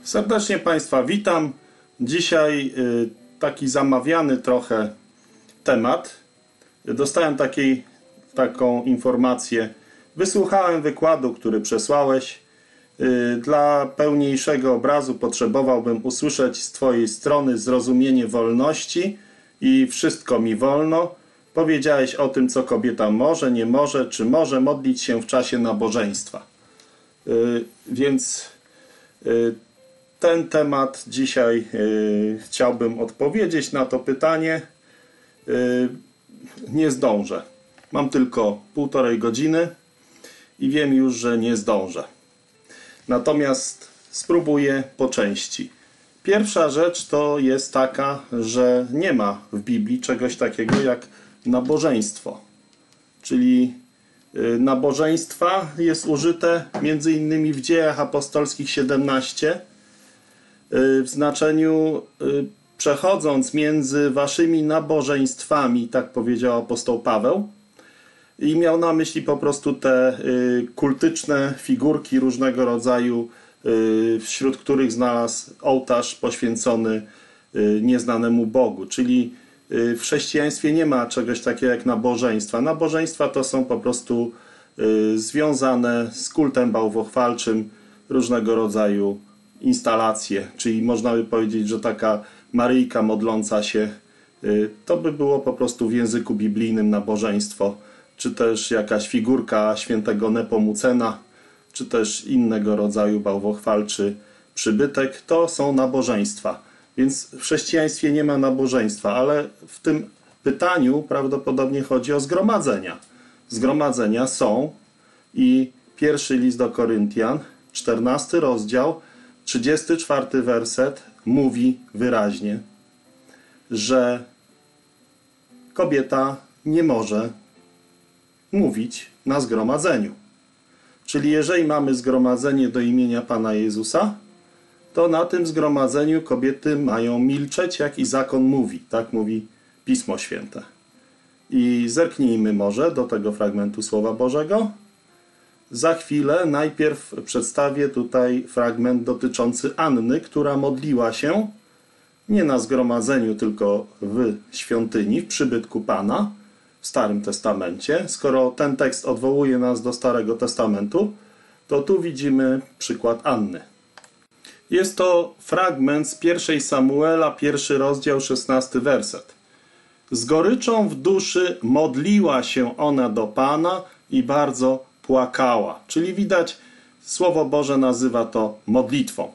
Serdecznie Państwa witam. Dzisiaj taki zamawiany trochę temat. Dostałem taką informację. Wysłuchałem wykładu, który przesłałeś. Dla pełniejszego obrazu potrzebowałbym usłyszeć z Twojej strony zrozumienie wolności i wszystko mi wolno. Powiedziałeś o tym, co kobieta może, nie może, czy może modlić się w czasie nabożeństwa. Więc ten temat dzisiaj chciałbym odpowiedzieć na to pytanie. Nie zdążę. Mam tylko 1,5 godziny i wiem już, że nie zdążę. Natomiast spróbuję po części. Pierwsza rzecz to jest taka, że nie ma w Biblii czegoś takiego jak nabożeństwo. Czyli nabożeństwa jest użyte między innymi w Dziejach Apostolskich 17 w znaczeniu przechodząc między waszymi nabożeństwami, tak powiedział apostoł Paweł, i miał na myśli po prostu te kultyczne figurki różnego rodzaju, wśród których znalazł ołtarz poświęcony nieznanemu Bogu. Czyli w chrześcijaństwie nie ma czegoś takiego jak nabożeństwa. Nabożeństwa to są po prostu związane z kultem bałwochwalczym różnego rodzaju instalacje. Czyli można by powiedzieć, że taka Maryjka modląca się, to by było po prostu w języku biblijnym nabożeństwo. Czy też jakaś figurka świętego Nepomucena, czy też innego rodzaju bałwochwalczy przybytek, to są nabożeństwa. Więc w chrześcijaństwie nie ma nabożeństwa, ale w tym pytaniu prawdopodobnie chodzi o zgromadzenia. Zgromadzenia są i pierwszy list do Koryntian, 14 rozdział, 34 werset mówi wyraźnie, że kobieta nie może mówić na zgromadzeniu. Czyli jeżeli mamy zgromadzenie do imienia Pana Jezusa, to na tym zgromadzeniu kobiety mają milczeć, jak i zakon mówi. Tak mówi Pismo Święte. I zerknijmy może do tego fragmentu Słowa Bożego. Za chwilę najpierw przedstawię tutaj fragment dotyczący Anny, która modliła się nie na zgromadzeniu, tylko w świątyni, w przybytku Pana, w Starym Testamencie. Skoro ten tekst odwołuje nas do Starego Testamentu, to tu widzimy przykład Anny. Jest to fragment z 1 Samuela, 1 rozdział, 16 werset. Z goryczą w duszy modliła się ona do Pana i bardzo płakała. Czyli widać, Słowo Boże nazywa to modlitwą.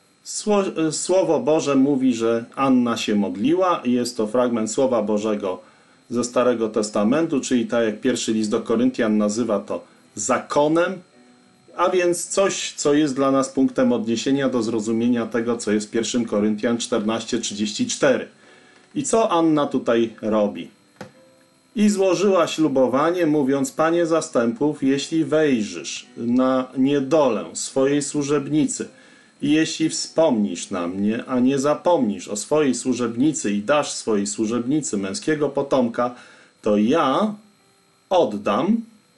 Słowo Boże mówi, że Anna się modliła i jest to fragment Słowa Bożego ze Starego Testamentu, czyli tak jak pierwszy list do Koryntian nazywa to zakonem, a więc coś, co jest dla nas punktem odniesienia do zrozumienia tego, co jest 1 Koryntian 14:34. I co Anna tutaj robi? I złożyła ślubowanie, mówiąc: Panie zastępów, jeśli wejrzysz na niedolę swojej służebnicy i jeśli wspomnisz na mnie, a nie zapomnisz o swojej służebnicy i dasz swojej służebnicy męskiego potomka, to ja oddam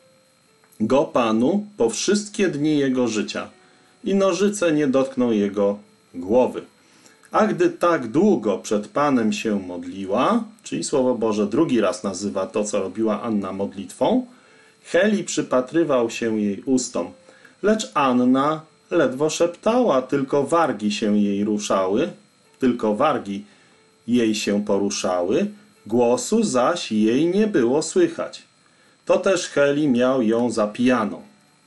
go Panu po wszystkie dni jego życia i nożyce nie dotkną jego głowy. A gdy tak długo przed Panem się modliła, czyli Słowo Boże drugi raz nazywa to, co robiła Anna, modlitwą, Heli przypatrywał się jej ustom, lecz Anna ledwo szeptała, tylko wargi się jej ruszały, tylko wargi jej się poruszały, głosu zaś jej nie było słychać. To też Heli miał ją za pijaną.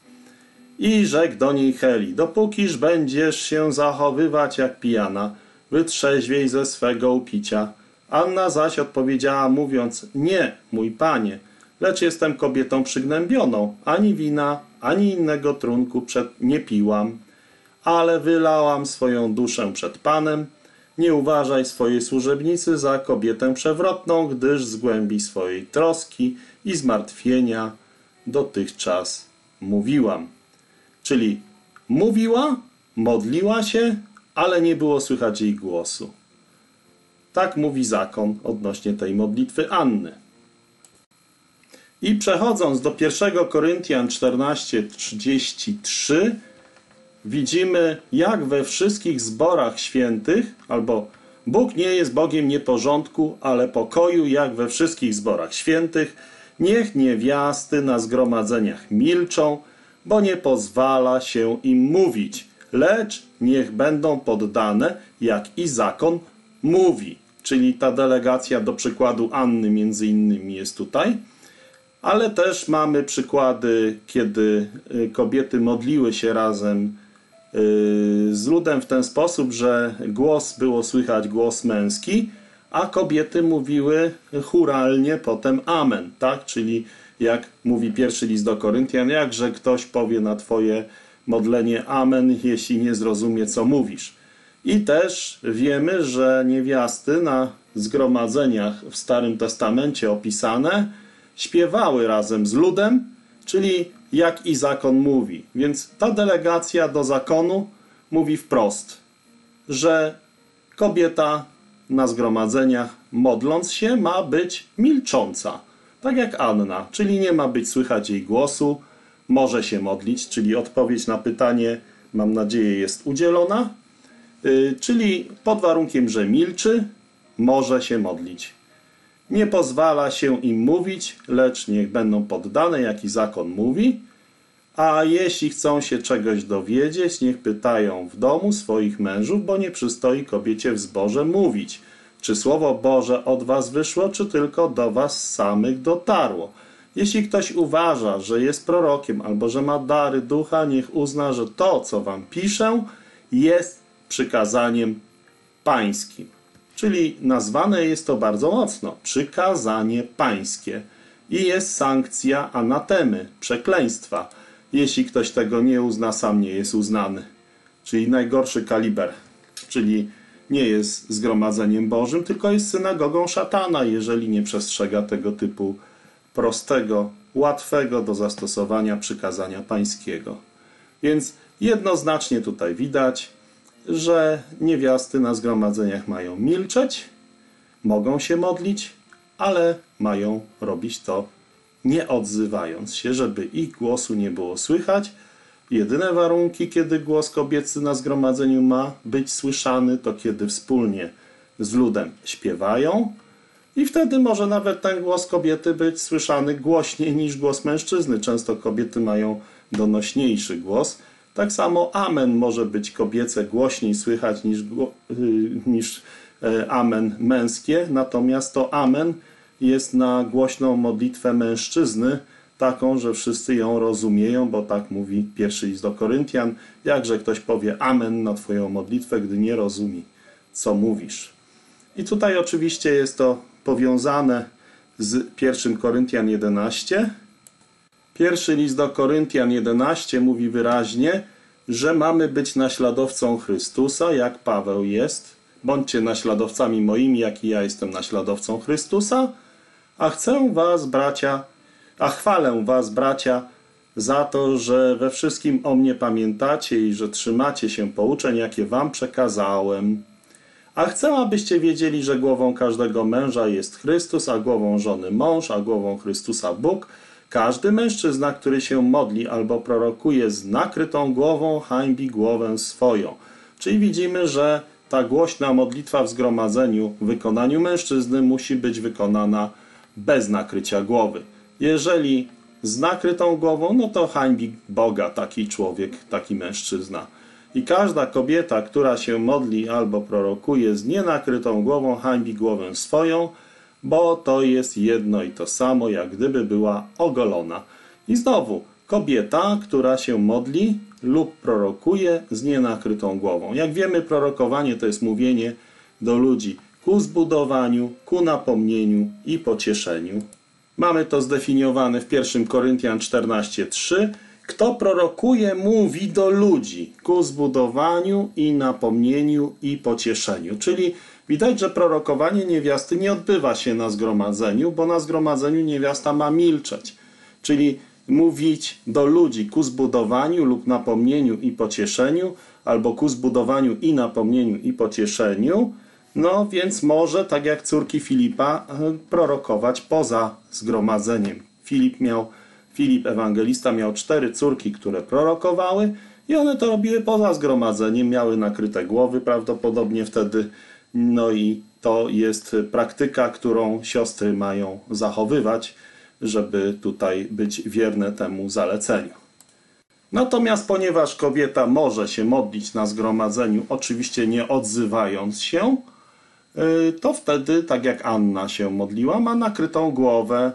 I rzekł do niej Heli: dopókiż będziesz się zachowywać jak pijana, wytrzeźwiej ze swego upicia. Anna zaś odpowiedziała, mówiąc: nie, mój panie, lecz jestem kobietą przygnębioną, ani wina, ani innego trunku nie piłam, ale wylałam swoją duszę przed Panem. Nie uważaj swojej służebnicy za kobietę przewrotną, gdyż z głębi swojej troski i zmartwienia dotychczas mówiłam. Czyli mówiła, modliła się, ale nie było słychać jej głosu. Tak mówi zakon odnośnie tej modlitwy Anny. I przechodząc do 1 Koryntian 14:33, widzimy, jak we wszystkich zborach świętych, albo Bóg nie jest Bogiem nieporządku, ale pokoju, jak we wszystkich zborach świętych. Niech niewiasty na zgromadzeniach milczą, bo nie pozwala się im mówić, lecz niech będą poddane, jak i zakon mówi. Czyli ta delegacja do przykładu Anny między innymi jest tutaj. Ale też mamy przykłady, kiedy kobiety modliły się razem z ludem w ten sposób, że było słychać głos męski, a kobiety mówiły chóralnie potem amen, tak? Czyli jak mówi pierwszy list do Koryntian, jakże ktoś powie na twoje modlenie amen, jeśli nie zrozumie, co mówisz. I też wiemy, że niewiasty na zgromadzeniach w Starym Testamencie opisane śpiewały razem z ludem, czyli jak i zakon mówi. Więc ta delegacja do zakonu mówi wprost, że kobieta na zgromadzeniach, modląc się, ma być milcząca. Tak jak Anna, czyli nie ma być słychać jej głosu, może się modlić, czyli odpowiedź na pytanie, mam nadzieję, jest udzielona, czyli pod warunkiem, że milczy, może się modlić. Nie pozwala się im mówić, lecz niech będą poddane, jaki zakon mówi. A jeśli chcą się czegoś dowiedzieć, niech pytają w domu swoich mężów, bo nie przystoi kobiecie w zborze mówić, czy słowo Boże od was wyszło, czy tylko do was samych dotarło. Jeśli ktoś uważa, że jest prorokiem albo że ma dary ducha, niech uzna, że to, co wam piszę, jest przykazaniem pańskim. Czyli nazwane jest to bardzo mocno, przykazanie pańskie. I jest sankcja anatemy, przekleństwa. Jeśli ktoś tego nie uzna, sam nie jest uznany. Czyli najgorszy kaliber. Czyli nie jest zgromadzeniem Bożym, tylko jest synagogą szatana, jeżeli nie przestrzega tego typu prostego, łatwego do zastosowania przykazania pańskiego. Więc jednoznacznie tutaj widać, że niewiasty na zgromadzeniach mają milczeć, mogą się modlić, ale mają robić to nie odzywając się, żeby ich głosu nie było słychać. Jedyne warunki, kiedy głos kobiecy na zgromadzeniu ma być słyszany, to kiedy wspólnie z ludem śpiewają i wtedy może nawet ten głos kobiety być słyszany głośniej niż głos mężczyzny. Często kobiety mają donośniejszy głos. Tak samo amen może być kobiece głośniej słychać niż amen męskie, natomiast to amen jest na głośną modlitwę mężczyzny, taką, że wszyscy ją rozumieją, bo tak mówi pierwszy list do Koryntian, jakże ktoś powie amen na twoją modlitwę, gdy nie rozumie, co mówisz. I tutaj oczywiście jest to powiązane z 1 Koryntian 11. Pierwszy list do Koryntian 11 mówi wyraźnie, że mamy być naśladowcą Chrystusa, jak Paweł jest. Bądźcie naśladowcami moimi, jak i ja jestem naśladowcą Chrystusa, a chwalę was, bracia, za to, że we wszystkim o mnie pamiętacie i że trzymacie się pouczeń, jakie wam przekazałem. A chcę, abyście wiedzieli, że głową każdego męża jest Chrystus, a głową żony mąż, a głową Chrystusa Bóg. Każdy mężczyzna, który się modli albo prorokuje z nakrytą głową, hańbi głowę swoją. Czyli widzimy, że ta głośna modlitwa w zgromadzeniu, w wykonaniu mężczyzny musi być wykonana bez nakrycia głowy. Jeżeli z nakrytą głową, no to hańbi Boga taki człowiek, taki mężczyzna. I każda kobieta, która się modli albo prorokuje z nienakrytą głową, hańbi głowę swoją, bo to jest jedno i to samo, jak gdyby była ogolona. I znowu, kobieta, która się modli lub prorokuje z nienakrytą głową. Jak wiemy, prorokowanie to jest mówienie do ludzi ku zbudowaniu, ku napomnieniu i pocieszeniu. Mamy to zdefiniowane w 1 Koryntian 14:3. Kto prorokuje, mówi do ludzi ku zbudowaniu i napomnieniu i pocieszeniu. Czyli widać, że prorokowanie niewiasty nie odbywa się na zgromadzeniu, bo na zgromadzeniu niewiasta ma milczeć. Czyli mówić do ludzi ku zbudowaniu lub napomnieniu i pocieszeniu, albo ku zbudowaniu i napomnieniu i pocieszeniu, no więc może, tak jak córki Filipa, prorokować poza zgromadzeniem. Filip Ewangelista miał 4 córki, które prorokowały I one to robiły poza zgromadzeniem, miały nakryte głowy prawdopodobnie wtedy. No i to jest praktyka, którą siostry mają zachowywać, żeby tutaj być wierne temu zaleceniu. Natomiast ponieważ kobieta może się modlić na zgromadzeniu, oczywiście nie odzywając się, to wtedy, tak jak Anna się modliła, ma nakrytą głowę,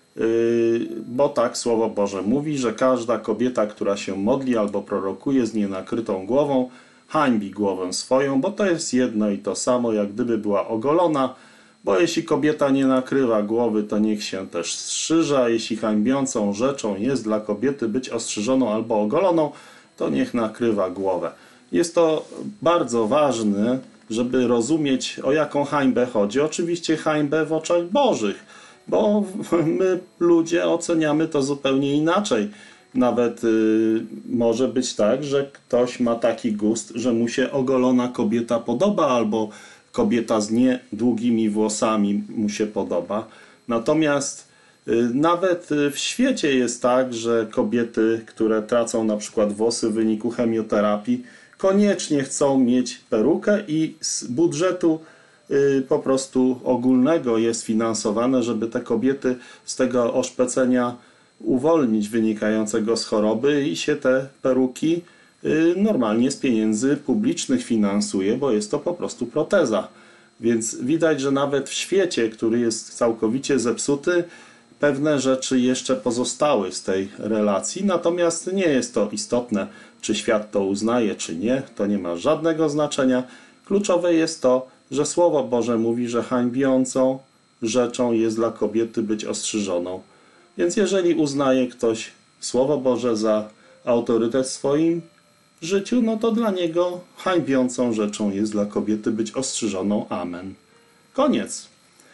bo tak Słowo Boże mówi, że każda kobieta, która się modli albo prorokuje z nienakrytą głową, hańbi głowę swoją, bo to jest jedno i to samo, jak gdyby była ogolona, bo jeśli kobieta nie nakrywa głowy, to niech się też strzyże, a jeśli hańbiącą rzeczą jest dla kobiety być ostrzyżoną albo ogoloną, to niech nakrywa głowę. Jest to bardzo ważne, żeby rozumieć, o jaką hańbę chodzi. Oczywiście hańbę w oczach Bożych, bo my ludzie oceniamy to zupełnie inaczej. Nawet może być tak, że ktoś ma taki gust, że mu się ogolona kobieta podoba, albo kobieta z niedługimi włosami mu się podoba. Natomiast nawet w świecie jest tak, że kobiety, które tracą na przykład włosy w wyniku chemioterapii, koniecznie chcą mieć perukę i z budżetu po prostu ogólnego jest finansowane, żeby te kobiety z tego oszpecenia uwolnić wynikającego z choroby i się te peruki normalnie z pieniędzy publicznych finansuje, bo jest to po prostu proteza. Więc widać, że nawet w świecie, który jest całkowicie zepsuty, pewne rzeczy jeszcze pozostały z tej relacji, natomiast nie jest to istotne, czy świat to uznaje, czy nie, to nie ma żadnego znaczenia. Kluczowe jest to, że Słowo Boże mówi, że hańbiącą rzeczą jest dla kobiety być ostrzyżoną. Więc jeżeli uznaje ktoś Słowo Boże za autorytet w swoim życiu, no to dla niego hańbiącą rzeczą jest dla kobiety być ostrzyżoną. Amen. Koniec.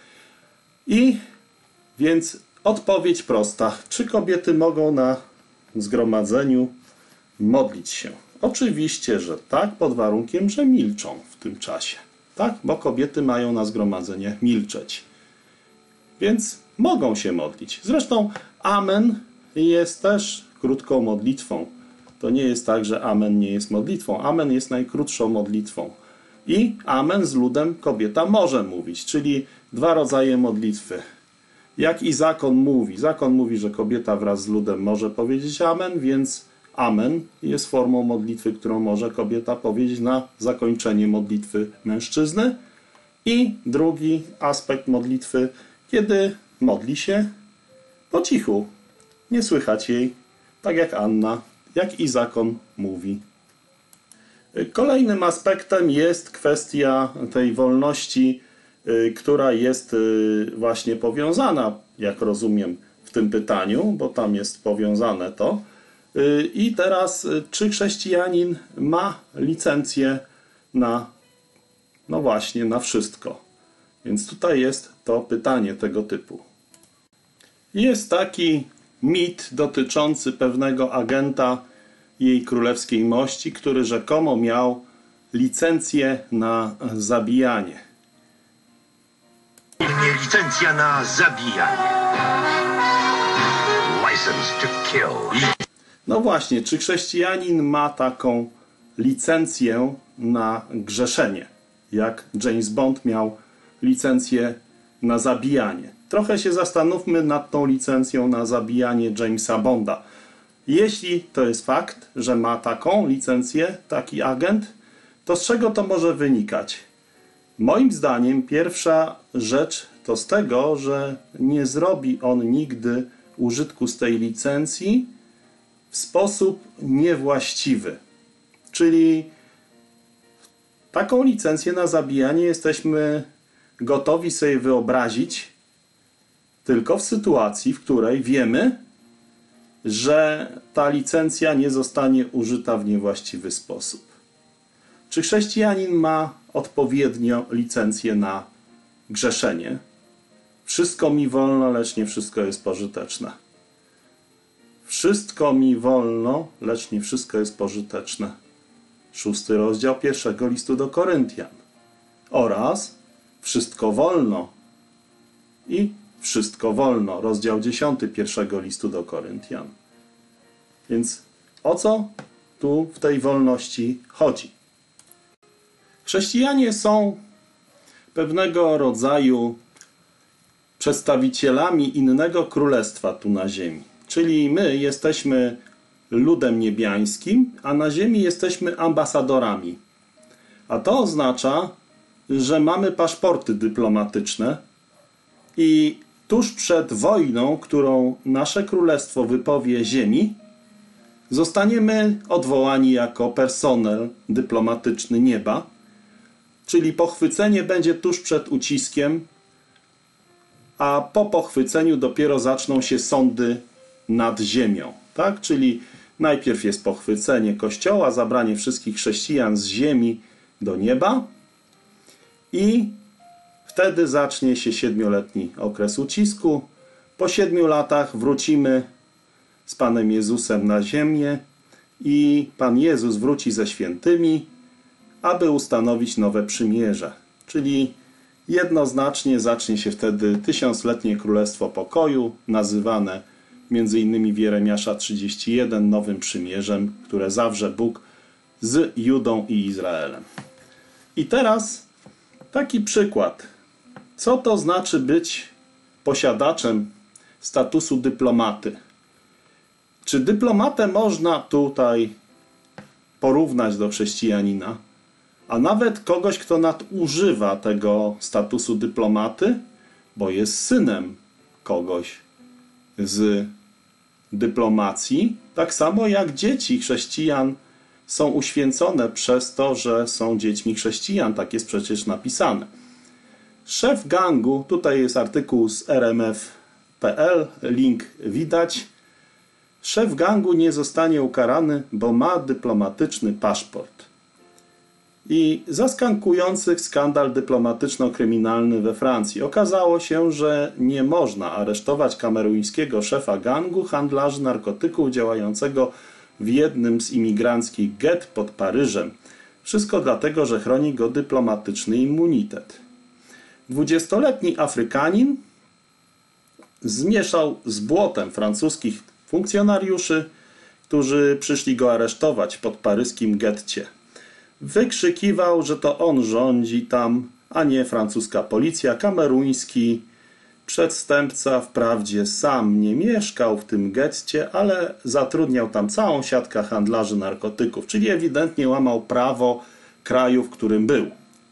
I więc odpowiedź prosta. Czy kobiety mogą na zgromadzeniu modlić się? Oczywiście, że tak, pod warunkiem, że milczą w tym czasie. Tak, bo kobiety mają na zgromadzeniach milczeć. Więc mogą się modlić. Zresztą amen jest też krótką modlitwą. To nie jest tak, że amen nie jest modlitwą. Amen jest najkrótszą modlitwą. I amen z ludem kobieta może mówić, czyli dwa rodzaje modlitwy. Jak i zakon mówi. Zakon mówi, że kobieta wraz z ludem może powiedzieć amen, więc amen jest formą modlitwy, którą może kobieta powiedzieć na zakończenie modlitwy mężczyzny. I drugi aspekt modlitwy, kiedy modli się po cichu. Nie słychać jej, tak jak Anna, jak i zakon mówi. Kolejnym aspektem jest kwestia tej wolności, która jest właśnie powiązana, jak rozumiem, w tym pytaniu, bo tam jest powiązane to. I teraz, czy chrześcijanin ma licencję na, no właśnie, na wszystko? Więc tutaj jest to pytanie tego typu. Jest taki mit dotyczący pewnego agenta jej królewskiej mości, który rzekomo miał licencję na zabijanie. Licencja na zabijanie. License to kill. No właśnie, czy chrześcijanin ma taką licencję na grzeszenie? Jak James Bond miał licencję na zabijanie. Trochę się zastanówmy nad tą licencją na zabijanie Jamesa Bonda. Jeśli to jest fakt, że ma taką licencję, taki agent, to z czego to może wynikać? Moim zdaniem pierwsza rzecz to z tego, że nie zrobi on nigdy użytku z tej licencji w sposób niewłaściwy. Czyli taką licencję na zabijanie jesteśmy gotowi sobie wyobrazić tylko w sytuacji, w której wiemy, że ta licencja nie zostanie użyta w niewłaściwy sposób. Czy chrześcijanin ma odpowiednio licencję na grzeszenie? Wszystko mi wolno, lecz nie wszystko jest pożyteczne. Wszystko mi wolno, lecz nie wszystko jest pożyteczne. 6 rozdział 1 listu do Koryntian. Oraz wszystko wolno i wszystko wolno. Rozdział 10 1 listu do Koryntian. Więc o co tu w tej wolności chodzi. Chrześcijanie są pewnego rodzaju przedstawicielami innego królestwa tu na ziemi. Czyli my jesteśmy ludem niebiańskim, a na ziemi jesteśmy ambasadorami. A to oznacza, że mamy paszporty dyplomatyczne i tuż przed wojną, którą nasze królestwo wypowie ziemi, zostaniemy odwołani jako personel dyplomatyczny nieba, czyli pochwycenie będzie tuż przed uciskiem, a po pochwyceniu dopiero zaczną się sądy nad ziemią. Tak? Czyli najpierw jest pochwycenie Kościoła, zabranie wszystkich chrześcijan z ziemi do nieba i wtedy zacznie się 7-letni okres ucisku. Po 7 latach wrócimy z Panem Jezusem na ziemię i Pan Jezus wróci ze świętymi, aby ustanowić nowe przymierze. Czyli jednoznacznie zacznie się wtedy 1000-letnie Królestwo Pokoju, nazywane m.in. w Jeremiasza 31 nowym przymierzem, które zawrze Bóg z Judą i Izraelem. I teraz taki przykład. Co to znaczy być posiadaczem statusu dyplomaty? Czy dyplomatę można tutaj porównać do chrześcijanina? A nawet kogoś, kto nadużywa tego statusu dyplomaty, bo jest synem kogoś z dyplomacji, tak samo jak dzieci chrześcijan są uświęcone przez to, że są dziećmi chrześcijan. Tak jest przecież napisane. Szef gangu, tutaj jest artykuł z rmf.pl, link widać. Szef gangu nie zostanie ukarany, bo ma dyplomatyczny paszport. I zaskakujący skandal dyplomatyczno-kryminalny we Francji. Okazało się, że nie można aresztować kameruńskiego szefa gangu handlarzy narkotyków działającego w jednym z imigranckich gett pod Paryżem. Wszystko dlatego, że chroni go dyplomatyczny immunitet. 20-letni Afrykanin zmieszał z błotem francuskich funkcjonariuszy, którzy przyszli go aresztować pod paryskim getcie. Wykrzykiwał, że to on rządzi tam, a nie francuska policja. Kameruński przestępca wprawdzie sam nie mieszkał w tym getcie, ale zatrudniał tam całą siatkę handlarzy narkotyków, czyli ewidentnie łamał prawo kraju, w którym był.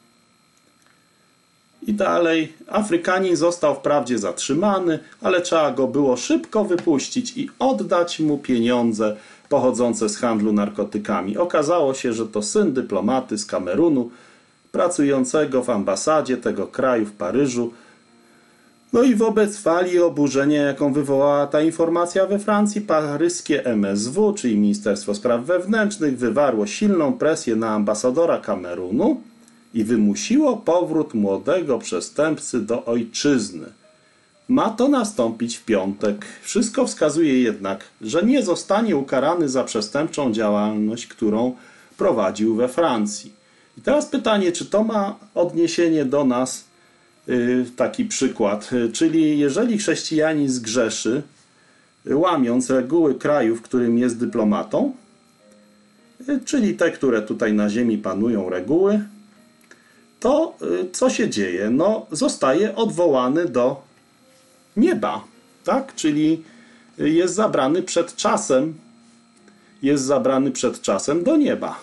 I dalej, Afrykanin został wprawdzie zatrzymany, ale trzeba go było szybko wypuścić i oddać mu pieniądze pochodzące z handlu narkotykami. Okazało się, że to syn dyplomaty z Kamerunu, pracującego w ambasadzie tego kraju w Paryżu. No i wobec fali oburzenia, jaką wywołała ta informacja we Francji, paryskie MSW, czyli Ministerstwo Spraw Wewnętrznych, wywarło silną presję na ambasadora Kamerunu i wymusiło powrót młodego przestępcy do ojczyzny. Ma to nastąpić w piątek. Wszystko wskazuje jednak, że nie zostanie ukarany za przestępczą działalność, którą prowadził we Francji. I teraz pytanie, czy to ma odniesienie do nas, taki przykład. Czyli jeżeli chrześcijanin zgrzeszy, łamiąc reguły kraju, w którym jest dyplomatą, czyli te, które tutaj na ziemi panują reguły, to co się dzieje? No, zostaje odwołany do nieba, tak? Czyli jest zabrany przed czasem do nieba.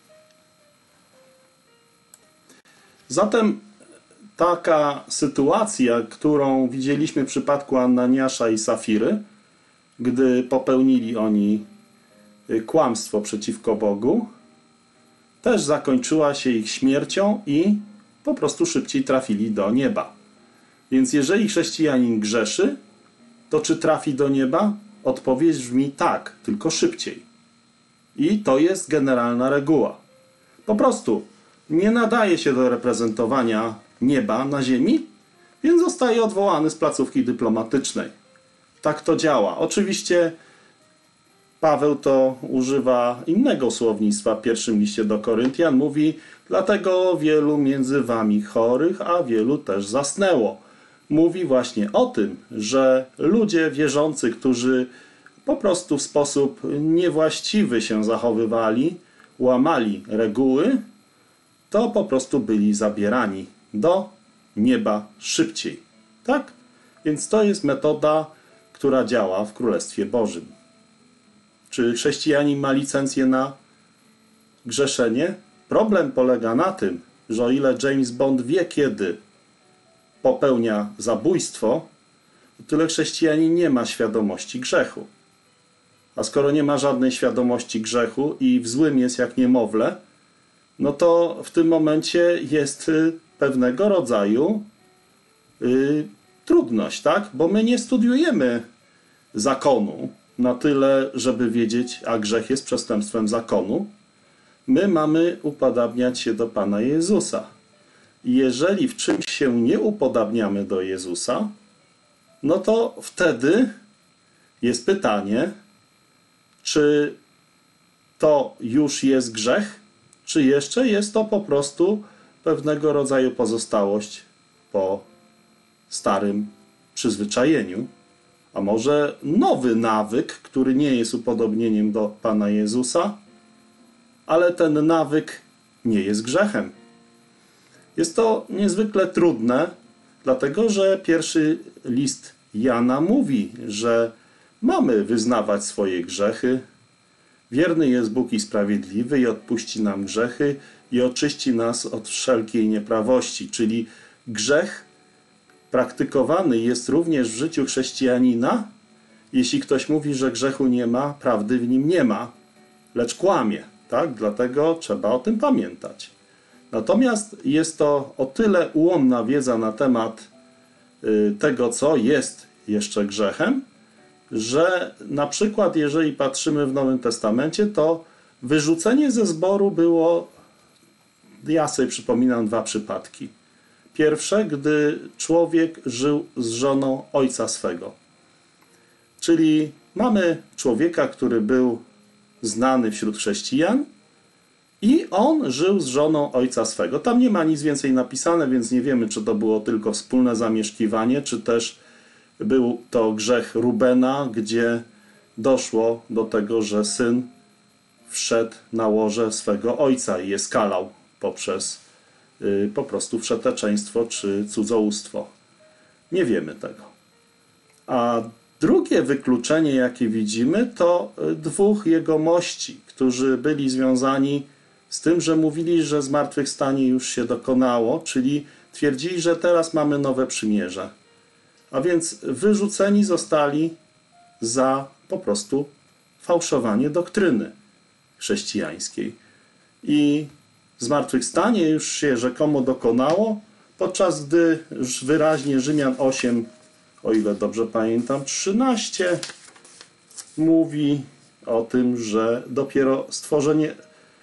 Zatem taka sytuacja, którą widzieliśmy w przypadku Ananiasza i Safiry, gdy popełnili oni kłamstwo przeciwko Bogu, też zakończyła się ich śmiercią i po prostu szybciej trafili do nieba. Więc jeżeli chrześcijanin grzeszy, to czy trafi do nieba? Odpowiedź brzmi tak, tylko szybciej. I to jest generalna reguła. Po prostu nie nadaje się do reprezentowania nieba na ziemi, więc zostaje odwołany z placówki dyplomatycznej. Tak to działa. Oczywiście Paweł to używa innego słownictwa w pierwszym liście do Koryntian. Mówi, dlatego wielu między wami chorych, a wielu też zasnęło. Mówi właśnie o tym, że ludzie wierzący, którzy po prostu w sposób niewłaściwy się zachowywali, łamali reguły, to po prostu byli zabierani do nieba szybciej. Tak? Więc to jest metoda, która działa w Królestwie Bożym. Czy chrześcijanin ma licencję na grzeszenie? Problem polega na tym, że o ile James Bond wie, kiedy popełnia zabójstwo, to tyle chrześcijanin nie ma świadomości grzechu. A skoro nie ma żadnej świadomości grzechu i w złym jest jak niemowlę, no to w tym momencie jest pewnego rodzaju trudność, tak? Bo my nie studiujemy zakonu na tyle, żeby wiedzieć, a grzech jest przestępstwem zakonu. My mamy upodabniać się do Pana Jezusa. I jeżeli w czymś się nie upodabniamy do Jezusa, no to wtedy jest pytanie, czy to już jest grzech, czy jeszcze jest to po prostu pewnego rodzaju pozostałość po starym przyzwyczajeniu, a może nowy nawyk, który nie jest upodobnieniem do Pana Jezusa, ale ten nawyk nie jest grzechem. Jest to niezwykle trudne, dlatego że pierwszy list Jana mówi, że mamy wyznawać swoje grzechy. Wierny jest Bóg i sprawiedliwy i odpuści nam grzechy i oczyści nas od wszelkiej nieprawości. Czyli grzech praktykowany jest również w życiu chrześcijanina. Jeśli ktoś mówi, że grzechu nie ma, prawdy w nim nie ma, lecz kłamie. Tak? Dlatego trzeba o tym pamiętać. Natomiast jest to o tyle ułomna wiedza na temat tego, co jest jeszcze grzechem, że na przykład jeżeli patrzymy w Nowym Testamencie, to wyrzucenie ze zboru było, ja sobie przypominam 2 przypadki. Pierwsze, gdy człowiek żył z żoną ojca swego. Czyli mamy człowieka, który był znany wśród chrześcijan i on żył z żoną ojca swego. Tam nie ma nic więcej napisane, więc nie wiemy, czy to było tylko wspólne zamieszkiwanie, czy też był to grzech Rubena, gdzie doszło do tego, że syn wszedł na łoże swego ojca i je skalał poprzez po prostu wszeteczeństwo czy cudzołóstwo. Nie wiemy tego. A drugie wykluczenie, jakie widzimy, to 2 jegomości, którzy byli związani z tym, że mówili, że zmartwychwstanie już się dokonało, czyli twierdzili, że teraz mamy nowe przymierze. A więc wyrzuceni zostali za po prostu fałszowanie doktryny chrześcijańskiej. I zmartwychwstanie już się rzekomo dokonało, podczas gdy wyraźnie Rzymian 8, o ile dobrze pamiętam, 13 mówi o tym, że dopiero stworzenie,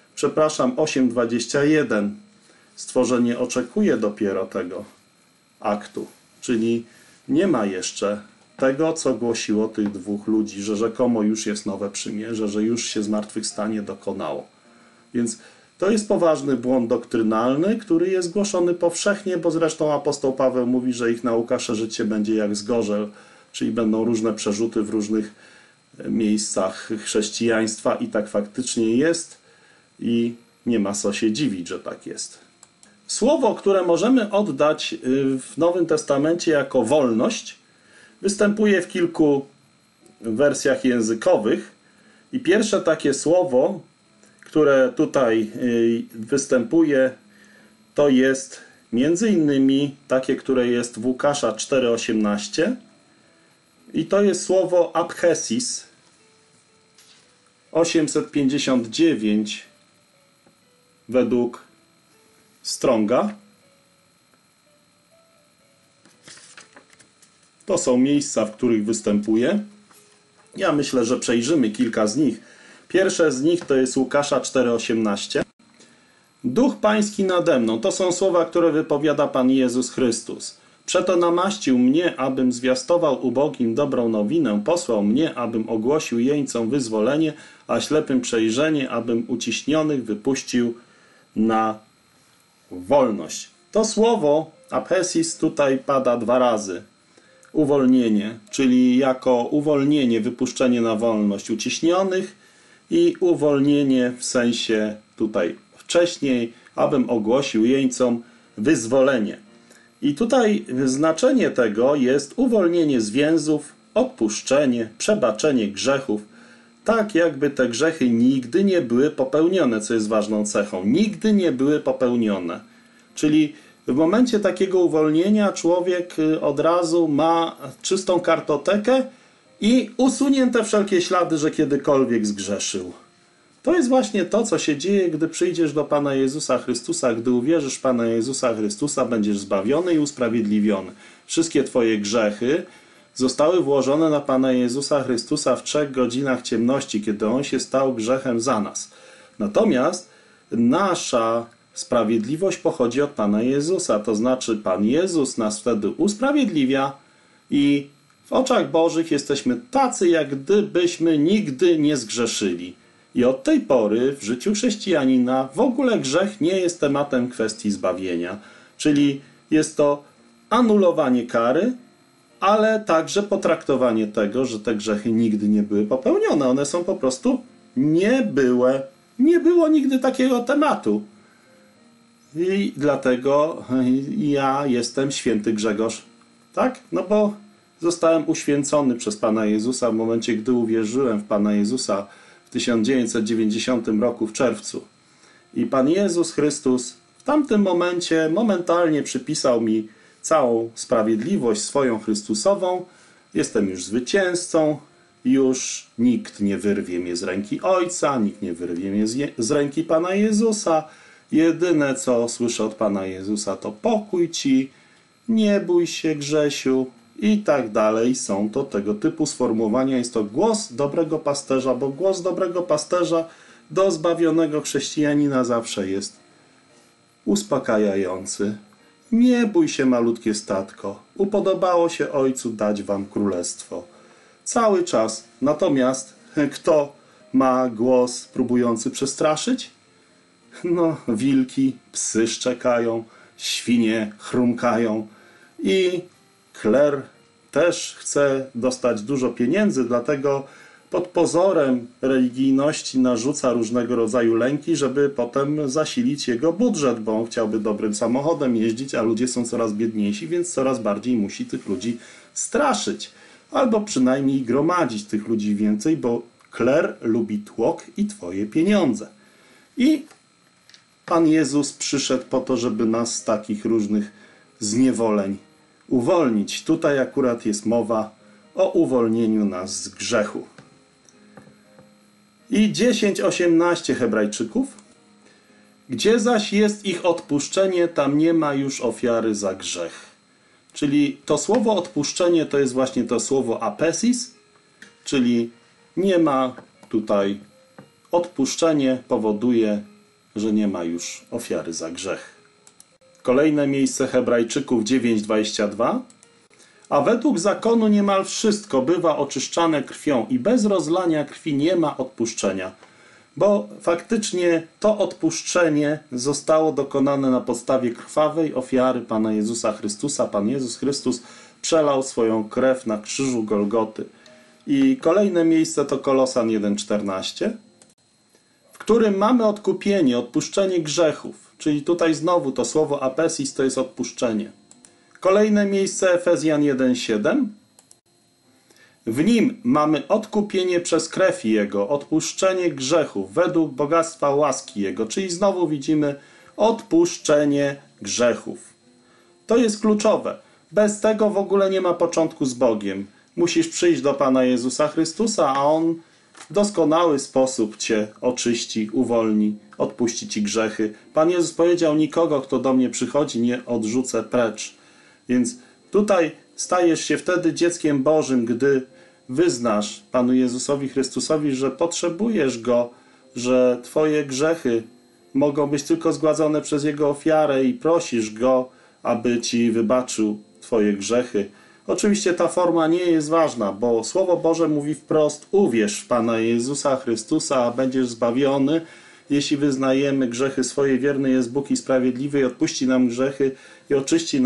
8:21, stworzenie oczekuje dopiero tego aktu, czyli nie ma jeszcze tego, co głosiło tych 2 ludzi, że rzekomo już jest nowe przymierze, że już się zmartwychwstanie dokonało. Więc to jest poważny błąd doktrynalny, który jest głoszony powszechnie, bo zresztą apostoł Paweł mówi, że ich nauka szerzyć się będzie jak zgorzel, czyli będą różne przerzuty w różnych miejscach chrześcijaństwa i tak faktycznie jest i nie ma co się dziwić, że tak jest. Słowo, które możemy oddać w Nowym Testamencie jako wolność, występuje w kilku wersjach językowych i pierwsze takie słowo, które tutaj występuje, to jest między innymi takie, które jest w Łukasza 4:18 i to jest słowo apchesis 859 według Stronga. To są miejsca, w których występuje. Ja myślę, że przejrzymy kilka z nich. Pierwsze z nich to jest Łukasza 4:18. Duch Pański nade mną. To są słowa, które wypowiada Pan Jezus Chrystus. Przeto namaścił mnie, abym zwiastował ubogim dobrą nowinę. Posłał mnie, abym ogłosił jeńcom wyzwolenie, a ślepym przejrzenie, abym uciśnionych wypuścił na wolność. To słowo aphesis tutaj pada 2 razy. uwolnienie, czyli jako uwolnienie, wypuszczenie na wolność uciśnionych i uwolnienie w sensie tutaj wcześniej, abym ogłosił jeńcom wyzwolenie. I tutaj znaczenie tego jest uwolnienie z więzów, odpuszczenie, przebaczenie grzechów, tak jakby te grzechy nigdy nie były popełnione, co jest ważną cechą. Nigdy nie były popełnione. Czyli w momencie takiego uwolnienia człowiek od razu ma czystą kartotekę i usunięte wszelkie ślady, że kiedykolwiek zgrzeszył. To jest właśnie to, co się dzieje, gdy przyjdziesz do Pana Jezusa Chrystusa. Gdy uwierzysz w Pana Jezusa Chrystusa, będziesz zbawiony i usprawiedliwiony. Wszystkie twoje grzechy zostały włożone na Pana Jezusa Chrystusa w 3 godzinach ciemności, kiedy On się stał grzechem za nas. Natomiast nasza sprawiedliwość pochodzi od Pana Jezusa, to znaczy Pan Jezus nas wtedy usprawiedliwia i w oczach Bożych jesteśmy tacy, jak gdybyśmy nigdy nie zgrzeszyli. I od tej pory w życiu chrześcijanina w ogóle grzech nie jest tematem kwestii zbawienia. Czyli jest to anulowanie kary, ale także potraktowanie tego, że te grzechy nigdy nie były popełnione. One są po prostu niebyłe. Nie było nigdy takiego tematu. I dlatego ja jestem święty Grzegorz. Tak? No bo zostałem uświęcony przez Pana Jezusa w momencie, gdy uwierzyłem w Pana Jezusa w 1990 roku w czerwcu. I Pan Jezus Chrystus w tamtym momencie momentalnie przypisał mi całą sprawiedliwość swoją Chrystusową. Jestem już zwycięzcą. Już nikt nie wyrwie mnie z ręki Ojca, nikt nie wyrwie mnie z ręki Pana Jezusa. Jedyne, co słyszę od Pana Jezusa, to pokój Ci, nie bój się Grzesiu i tak dalej. Są to tego typu sformułowania. Jest to głos dobrego pasterza, bo głos dobrego pasterza do zbawionego chrześcijanina zawsze jest uspokajający. Nie bój się, malutkie statko. Upodobało się Ojcu dać wam królestwo. Cały czas. Natomiast kto ma głos próbujący przestraszyć? No, wilki, psy szczekają, świnie chrumkają i kler też chce dostać dużo pieniędzy, dlatego pod pozorem religijności narzuca różnego rodzaju lęki, żeby potem zasilić jego budżet, bo on chciałby dobrym samochodem jeździć, a ludzie są coraz biedniejsi, więc coraz bardziej musi tych ludzi straszyć. Albo przynajmniej gromadzić tych ludzi więcej, bo kler lubi tłok i twoje pieniądze. I Pan Jezus przyszedł po to, żeby nas z takich różnych zniewoleń uwolnić. Tutaj akurat jest mowa o uwolnieniu nas z grzechu. I 10:18 Hebrajczyków. Gdzie zaś jest ich odpuszczenie, tam nie ma już ofiary za grzech. Czyli to słowo odpuszczenie to jest właśnie to słowo apesis, czyli nie ma tutaj odpuszczenie powoduje, że nie ma już ofiary za grzech. Kolejne miejsce Hebrajczyków 9:22. A według zakonu niemal wszystko bywa oczyszczane krwią i bez rozlania krwi nie ma odpuszczenia. Bo faktycznie to odpuszczenie zostało dokonane na podstawie krwawej ofiary Pana Jezusa Chrystusa. Pan Jezus Chrystus przelał swoją krew na krzyżu Golgoty. I kolejne miejsce to Kolosan 1:14, w którym mamy odkupienie, odpuszczenie grzechów. Czyli tutaj znowu to słowo apesis to jest odpuszczenie. Kolejne miejsce Efezjan 1:7. W nim mamy odkupienie przez krew Jego, odpuszczenie grzechów według bogactwa łaski Jego. Czyli znowu widzimy odpuszczenie grzechów. To jest kluczowe. Bez tego w ogóle nie ma początku z Bogiem. Musisz przyjść do Pana Jezusa Chrystusa, a On w doskonały sposób Cię oczyści, uwolni, odpuści Ci grzechy. Pan Jezus powiedział, nikogo, kto do mnie przychodzi, nie odrzucę precz. Więc tutaj stajesz się wtedy dzieckiem Bożym, gdy wyznasz Panu Jezusowi Chrystusowi, że potrzebujesz Go, że Twoje grzechy mogą być tylko zgładzone przez Jego ofiarę i prosisz Go, aby Ci wybaczył Twoje grzechy. Oczywiście ta forma nie jest ważna, bo Słowo Boże mówi wprost, uwierz w Pana Jezusa Chrystusa, a będziesz zbawiony. Jeśli wyznajemy grzechy swoje, wierny jest Bóg i sprawiedliwy i odpuści nam grzechy i oczyści nas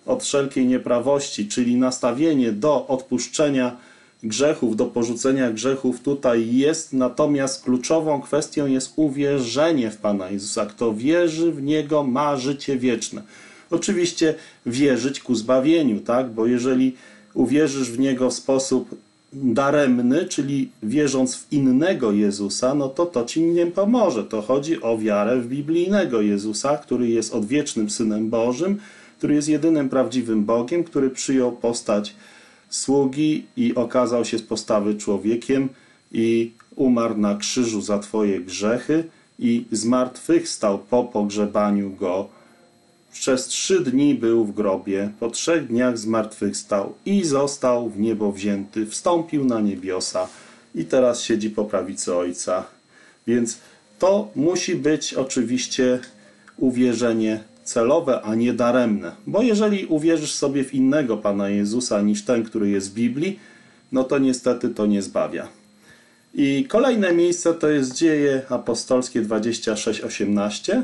od wszelkiej nieprawości, czyli nastawienie do odpuszczenia grzechów, do porzucenia grzechów tutaj jest, natomiast kluczową kwestią jest uwierzenie w Pana Jezusa. Kto wierzy w Niego, ma życie wieczne. Oczywiście wierzyć ku zbawieniu, tak? Bo jeżeli uwierzysz w Niego w sposób daremny, czyli wierząc w innego Jezusa, no to ci nie pomoże. To chodzi o wiarę w biblijnego Jezusa, który jest odwiecznym Synem Bożym, który jest jedynym prawdziwym Bogiem, który przyjął postać sługi i okazał się z postawy człowiekiem i umarł na krzyżu za twoje grzechy i zmartwychwstał po pogrzebaniu go. Przez 3 dni był w grobie, po 3 dniach zmartwychwstał i został w niebo wzięty, wstąpił na niebiosa i teraz siedzi po prawicy Ojca. Więc to musi być oczywiście uwierzenie celowe, a nie daremne. Bo jeżeli uwierzysz sobie w innego Pana Jezusa niż ten, który jest w Biblii, no to niestety to nie zbawia. I kolejne miejsce to jest Dzieje Apostolskie 26:18.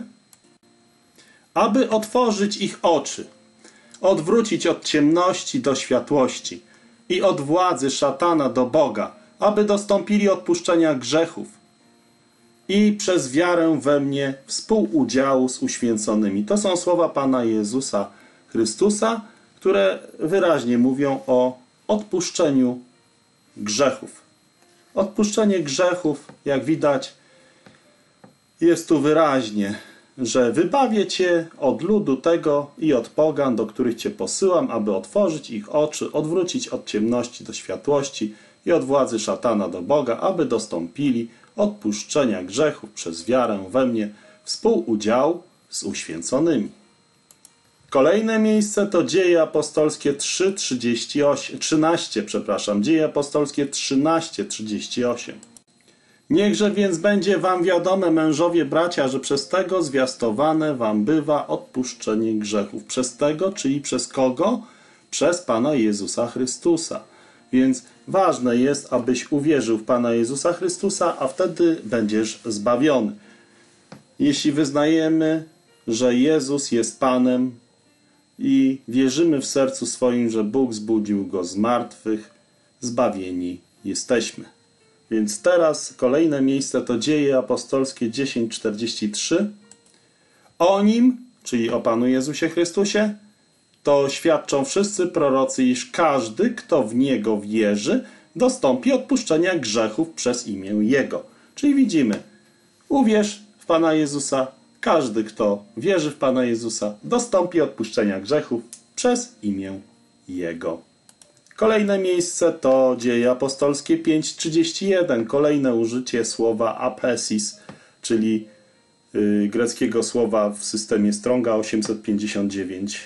Aby otworzyć ich oczy, odwrócić od ciemności do światłości i od władzy szatana do Boga, aby dostąpili odpuszczenia grzechów i przez wiarę we mnie współudziału z uświęconymi. To są słowa Pana Jezusa Chrystusa, które wyraźnie mówią o odpuszczeniu grzechów. Odpuszczenie grzechów, jak widać, jest tu wyraźnie, że wybawię cię od ludu tego i od pogan, do których cię posyłam, aby otworzyć ich oczy, odwrócić od ciemności do światłości i od władzy szatana do Boga, aby dostąpili odpuszczenia grzechów przez wiarę we mnie, współudział z uświęconymi. Kolejne miejsce to Dzieje Apostolskie 13:38. Dzieje Apostolskie 13:38. Niechże więc będzie wam wiadome, mężowie, bracia, że przez tego zwiastowane wam bywa odpuszczenie grzechów. Przez tego, czyli przez kogo? Przez Pana Jezusa Chrystusa. Więc ważne jest, abyś uwierzył w Pana Jezusa Chrystusa, a wtedy będziesz zbawiony. Jeśli wyznajemy, że Jezus jest Panem i wierzymy w sercu swoim, że Bóg zbudził Go z martwych, zbawieni jesteśmy. Więc teraz kolejne miejsce to Dzieje Apostolskie 10:43. O Nim, czyli o Panu Jezusie Chrystusie, to świadczą wszyscy prorocy, iż każdy, kto w Niego wierzy, dostąpi odpuszczenia grzechów przez imię Jego. Czyli widzimy, uwierz w Pana Jezusa, każdy, kto wierzy w Pana Jezusa, dostąpi odpuszczenia grzechów przez imię Jego. Kolejne miejsce to Dzieje Apostolskie 5:31. Kolejne użycie słowa apesis, czyli greckiego słowa w systemie Stronga 859.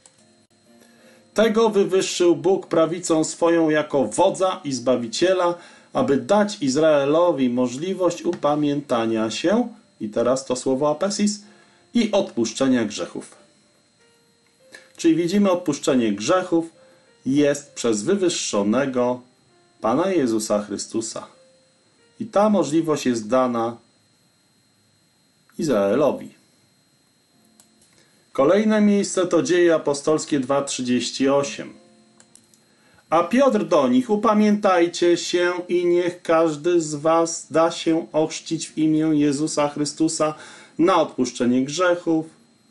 Tego wywyższył Bóg prawicą swoją jako wodza i zbawiciela, aby dać Izraelowi możliwość upamiętania się, i teraz to słowo apesis, i odpuszczenia grzechów. Czyli widzimy, odpuszczenie grzechów jest przez wywyższonego Pana Jezusa Chrystusa. I ta możliwość jest dana Izraelowi. Kolejne miejsce to Dzieje Apostolskie 2:38. A Piotr do nich: upamiętajcie się i niech każdy z was da się ochrzcić w imię Jezusa Chrystusa na odpuszczenie grzechów,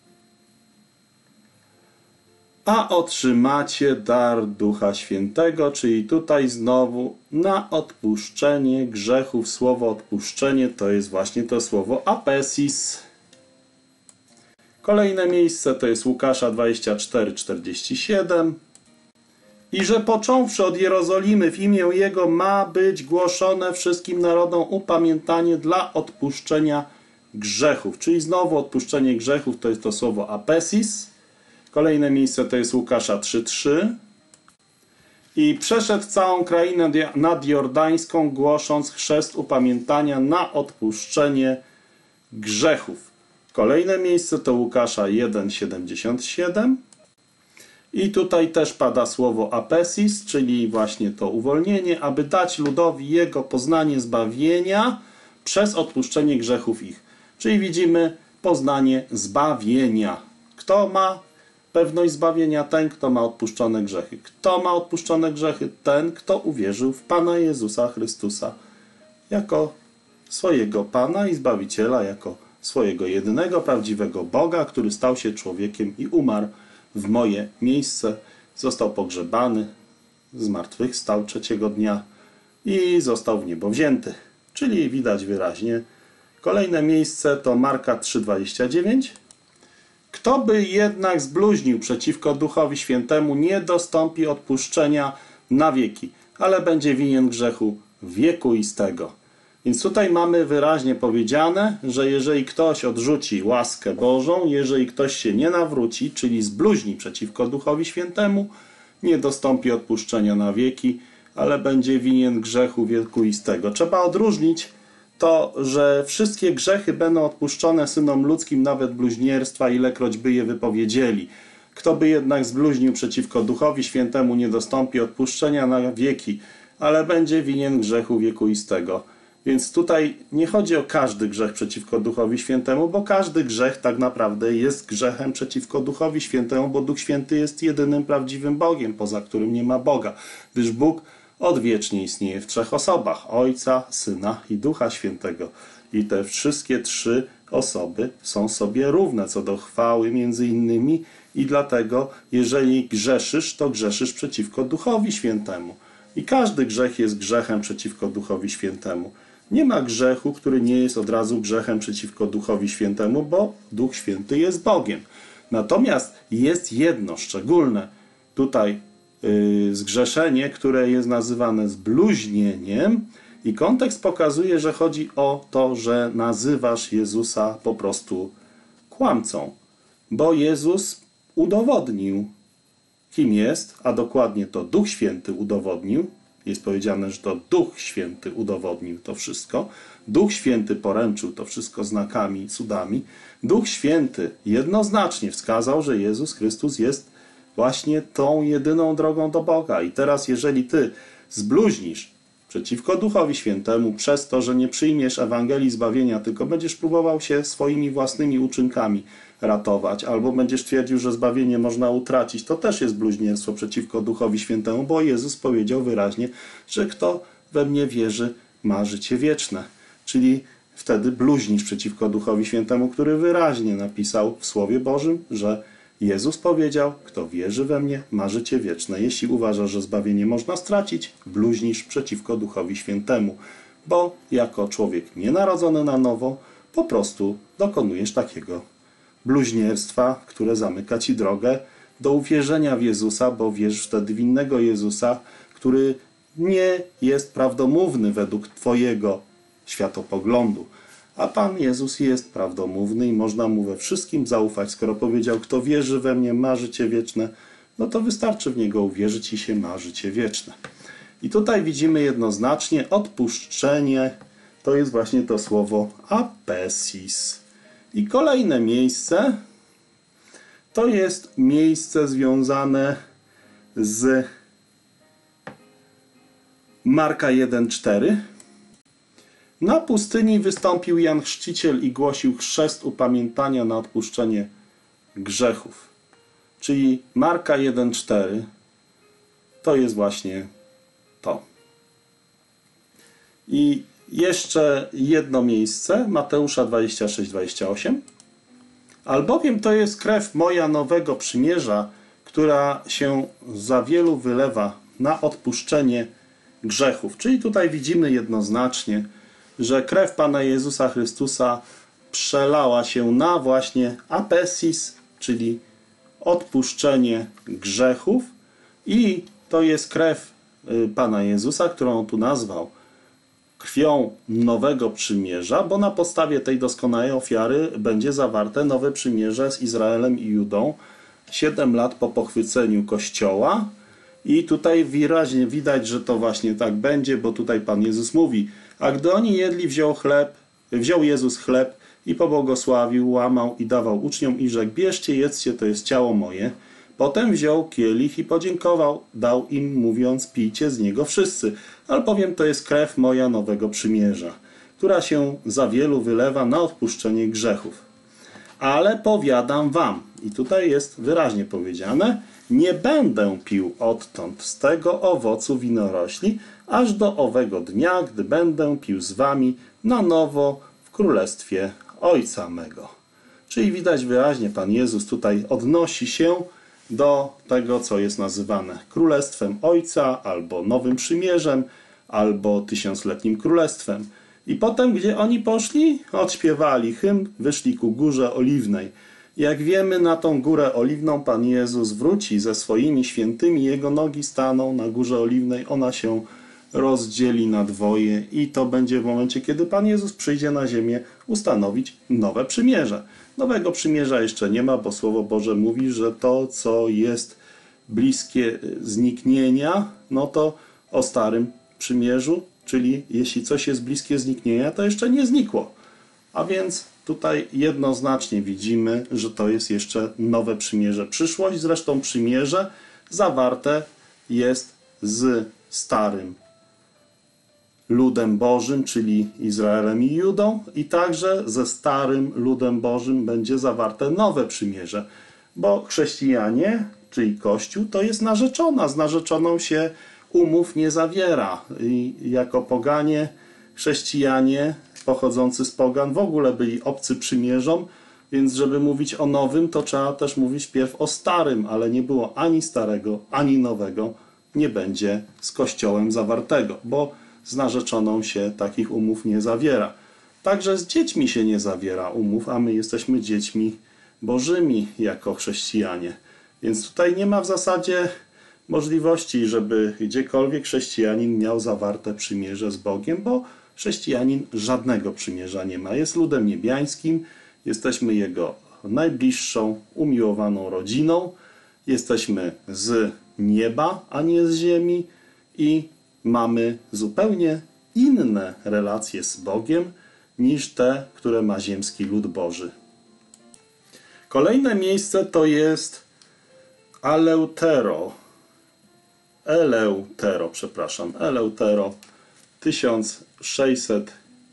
a otrzymacie dar Ducha Świętego, czyli tutaj znowu na odpuszczenie grzechów. Słowo odpuszczenie to jest właśnie to słowo apesis. Kolejne miejsce to jest Łukasza 24:47. I że począwszy od Jerozolimy w imię Jego ma być głoszone wszystkim narodom upamiętanie dla odpuszczenia grzechów. Czyli znowu odpuszczenie grzechów to jest to słowo apesis. Kolejne miejsce to jest Łukasza 3:3. I przeszedł całą krainę nadjordańską, głosząc chrzest upamiętania na odpuszczenie grzechów. Kolejne miejsce to Łukasza 1:77. I tutaj też pada słowo apesis, czyli właśnie to uwolnienie, aby dać ludowi jego poznanie zbawienia przez odpuszczenie grzechów ich. Czyli widzimy poznanie zbawienia. Kto ma pewność zbawienia ten, kto ma odpuszczone grzechy. Kto ma odpuszczone grzechy? Ten, kto uwierzył w Pana Jezusa Chrystusa jako swojego Pana i Zbawiciela, jako swojego jedynego prawdziwego Boga, który stał się człowiekiem i umarł w moje miejsce, został pogrzebany, zmartwychwstał trzeciego dnia i został w niebo wzięty. Czyli widać wyraźnie. Kolejne miejsce to Marka 3,29. Kto by jednak zbluźnił przeciwko Duchowi Świętemu, nie dostąpi odpuszczenia na wieki, ale będzie winien grzechu wiekuistego. Więc tutaj mamy wyraźnie powiedziane, że jeżeli ktoś odrzuci łaskę Bożą, jeżeli ktoś się nie nawróci, czyli zbluźni przeciwko Duchowi Świętemu, nie dostąpi odpuszczenia na wieki, ale będzie winien grzechu wiekuistego. Trzeba odróżnić to, że wszystkie grzechy będą odpuszczone synom ludzkim, nawet bluźnierstwa, ilekroć by je wypowiedzieli. Kto by jednak zbluźnił przeciwko Duchowi Świętemu, nie dostąpi odpuszczenia na wieki, ale będzie winien grzechu wiekuistego. Więc tutaj nie chodzi o każdy grzech przeciwko Duchowi Świętemu, bo każdy grzech tak naprawdę jest grzechem przeciwko Duchowi Świętemu, bo Duch Święty jest jedynym prawdziwym Bogiem, poza którym nie ma Boga, gdyż Bóg odwiecznie istnieje w trzech osobach: Ojca, Syna i Ducha Świętego. I te wszystkie trzy osoby są sobie równe co do chwały między innymi i dlatego, jeżeli grzeszysz, to grzeszysz przeciwko Duchowi Świętemu. I każdy grzech jest grzechem przeciwko Duchowi Świętemu. Nie ma grzechu, który nie jest od razu grzechem przeciwko Duchowi Świętemu, bo Duch Święty jest Bogiem. Natomiast jest jedno szczególne tutaj zgrzeszenie, które jest nazywane zbluźnieniem i kontekst pokazuje, że chodzi o to, że nazywasz Jezusa po prostu kłamcą, bo Jezus udowodnił, kim jest, a dokładnie to Duch Święty udowodnił. Jest powiedziane, że to Duch Święty udowodnił to wszystko. Duch Święty poręczył to wszystko znakami i cudami. Duch Święty jednoznacznie wskazał, że Jezus Chrystus jest właśnie tą jedyną drogą do Boga. I teraz, jeżeli ty zbluźnisz przeciwko Duchowi Świętemu przez to, że nie przyjmiesz Ewangelii zbawienia, tylko będziesz próbował się swoimi własnymi uczynkami ratować, albo będziesz twierdził, że zbawienie można utracić, to też jest bluźnierstwo przeciwko Duchowi Świętemu, bo Jezus powiedział wyraźnie, że kto we mnie wierzy, ma życie wieczne. Czyli wtedy bluźnisz przeciwko Duchowi Świętemu, który wyraźnie napisał w Słowie Bożym, że Jezus powiedział, kto wierzy we mnie, ma życie wieczne. Jeśli uważasz, że zbawienie można stracić, bluźnisz przeciwko Duchowi Świętemu, bo jako człowiek nienarodzony na nowo, po prostu dokonujesz takiego bluźnierstwa, które zamyka ci drogę do uwierzenia w Jezusa, bo wierzysz wtedy w innego Jezusa, który nie jest prawdomówny według twojego światopoglądu. A Pan Jezus jest prawdomówny i można mu we wszystkim zaufać. Skoro powiedział, kto wierzy we mnie, ma życie wieczne, no to wystarczy w Niego uwierzyć i się ma życie wieczne. I tutaj widzimy jednoznacznie odpuszczenie, to jest właśnie to słowo apesis. I kolejne miejsce, to jest miejsce związane z Marka 1,4. Na pustyni wystąpił Jan Chrzciciel i głosił chrzest upamiętania na odpuszczenie grzechów. Czyli Marka 1,4 to jest właśnie to. I jeszcze jedno miejsce, Mateusza 26-28. Albowiem to jest krew moja nowego przymierza, która się za wielu wylewa na odpuszczenie grzechów. Czyli tutaj widzimy jednoznacznie, że krew Pana Jezusa Chrystusa przelała się na właśnie apesis, czyli odpuszczenie grzechów, i to jest krew Pana Jezusa, którą on tu nazwał krwią nowego przymierza, bo na podstawie tej doskonałej ofiary będzie zawarte nowe przymierze z Izraelem i Judą 7 lat po pochwyceniu Kościoła. I tutaj wyraźnie widać, że to właśnie tak będzie, bo tutaj Pan Jezus mówi: a gdy oni jedli, wziął Jezus chleb i pobłogosławił, łamał i dawał uczniom i rzekł: bierzcie, jedzcie, to jest ciało moje. Potem wziął kielich i podziękował, dał im, mówiąc: pijcie z niego wszyscy, albowiem to jest krew moja nowego przymierza, która się za wielu wylewa na odpuszczenie grzechów. Ale powiadam wam, i tutaj jest wyraźnie powiedziane, nie będę pił odtąd z tego owocu winorośli, aż do owego dnia, gdy będę pił z wami na nowo w królestwie Ojca mego. Czyli widać wyraźnie, Pan Jezus tutaj odnosi się do tego, co jest nazywane Królestwem Ojca, albo Nowym Przymierzem, albo Tysiącletnim Królestwem. I potem, gdzie oni poszli? Odśpiewali hymn, wyszli ku Górze Oliwnej. Jak wiemy, na tą Górę Oliwną Pan Jezus wróci ze swoimi świętymi, Jego nogi staną na Górze Oliwnej, ona się rozdzieli na dwoje i to będzie w momencie, kiedy Pan Jezus przyjdzie na ziemię ustanowić nowe przymierze. Nowego przymierza jeszcze nie ma, bo Słowo Boże mówi, że to, co jest bliskie zniknienia, no to o starym przymierzu, czyli jeśli coś jest bliskie zniknienia, to jeszcze nie znikło. A więc tutaj jednoznacznie widzimy, że to jest jeszcze nowe przymierze. Przyszłość, zresztą przymierze zawarte jest z starym ludem Bożym, czyli Izraelem i Judą, i także ze starym ludem Bożym będzie zawarte nowe przymierze, bo chrześcijanie, czyli Kościół, to jest narzeczona. Z narzeczoną się umów nie zawiera. I jako poganie, chrześcijanie pochodzący z pogan w ogóle byli obcy przymierzom, więc żeby mówić o nowym, to trzeba też mówić wpierw o starym, ale nie było ani starego, ani nowego, nie będzie z Kościołem zawartego, bo z narzeczoną się takich umów nie zawiera. Także z dziećmi się nie zawiera umów, a my jesteśmy dziećmi bożymi jako chrześcijanie. Więc tutaj nie ma w zasadzie możliwości, żeby gdziekolwiek chrześcijanin miał zawarte przymierze z Bogiem, bo chrześcijanin żadnego przymierza nie ma. Jest ludem niebiańskim, jesteśmy Jego najbliższą, umiłowaną rodziną, jesteśmy z nieba, a nie z ziemi i mamy zupełnie inne relacje z Bogiem niż te, które ma ziemski lud Boży. Kolejne miejsce to jest Eleutero, 1600.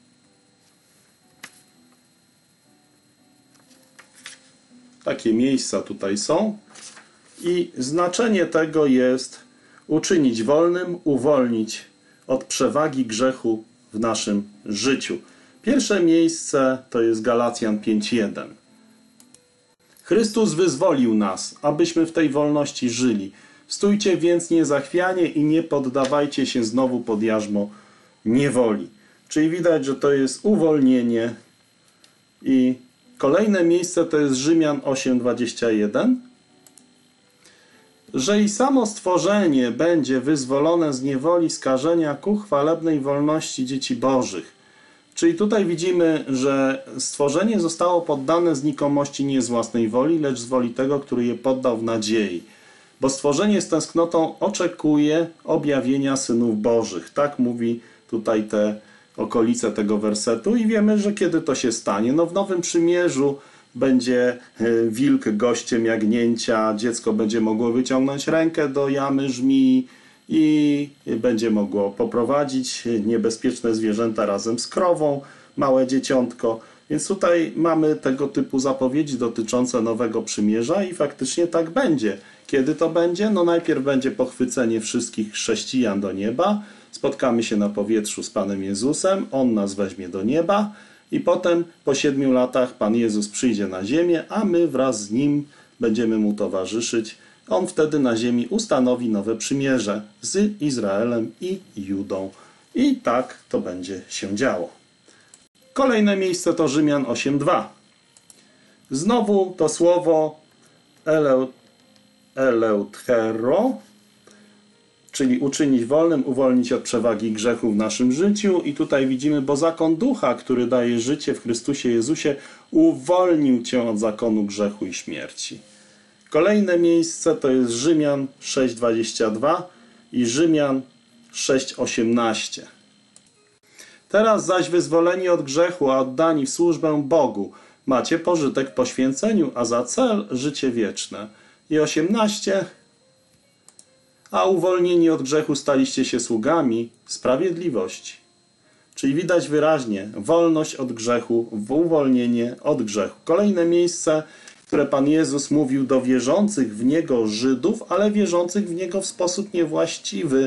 Takie miejsca tutaj są i znaczenie tego jest uczynić wolnym, uwolnić od przewagi grzechu w naszym życiu. Pierwsze miejsce to jest Galacjan 5:1. Chrystus wyzwolił nas, abyśmy w tej wolności żyli. Stójcie więc niezachwianie i nie poddawajcie się znowu pod jarzmo niewoli. Czyli widać, że to jest uwolnienie. I kolejne miejsce to jest Rzymian 8:21. Że i samo stworzenie będzie wyzwolone z niewoli skażenia ku chwalebnej wolności dzieci Bożych. Czyli tutaj widzimy, że stworzenie zostało poddane znikomości nie z własnej woli, lecz z woli tego, który je poddał w nadziei. Bo stworzenie z tęsknotą oczekuje objawienia synów Bożych. Tak mówi tutaj te okolice tego wersetu i wiemy, że kiedy to się stanie. No w Nowym Przymierzu będzie wilk gościem jagnięcia, dziecko będzie mogło wyciągnąć rękę do jamy żmii i będzie mogło poprowadzić niebezpieczne zwierzęta razem z krową, małe dzieciątko. Więc tutaj mamy tego typu zapowiedzi dotyczące Nowego Przymierza i faktycznie tak będzie. Kiedy to będzie? No najpierw będzie pochwycenie wszystkich chrześcijan do nieba, spotkamy się na powietrzu z Panem Jezusem, On nas weźmie do nieba i potem po 7 latach Pan Jezus przyjdzie na ziemię, a my wraz z Nim będziemy Mu towarzyszyć. On wtedy na ziemi ustanowi nowe przymierze z Izraelem i Judą. I tak to będzie się działo. Kolejne miejsce to Rzymian 8:2. Znowu to słowo eleutero, czyli uczynić wolnym, uwolnić od przewagi grzechu w naszym życiu. I tutaj widzimy, bo zakon ducha, który daje życie w Chrystusie Jezusie, uwolnił cię od zakonu grzechu i śmierci. Kolejne miejsce to jest Rzymian 6:22 i Rzymian 6:18. Teraz zaś wyzwoleni od grzechu, a oddani w służbę Bogu, macie pożytek w poświęceniu, a za cel życie wieczne. I 18. A uwolnieni od grzechu staliście się sługami sprawiedliwości. Czyli widać wyraźnie wolność od grzechu, uwolnienie od grzechu. Kolejne miejsce, które Pan Jezus mówił do wierzących w Niego Żydów, ale wierzących w Niego w sposób niewłaściwy.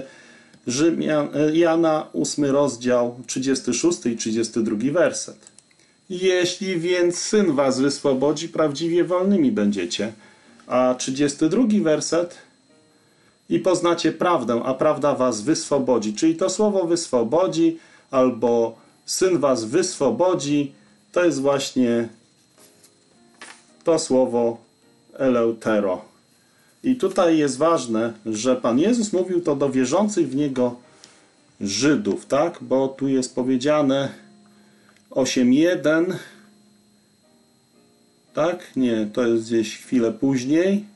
Jana 8 rozdział 36 i 32 werset. Jeśli więc Syn was wyswobodzi, prawdziwie wolnymi będziecie. A 32 werset. I poznacie prawdę, a prawda was wyswobodzi. Czyli to słowo wyswobodzi albo Syn was wyswobodzi, to jest właśnie to słowo eleutero. I tutaj jest ważne, że Pan Jezus mówił to do wierzących w Niego Żydów, tak? Bo tu jest powiedziane 8:1, tak? Nie, to jest gdzieś chwilę później.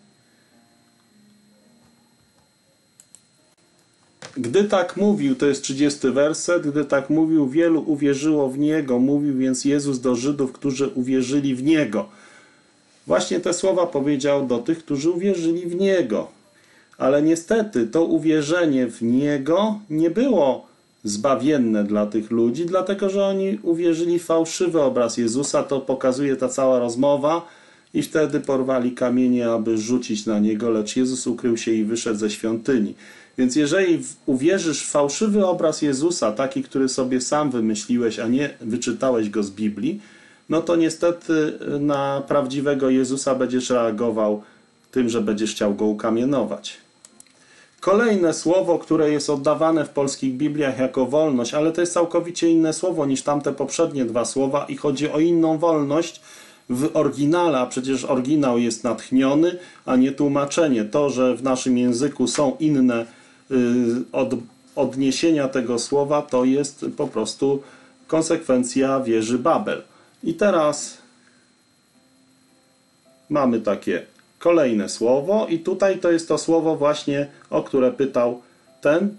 Gdy tak mówił, to jest 30 werset, gdy tak mówił, wielu uwierzyło w Niego. Mówił więc Jezus do Żydów, którzy uwierzyli w Niego. Właśnie te słowa powiedział do tych, którzy uwierzyli w Niego. Ale niestety to uwierzenie w Niego nie było zbawienne dla tych ludzi, dlatego że oni uwierzyli w fałszywy obraz Jezusa. To pokazuje ta cała rozmowa i wtedy porwali kamienie, aby rzucić na Niego, lecz Jezus ukrył się i wyszedł ze świątyni. Więc jeżeli uwierzysz w fałszywy obraz Jezusa, taki, który sobie sam wymyśliłeś, a nie wyczytałeś go z Biblii, no to niestety na prawdziwego Jezusa będziesz reagował tym, że będziesz chciał go ukamienować. Kolejne słowo, które jest oddawane w polskich Bibliach jako wolność, ale to jest całkowicie inne słowo niż tamte poprzednie dwa słowa i chodzi o inną wolność w oryginale, a przecież oryginał jest natchniony, a nie tłumaczenie. To, że w naszym języku są inne odniesienia tego słowa, to jest po prostu konsekwencja wieży Babel. I teraz mamy takie kolejne słowo i tutaj to jest to słowo właśnie, o które pytał ten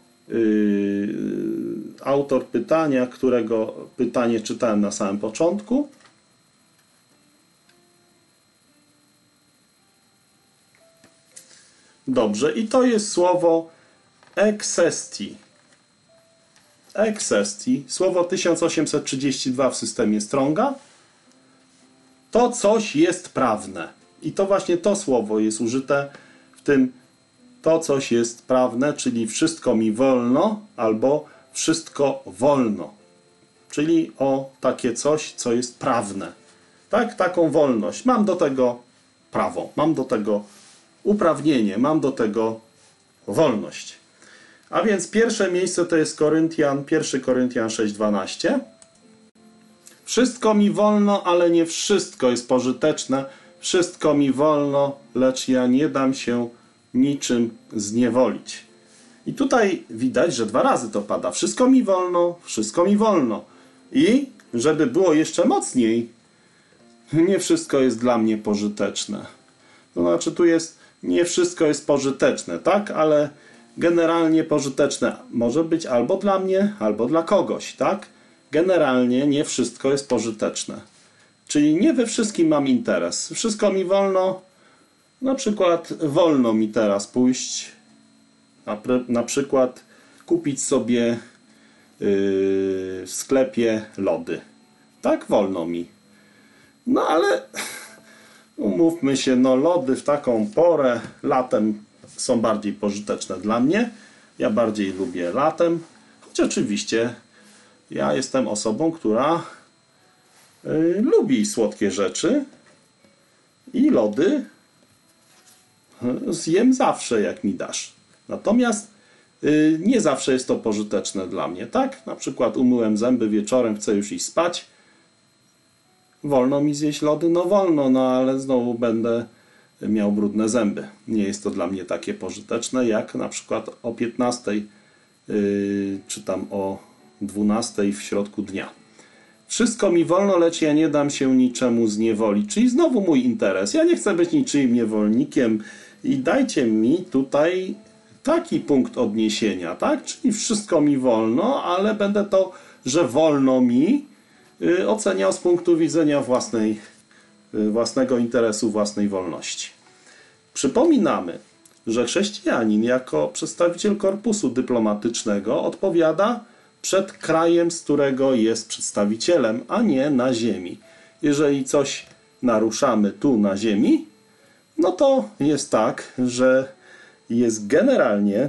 autor pytania, którego pytanie czytałem na samym początku. Dobrze, i to jest słowo eksesti. Eksesti, słowo 1832 w systemie Stronga. To coś jest prawne. I to właśnie to słowo jest użyte w tym to coś jest prawne, czyli wszystko mi wolno albo wszystko wolno. Czyli o takie coś, co jest prawne. Tak, taką wolność. Mam do tego prawo, mam do tego uprawnienie, mam do tego wolność. A więc pierwsze miejsce to jest 1 Koryntian 6:12. Wszystko mi wolno, ale nie wszystko jest pożyteczne. Wszystko mi wolno, lecz ja nie dam się niczym zniewolić. I tutaj widać, że 2 razy to pada. Wszystko mi wolno, wszystko mi wolno. I żeby było jeszcze mocniej, nie wszystko jest dla mnie pożyteczne. To znaczy tu jest nie wszystko jest pożyteczne, tak? Ale generalnie pożyteczne może być albo dla mnie, albo dla kogoś, tak? Generalnie nie wszystko jest pożyteczne. Czyli nie we wszystkim mam interes. Wszystko mi wolno, na przykład wolno mi teraz pójść, na przykład kupić sobie w sklepie lody. Tak, wolno mi. No ale umówmy się, no lody w taką porę latem są bardziej pożyteczne dla mnie. Ja bardziej lubię latem, choć oczywiście ja jestem osobą, która lubi słodkie rzeczy i lody zjem zawsze, jak mi dasz. Natomiast nie zawsze jest to pożyteczne dla mnie, tak? Na przykład umyłem zęby wieczorem, chcę już iść spać. Wolno mi zjeść lody? No wolno, no ale znowu będę miał brudne zęby. Nie jest to dla mnie takie pożyteczne, jak na przykład o 15 czy tam o 12 w środku dnia. Wszystko mi wolno, lecz ja nie dam się niczemu zniewolić. Czyli znowu mój interes. Ja nie chcę być niczyim niewolnikiem i dajcie mi tutaj taki punkt odniesienia, tak? Czyli wszystko mi wolno, ale będę to, że wolno mi oceniał z punktu widzenia własnego interesu, własnej wolności. Przypominamy, że chrześcijanin jako przedstawiciel korpusu dyplomatycznego odpowiada przed krajem, z którego jest przedstawicielem, a nie na ziemi. Jeżeli coś naruszamy tu na ziemi, no to jest tak, że jest generalnie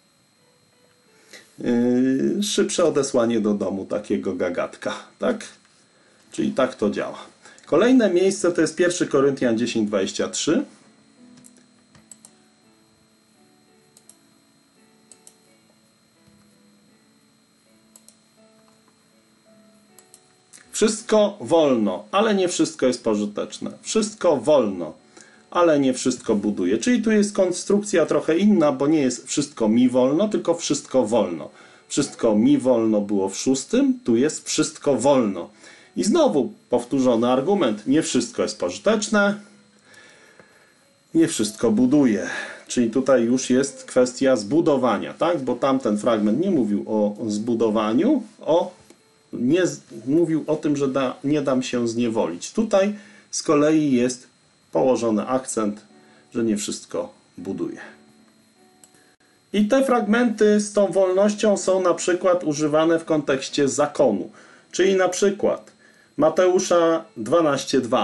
szybsze odesłanie do domu takiego gagatka, tak? Czyli tak to działa. Kolejne miejsce to jest 1 Koryntian 10:23. Wszystko wolno, ale nie wszystko jest pożyteczne. Wszystko wolno, ale nie wszystko buduje. Czyli tu jest konstrukcja trochę inna, bo nie jest wszystko mi wolno, tylko wszystko wolno. Wszystko mi wolno było w 6, tu jest wszystko wolno. I znowu powtórzony argument, nie wszystko jest pożyteczne, nie wszystko buduje. Czyli tutaj już jest kwestia zbudowania, tak? Bo tamten fragment nie mówił o zbudowaniu, mówił o tym, że nie dam się zniewolić. Tutaj z kolei jest położony akcent, że nie wszystko buduje. I te fragmenty z tą wolnością są na przykład używane w kontekście zakonu. Czyli na przykład Mateusza 12:2.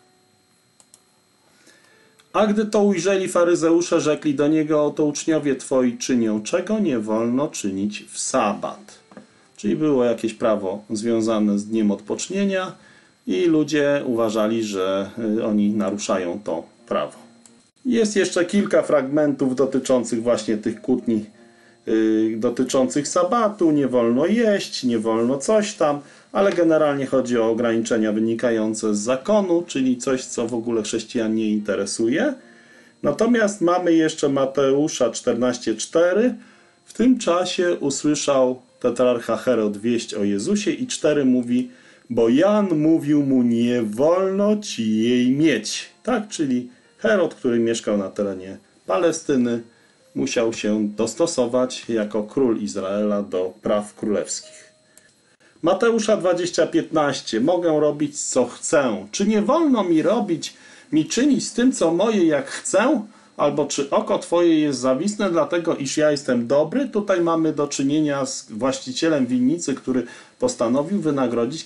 A gdy to ujrzeli faryzeusze, rzekli do niego: oto uczniowie twoi czynią, czego nie wolno czynić w sabat. Czyli było jakieś prawo związane z dniem odpocznienia i ludzie uważali, że oni naruszają to prawo. Jest jeszcze kilka fragmentów dotyczących właśnie tych kłótni dotyczących sabatu. Nie wolno jeść, nie wolno coś tam, ale generalnie chodzi o ograniczenia wynikające z zakonu, czyli coś, co w ogóle chrześcijan nie interesuje. Natomiast mamy jeszcze Mateusza 14:4. W tym czasie usłyszał tetrarcha Herod wieść o Jezusie i 4 mówi: bo Jan mówił mu, nie wolno ci jej mieć. Tak, czyli Herod, który mieszkał na terenie Palestyny, musiał się dostosować jako król Izraela do praw królewskich. Mateusza 20:15. Mogę robić co chcę. Czy nie wolno mi czynić z tym, co moje, jak chcę? Albo czy oko twoje jest zawisne, dlatego iż ja jestem dobry? Tutaj mamy do czynienia z właścicielem winnicy, który postanowił wynagrodzić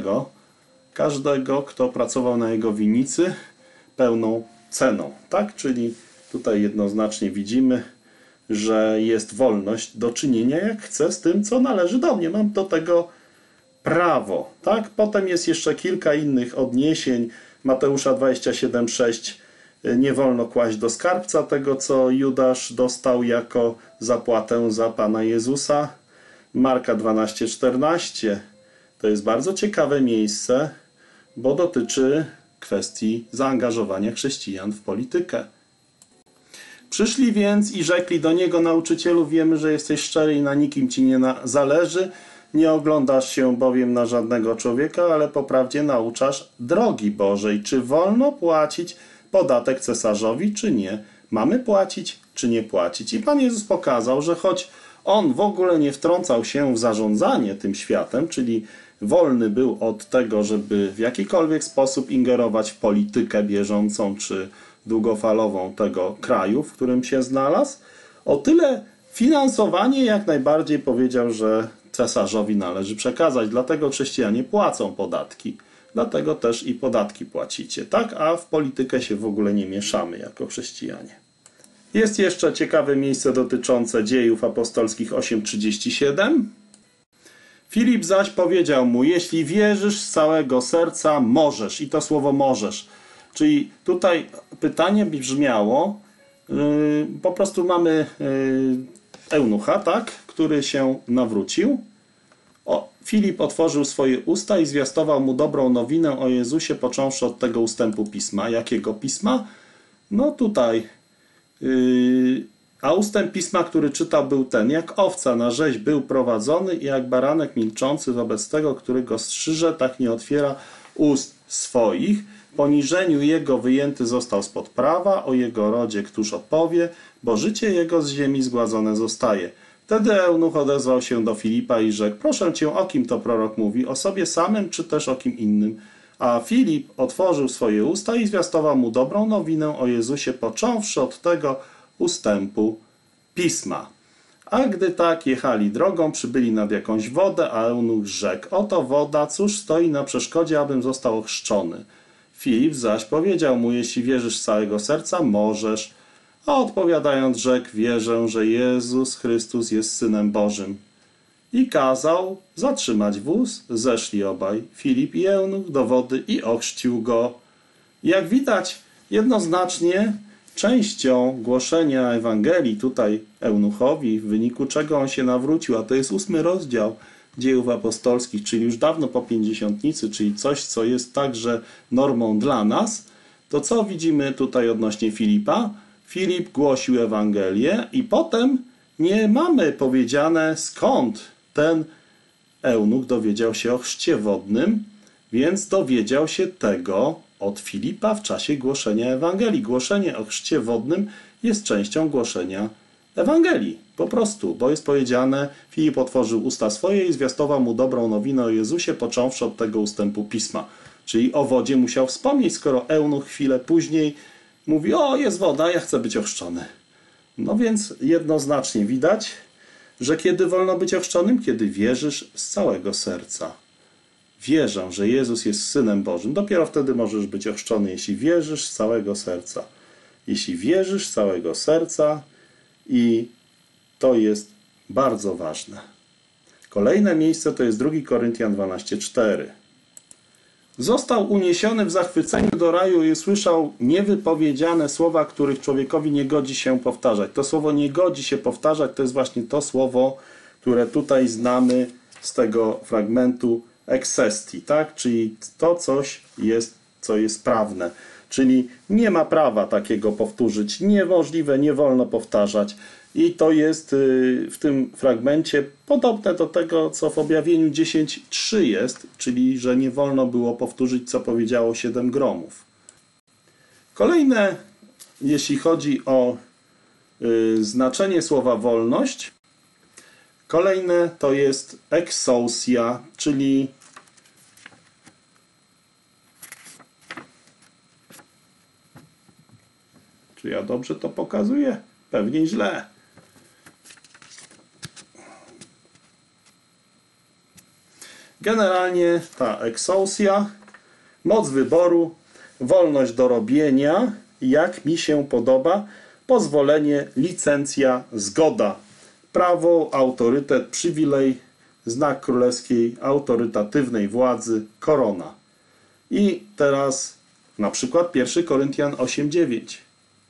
każdego, kto pracował na jego winnicy, pełną ceną. Tak? Czyli tutaj jednoznacznie widzimy, że jest wolność do czynienia jak chcę z tym, co należy do mnie. Mam do tego prawo. Tak? Potem jest jeszcze kilka innych odniesień. Mateusza 27:6. Nie wolno kłaść do skarbca tego, co Judasz dostał jako zapłatę za Pana Jezusa. Marka 12:14. To jest bardzo ciekawe miejsce, bo dotyczy kwestii zaangażowania chrześcijan w politykę. Przyszli więc i rzekli do niego: nauczycielu, wiemy, że jesteś szczery i na nikim ci nie zależy. Nie oglądasz się bowiem na żadnego człowieka, ale po prawdzie nauczasz drogi Bożej. Czy wolno płacić podatek cesarzowi, czy nie? Mamy płacić, czy nie płacić? I Pan Jezus pokazał, że choć On w ogóle nie wtrącał się w zarządzanie tym światem, czyli wolny był od tego, żeby w jakikolwiek sposób ingerować w politykę bieżącą, czy długofalową tego kraju, w którym się znalazł, o tyle finansowanie jak najbardziej powiedział, że cesarzowi należy przekazać. Dlatego chrześcijanie płacą podatki. Dlatego też i podatki płacicie, tak? A w politykę się w ogóle nie mieszamy jako chrześcijanie. Jest jeszcze ciekawe miejsce dotyczące Dziejów Apostolskich 8:37. Filip zaś powiedział mu: jeśli wierzysz z całego serca, możesz. I to słowo możesz. Czyli tutaj pytanie brzmiało, po prostu mamy eunucha, tak? Który się nawrócił. Filip otworzył swoje usta i zwiastował mu dobrą nowinę o Jezusie, począwszy od tego ustępu pisma. Jakiego pisma? No tutaj. A ustęp pisma, który czytał, był ten: jak owca na rzeź był prowadzony i jak baranek milczący wobec tego, który go strzyże, tak nie otwiera ust swoich. Poniżeniu jego wyjęty został spod prawa, o jego rodzie któż odpowie, bo życie jego z ziemi zgładzone zostaje. Wtedy eunuch odezwał się do Filipa i rzekł: proszę cię, o kim to prorok mówi? O sobie samym, czy też o kim innym? A Filip otworzył swoje usta i zwiastował mu dobrą nowinę o Jezusie, począwszy od tego ustępu pisma. A gdy tak jechali drogą, przybyli nad jakąś wodę, a eunuch rzekł: oto woda, cóż stoi na przeszkodzie, abym został ochrzczony? Filip zaś powiedział mu: jeśli wierzysz z całego serca, możesz. A odpowiadając rzekł: wierzę, że Jezus Chrystus jest Synem Bożym. I kazał zatrzymać wóz. Zeszli obaj, Filip i eunuch, do wody i ochrzcił go. Jak widać, jednoznacznie częścią głoszenia Ewangelii tutaj eunuchowi, w wyniku czego on się nawrócił, a to jest 8 rozdział Dziejów Apostolskich, czyli już dawno po Pięćdziesiątnicy, czyli coś, co jest także normą dla nas, to co widzimy tutaj odnośnie Filipa? Filip głosił Ewangelię i potem nie mamy powiedziane, skąd ten eunuch dowiedział się o chrzcie wodnym, więc dowiedział się tego od Filipa w czasie głoszenia Ewangelii. Głoszenie o chrzcie wodnym jest częścią głoszenia Ewangelii. Po prostu, bo jest powiedziane: Filip otworzył usta swoje i zwiastował mu dobrą nowinę o Jezusie, począwszy od tego ustępu pisma. Czyli o wodzie musiał wspomnieć, skoro eunuch chwilę później mówi: o, jest woda, ja chcę być ochrzczony. No więc jednoznacznie widać, że kiedy wolno być ochrzczonym? Kiedy wierzysz z całego serca. Wierzę, że Jezus jest Synem Bożym. Dopiero wtedy możesz być ochrzczony, jeśli wierzysz z całego serca. Jeśli wierzysz z całego serca, i to jest bardzo ważne. Kolejne miejsce to jest 2 Koryntian 12:4. Został uniesiony w zachwyceniu do raju i usłyszał niewypowiedziane słowa, których człowiekowi nie godzi się powtarzać. To słowo nie godzi się powtarzać to jest właśnie to słowo, które tutaj znamy z tego fragmentu eksestii, tak? Czyli to coś jest, co jest prawne. Czyli nie ma prawa takiego powtórzyć. Niemożliwe, nie wolno powtarzać. I to jest w tym fragmencie podobne do tego, co w objawieniu 10:3 jest, czyli że nie wolno było powtórzyć, co powiedziało 7 gromów. Kolejne, jeśli chodzi o znaczenie słowa wolność, kolejne to jest exousia, czyli czy ja dobrze to pokazuję? Pewnie źle. Generalnie ta exousia, moc wyboru, wolność do robienia, jak mi się podoba, pozwolenie, licencja, zgoda, prawo, autorytet, przywilej, znak królewskiej, autorytatywnej władzy, korona. I teraz na przykład 1 Koryntian 8:9.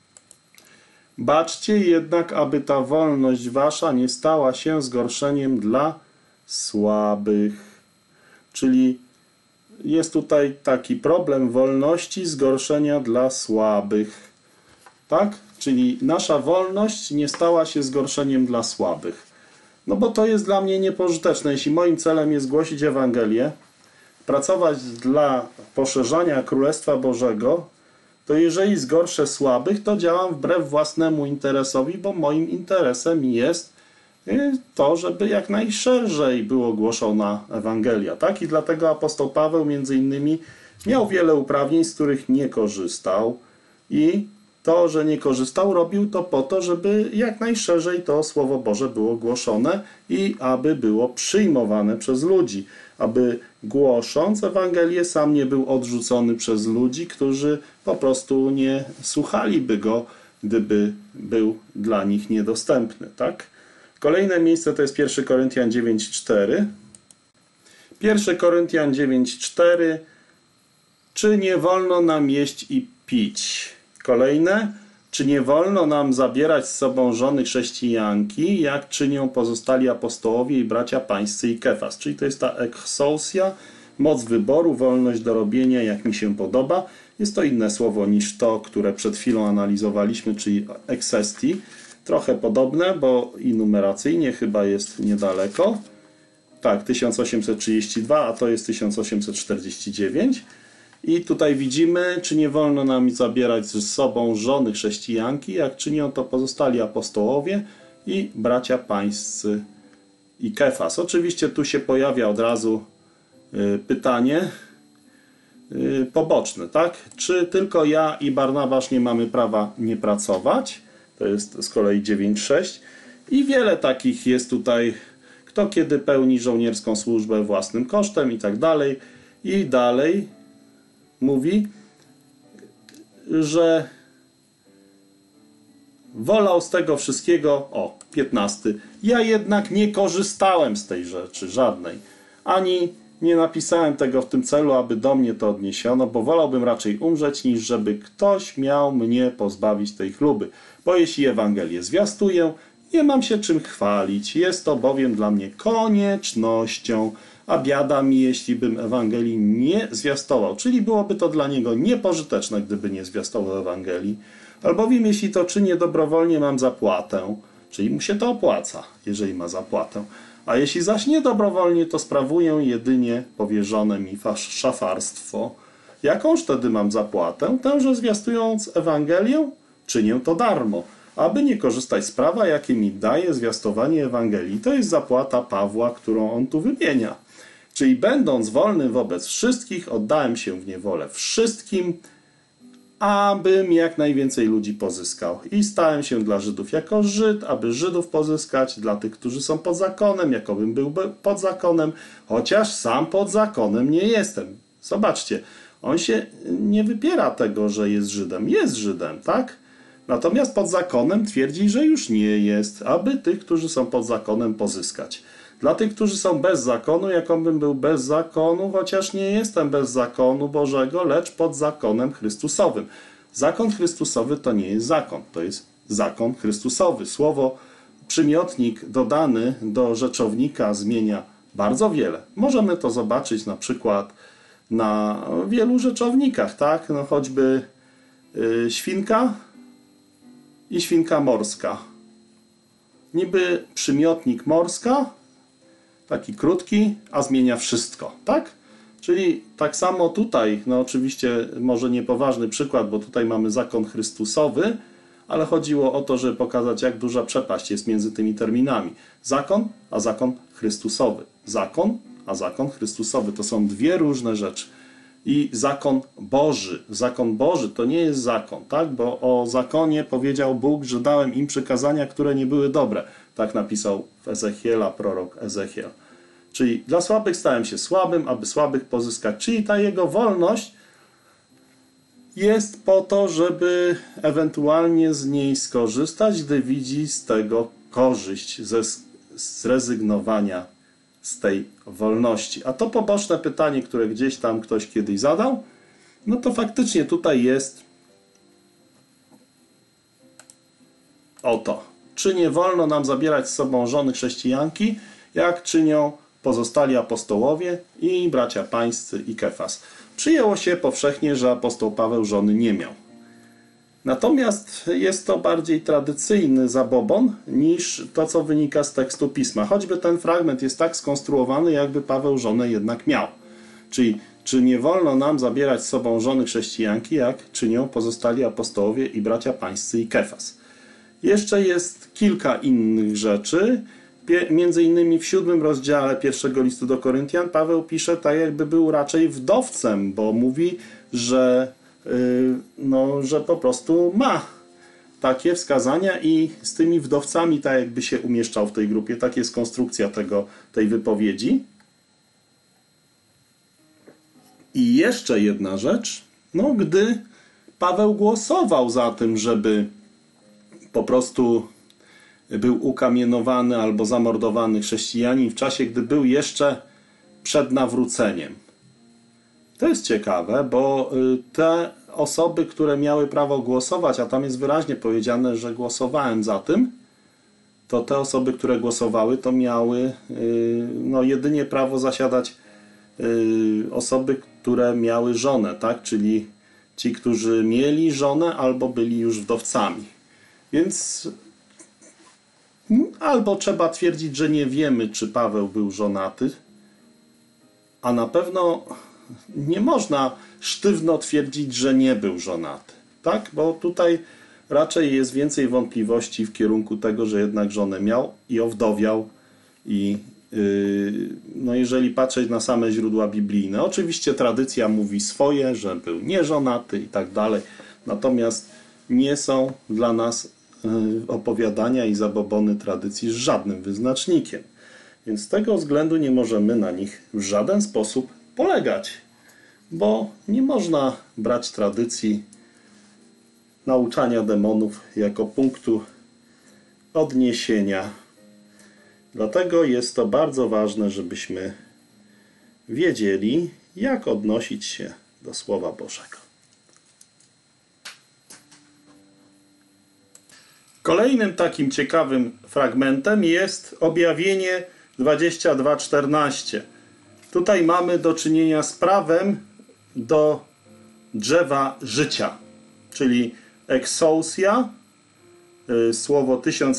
Baczcie jednak, aby ta wolność wasza nie stała się zgorszeniem dla słabych. Czyli jest tutaj taki problem wolności, zgorszenia dla słabych. Tak? Czyli nasza wolność nie stała się zgorszeniem dla słabych. No bo to jest dla mnie niepożyteczne. Jeśli moim celem jest głosić Ewangelię, pracować dla poszerzania Królestwa Bożego, to jeżeli zgorszę słabych, to działam wbrew własnemu interesowi, bo moim interesem jest to, żeby jak najszerzej było głoszona Ewangelia. Tak? I dlatego apostoł Paweł między innymi miał wiele uprawnień, z których nie korzystał. I to, że nie korzystał, robił to po to, żeby jak najszerzej to Słowo Boże było głoszone i aby było przyjmowane przez ludzi. Aby głosząc Ewangelię sam nie był odrzucony przez ludzi, którzy po prostu nie słuchaliby go, gdyby był dla nich niedostępny. Tak? Kolejne miejsce to jest 1 Koryntian 9:4. 1 Koryntian 9:4. Czy nie wolno nam jeść i pić? Kolejne. Czy nie wolno nam zabierać z sobą żony chrześcijanki, jak czynią pozostali apostołowie i bracia pańscy i Kefas? Czyli to jest ta exousia, moc wyboru, wolność do robienia, jak mi się podoba. Jest to inne słowo niż to, które przed chwilą analizowaliśmy, czyli exesti. Trochę podobne, bo i numeracyjnie chyba jest niedaleko. Tak, 1832, a to jest 1849. I tutaj widzimy, czy nie wolno nam zabierać ze sobą żony chrześcijanki, jak czynią to pozostali apostołowie i bracia pańscy i Kefas. Oczywiście tu się pojawia od razu pytanie poboczne, tak? Czy tylko ja i Barnabasz nie mamy prawa nie pracować? To jest z kolei 9:6. I wiele takich jest tutaj, kto kiedy pełni żołnierską służbę własnym kosztem i tak dalej. I dalej mówi, że wolał z tego wszystkiego, 15. Ja jednak nie korzystałem z tej rzeczy żadnej, ani nie napisałem tego w tym celu, aby do mnie to odniesiono, bo wolałbym raczej umrzeć, niż żeby ktoś miał mnie pozbawić tej chluby. Bo jeśli Ewangelię zwiastuję, nie mam się czym chwalić, jest to bowiem dla mnie koniecznością, a biada mi, jeśli bym Ewangelii nie zwiastował, czyli byłoby to dla niego niepożyteczne, gdyby nie zwiastował Ewangelii, albowiem jeśli to czynię dobrowolnie, mam zapłatę, czyli mu się to opłaca, jeżeli ma zapłatę, a jeśli zaś nie dobrowolnie, to sprawuję jedynie powierzone mi szafarstwo. Jakąż wtedy mam zapłatę? Tę, że zwiastując Ewangelię, czynię to darmo, aby nie korzystać z prawa, jakie mi daje zwiastowanie Ewangelii. To jest zapłata Pawła, którą on tu wymienia. Czyli będąc wolnym wobec wszystkich, oddałem się w niewolę wszystkim, abym jak najwięcej ludzi pozyskał. I stałem się dla Żydów jako Żyd, aby Żydów pozyskać, dla tych, którzy są pod zakonem, jakobym był pod zakonem, chociaż sam pod zakonem nie jestem. Zobaczcie, on się nie wypiera tego, że jest Żydem. Jest Żydem, tak? Natomiast pod zakonem twierdzi, że już nie jest, aby tych, którzy są pod zakonem, pozyskać. Dla tych, którzy są bez zakonu, jakobym był bez zakonu, chociaż nie jestem bez zakonu Bożego, lecz pod zakonem Chrystusowym. Zakon Chrystusowy to nie jest zakon, to jest zakon Chrystusowy. Słowo przymiotnik dodany do rzeczownika zmienia bardzo wiele. Możemy to zobaczyć na przykład na wielu rzeczownikach, tak? No choćby świnka i świnka morska. Niby przymiotnik morska, taki krótki, a zmienia wszystko, tak? Czyli tak samo tutaj, no oczywiście może niepoważny przykład, bo tutaj mamy zakon Chrystusowy, ale chodziło o to, żeby pokazać, jak duża przepaść jest między tymi terminami. Zakon, a zakon Chrystusowy. Zakon, a zakon Chrystusowy. To są dwie różne rzeczy. I zakon Boży to nie jest zakon, tak? Bo o zakonie powiedział Bóg, że dałem im przykazania, które nie były dobre. Tak napisał w Ezechiela prorok Ezechiel. Czyli dla słabych stałem się słabym, aby słabych pozyskać. Czyli ta jego wolność jest po to, żeby ewentualnie z niej skorzystać, gdy widzi z tego korzyść, ze zrezygnowania z tej wolności. A to poboczne pytanie, które gdzieś tam ktoś kiedyś zadał, no to faktycznie tutaj jest oto. Czy nie wolno nam zabierać z sobą żony chrześcijanki, jak czynią pozostali apostołowie i bracia pańscy i Kefas? Przyjęło się powszechnie, że apostoł Paweł żony nie miał. Natomiast jest to bardziej tradycyjny zabobon niż to, co wynika z tekstu Pisma. Choćby ten fragment jest tak skonstruowany, jakby Paweł żonę jednak miał. Czyli czy nie wolno nam zabierać z sobą żony chrześcijanki, jak czynią pozostali apostołowie i bracia pańscy i Kefas. Jeszcze jest kilka innych rzeczy. Między innymi w 7 rozdziale pierwszego listu do Koryntian Paweł pisze tak, jakby był raczej wdowcem, bo mówi, że że po prostu ma takie wskazania i z tymi wdowcami tak jakby się umieszczał w tej grupie. Tak jest konstrukcja tej wypowiedzi. I jeszcze jedna rzecz, gdy Paweł głosował za tym, żeby po prostu był ukamienowany albo zamordowany chrześcijanin w czasie, gdy był jeszcze przed nawróceniem. To jest ciekawe, bo te osoby, które miały prawo głosować, a tam jest wyraźnie powiedziane, że głosowałem za tym, to te osoby, które głosowały, to miały jedynie prawo zasiadać osoby, które miały żonę, tak? Czyli ci, którzy mieli żonę albo byli już wdowcami. Więc albo trzeba twierdzić, że nie wiemy, czy Paweł był żonaty, a na pewno nie można sztywno twierdzić, że nie był żonaty, tak? Bo tutaj raczej jest więcej wątpliwości w kierunku tego, że jednak żonę miał i owdowiał i jeżeli patrzeć na same źródła biblijne, oczywiście tradycja mówi swoje, że był nieżonaty i tak dalej, natomiast nie są dla nas opowiadania i zabobony tradycji z żadnym wyznacznikiem. Więc z tego względu nie możemy na nich w żaden sposób polegać, bo nie można brać tradycji nauczania demonów jako punktu odniesienia. Dlatego jest to bardzo ważne, żebyśmy wiedzieli, jak odnosić się do Słowa Bożego. Kolejnym takim ciekawym fragmentem jest Objawienie 22:14. Tutaj mamy do czynienia z prawem do drzewa życia, czyli exousia, słowo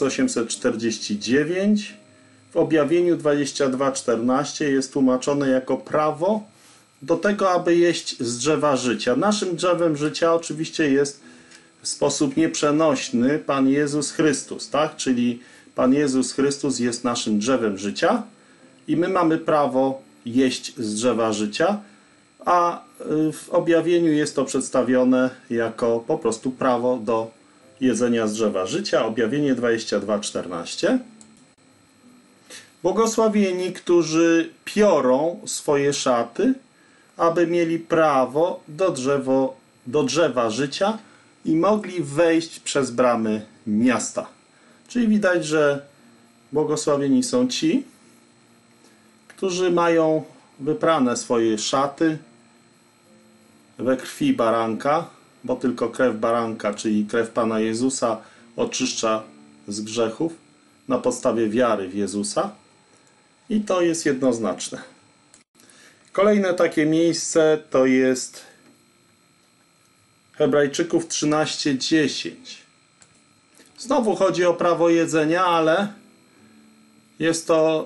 1849. W Objawieniu 22:14 jest tłumaczone jako prawo do tego, aby jeść z drzewa życia. Naszym drzewem życia oczywiście jest w sposób nieprzenośny Pan Jezus Chrystus, tak? Czyli Pan Jezus Chrystus jest naszym drzewem życia i my mamy prawo jeść z drzewa życia, a w objawieniu jest to przedstawione jako po prostu prawo do jedzenia z drzewa życia. Objawienie 22:14. Błogosławieni, którzy piorą swoje szaty, aby mieli prawo do drzewa życia i mogli wejść przez bramy miasta. Czyli widać, że błogosławieni są ci, którzy mają wyprane swoje szaty we krwi baranka, bo tylko krew baranka, czyli krew Pana Jezusa, oczyszcza z grzechów na podstawie wiary w Jezusa. I to jest jednoznaczne. Kolejne takie miejsce to jest Hebrajczyków 13:10. Znowu chodzi o prawo jedzenia, ale jest to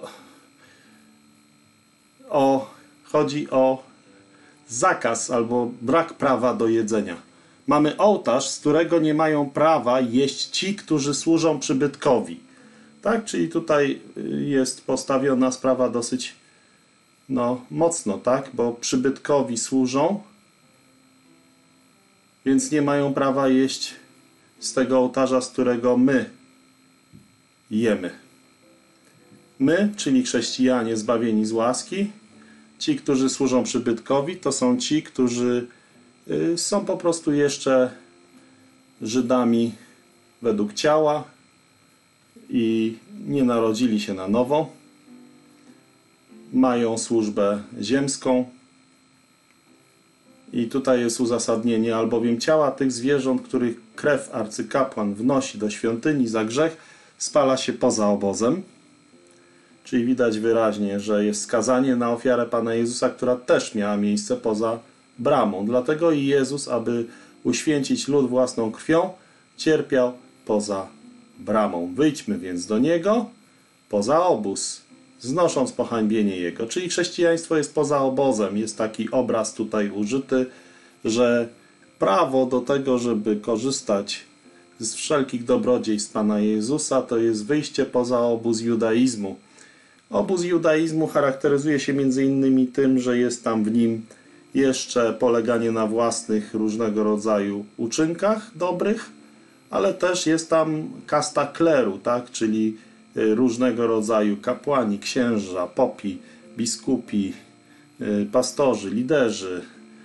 chodzi o zakaz albo brak prawa do jedzenia. Mamy ołtarz, z którego nie mają prawa jeść ci, którzy służą przybytkowi. Tak, czyli tutaj jest postawiona sprawa dosyć mocno, tak, bo przybytkowi służą, więc nie mają prawa jeść z tego ołtarza, z którego my jemy. My, czyli chrześcijanie zbawieni z łaski, ci, którzy służą przybytkowi, to są ci, którzy są po prostu jeszcze Żydami według ciała i nie narodzili się na nowo. Mają służbę ziemską. I tutaj jest uzasadnienie, albowiem ciała tych zwierząt, których krew arcykapłan wnosi do świątyni za grzech, spala się poza obozem. Czyli widać wyraźnie, że jest skazanie na ofiarę Pana Jezusa, która też miała miejsce poza bramą. Dlatego i Jezus, aby uświęcić lud własną krwią, cierpiał poza bramą. Wyjdźmy więc do Niego poza obóz, znosząc pohańbienie Jego. Czyli chrześcijaństwo jest poza obozem. Jest taki obraz tutaj użyty, że prawo do tego, żeby korzystać z wszelkich dobrodziejstw Pana Jezusa, to jest wyjście poza obóz judaizmu. Obóz judaizmu charakteryzuje się między innymi tym, że jest tam w nim jeszcze poleganie na własnych różnego rodzaju uczynkach dobrych, ale też jest tam kasta kleru, tak? Czyli różnego rodzaju kapłani, księża, popi, biskupi, pastorzy, liderzy.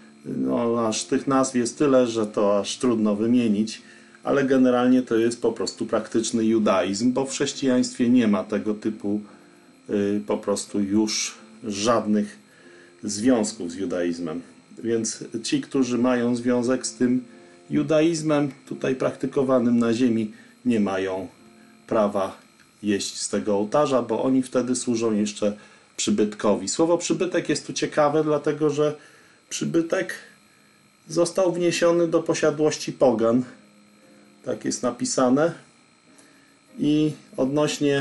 Aż tych nazw jest tyle, że to aż trudno wymienić, ale generalnie to jest po prostu praktyczny judaizm, bo w chrześcijaństwie nie ma tego typu po prostu już żadnych związków z judaizmem. Więc ci, którzy mają związek z tym judaizmem tutaj praktykowanym na ziemi, nie mają prawa jeść z tego ołtarza, bo oni wtedy służą jeszcze przybytkowi. Słowo przybytek jest tu ciekawe, dlatego że przybytek został wniesiony do posiadłości pogan. Tak jest napisane. I odnośnie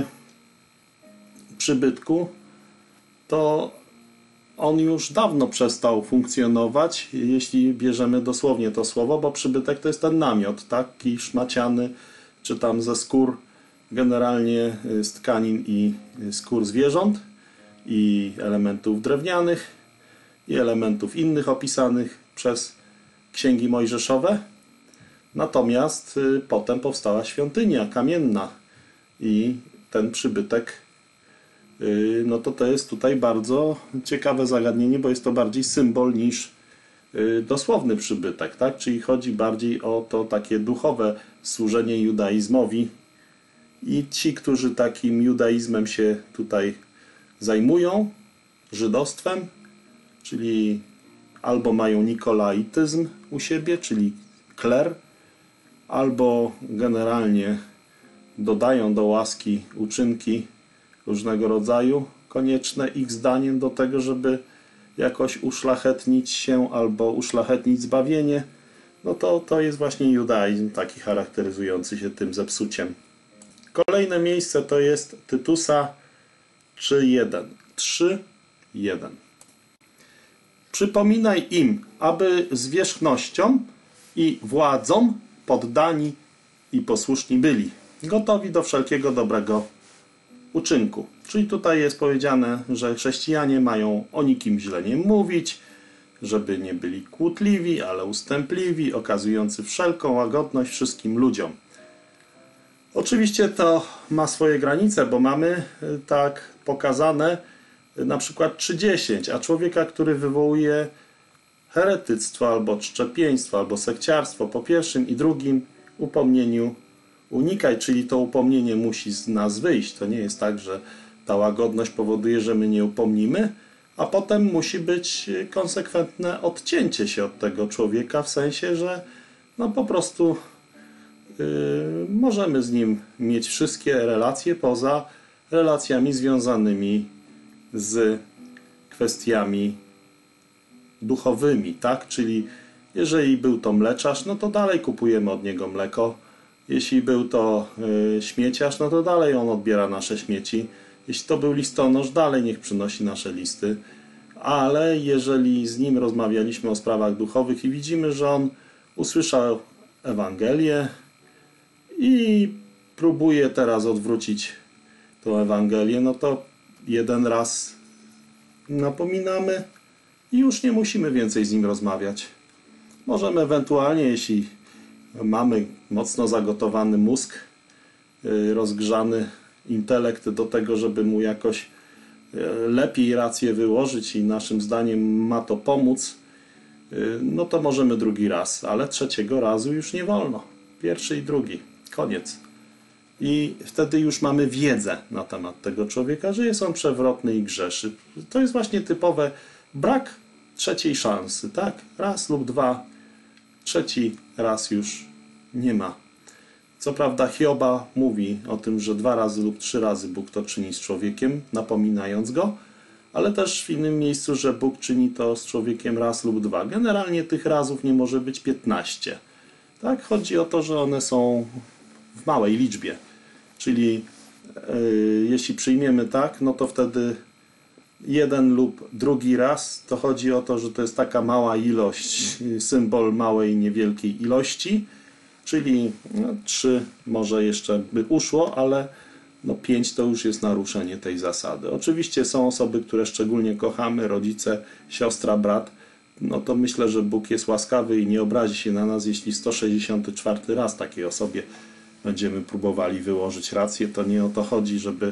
przybytku, to on już dawno przestał funkcjonować, jeśli bierzemy dosłownie to słowo, bo przybytek to jest ten namiot, taki szmaciany, czy tam ze skór, generalnie z tkanin i skór zwierząt i elementów drewnianych i elementów innych opisanych przez księgi mojżeszowe. Natomiast potem powstała świątynia kamienna i ten przybytek, no to jest tutaj bardzo ciekawe zagadnienie, bo jest to bardziej symbol niż dosłowny przybytek, tak? Czyli chodzi bardziej o to takie duchowe służenie judaizmowi i ci, którzy takim judaizmem się tutaj zajmują, żydostwem, czyli albo mają nikolaityzm u siebie, czyli kler, albo generalnie dodają do łaski uczynki różnego rodzaju, konieczne ich zdaniem do tego, żeby jakoś uszlachetnić się albo uszlachetnić zbawienie, no to jest właśnie judaizm taki charakteryzujący się tym zepsuciem. Kolejne miejsce to jest Tytusa 3:1. Przypominaj im, aby zwierzchnością i władzą poddani i posłuszni byli, gotowi do wszelkiego dobrego uczynku. Czyli tutaj jest powiedziane, że chrześcijanie mają o nikim źle nie mówić, żeby nie byli kłótliwi, ale ustępliwi, okazujący wszelką łagodność wszystkim ludziom. Oczywiście to ma swoje granice, bo mamy tak pokazane na przykład 3:10, a człowieka, który wywołuje heretyctwo, albo czczepieństwo, albo sekciarstwo po pierwszym i drugim upomnieniu unikaj, czyli to upomnienie musi z nas wyjść. To nie jest tak, że ta łagodność powoduje, że my nie upomnimy, a potem musi być konsekwentne odcięcie się od tego człowieka, w sensie, że no po prostu możemy z nim mieć wszystkie relacje poza relacjami związanymi z kwestiami duchowymi, tak? Czyli jeżeli był to mleczarz, no to dalej kupujemy od niego mleko. Jeśli był to śmieciarz, no to dalej on odbiera nasze śmieci. Jeśli to był listonosz, dalej niech przynosi nasze listy. Ale jeżeli z nim rozmawialiśmy o sprawach duchowych i widzimy, że on usłyszał Ewangelię i próbuje teraz odwrócić tą Ewangelię, no to jeden raz napominamy i już nie musimy więcej z nim rozmawiać. Możemy ewentualnie, jeśli mamy mocno zagotowany mózg, rozgrzany intelekt do tego, żeby mu jakoś lepiej rację wyłożyć i naszym zdaniem ma to pomóc, no to możemy drugi raz, ale trzeciego razu już nie wolno. Pierwszy i drugi. Koniec. I wtedy już mamy wiedzę na temat tego człowieka, że jest on przewrotny i grzeszy. To jest właśnie typowe brak trzeciej szansy, tak? Raz lub dwa, trzeci raz już nie ma. Co prawda Hioba mówi o tym, że 2 razy lub 3 razy Bóg to czyni z człowiekiem, napominając go, ale też w innym miejscu, że Bóg czyni to z człowiekiem raz lub 2. Generalnie tych razów nie może być 15. Tak? Chodzi o to, że one są w małej liczbie. Czyli jeśli przyjmiemy tak, no to wtedy jeden lub drugi raz, to chodzi o to, że to jest taka mała ilość, symbol małej, niewielkiej ilości, czyli 3 może jeszcze by uszło, ale 5 to już jest naruszenie tej zasady. Oczywiście są osoby, które szczególnie kochamy, rodzice, siostra, brat, no to myślę, że Bóg jest łaskawy i nie obrazi się na nas, jeśli 164 raz takiej osobie będziemy próbowali wyłożyć rację. To nie o to chodzi, żeby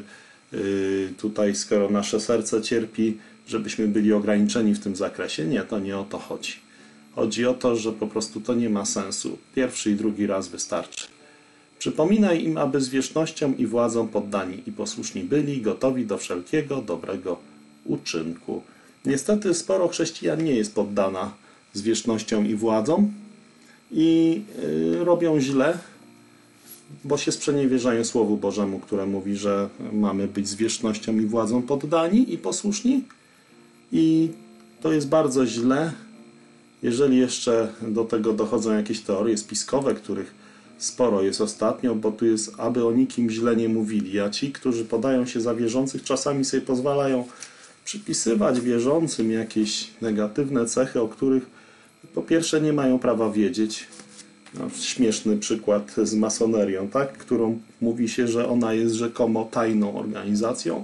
tutaj, skoro nasze serce cierpi, żebyśmy byli ograniczeni w tym zakresie. Nie, to nie o to chodzi. Chodzi o to, że po prostu to nie ma sensu. Pierwszy i drugi raz wystarczy. Przypominaj im, aby zwierzchnością i władzą poddani i posłuszni byli, gotowi do wszelkiego dobrego uczynku. Niestety sporo chrześcijan nie jest poddana zwierzchnością i władzą i robią źle, bo się sprzeniewierzają Słowu Bożemu, które mówi, że mamy być zwierzchnością i władzą poddani i posłuszni. I to jest bardzo źle, jeżeli jeszcze do tego dochodzą jakieś teorie spiskowe, których sporo jest ostatnio, bo tu jest, aby o nikim źle nie mówili. A ci, którzy podają się za wierzących, czasami sobie pozwalają przypisywać wierzącym jakieś negatywne cechy, o których po pierwsze nie mają prawa wiedzieć. Śmieszny przykład z masonerią, tak? Którą mówi się, że ona jest rzekomo tajną organizacją,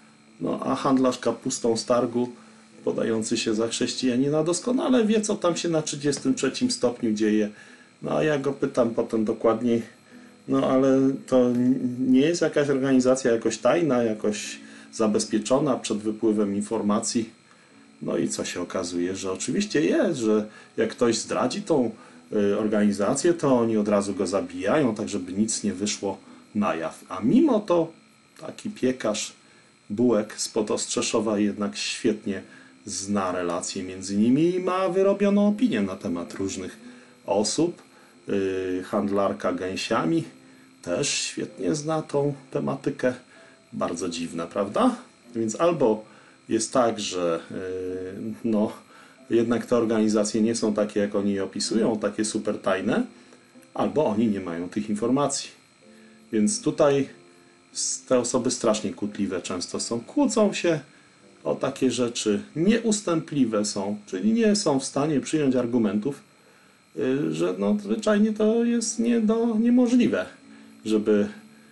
a handlarz kapustą z targu, podający się za chrześcijanina, doskonale wie, co tam się na 33 stopniu dzieje No a ja go pytam potem dokładniej, no ale to nie jest jakaś organizacja jakoś tajna, jakoś zabezpieczona przed wypływem informacji. No i co się okazuje, że oczywiście jest, że jak ktoś zdradzi tą organizację, to oni od razu go zabijają, tak żeby nic nie wyszło na jaw. A mimo to taki piekarz bułek spod Ostrzeszowa jednak świetnie zna relacje między nimi i ma wyrobioną opinię na temat różnych osób. Handlarka gęsiami też świetnie zna tą tematykę. Bardzo dziwne, prawda? Więc albo jest tak, że no, jednak te organizacje nie są takie, jak oni je opisują, takie super tajne, albo oni nie mają tych informacji. Więc tutaj te osoby strasznie kłótliwe często są. Kłócą się o takie rzeczy, nieustępliwe są, czyli nie są w stanie przyjąć argumentów, że no, zwyczajnie to jest niemożliwe, żeby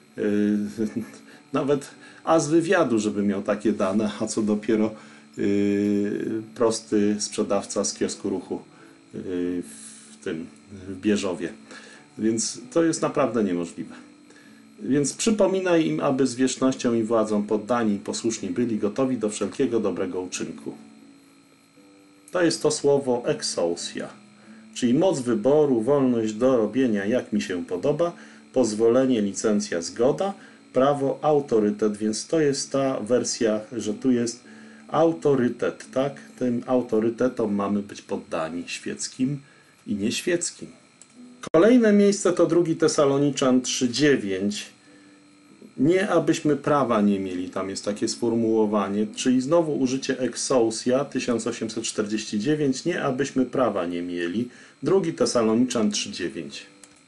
nawet z wywiadu, żeby miał takie dane, a co dopiero prosty sprzedawca z kiosku ruchu w Bierzowie. Więc to jest naprawdę niemożliwe. Więc przypominaj im, aby zwierzchnością i władzą poddani i posłuszni byli, gotowi do wszelkiego dobrego uczynku. To jest to słowo exousia, czyli moc wyboru, wolność do robienia jak mi się podoba, pozwolenie, licencja, zgoda, prawo, autorytet, więc to jest ta wersja, że tu jest autorytet, tak? Tym autorytetom mamy być poddani, świeckim i nieświeckim. Kolejne miejsce to 2 Tesaloniczan 3:9. Nie abyśmy prawa nie mieli, tam jest takie sformułowanie, czyli znowu użycie exousia 1849, nie abyśmy prawa nie mieli. 2 Tesaloniczan 3:9.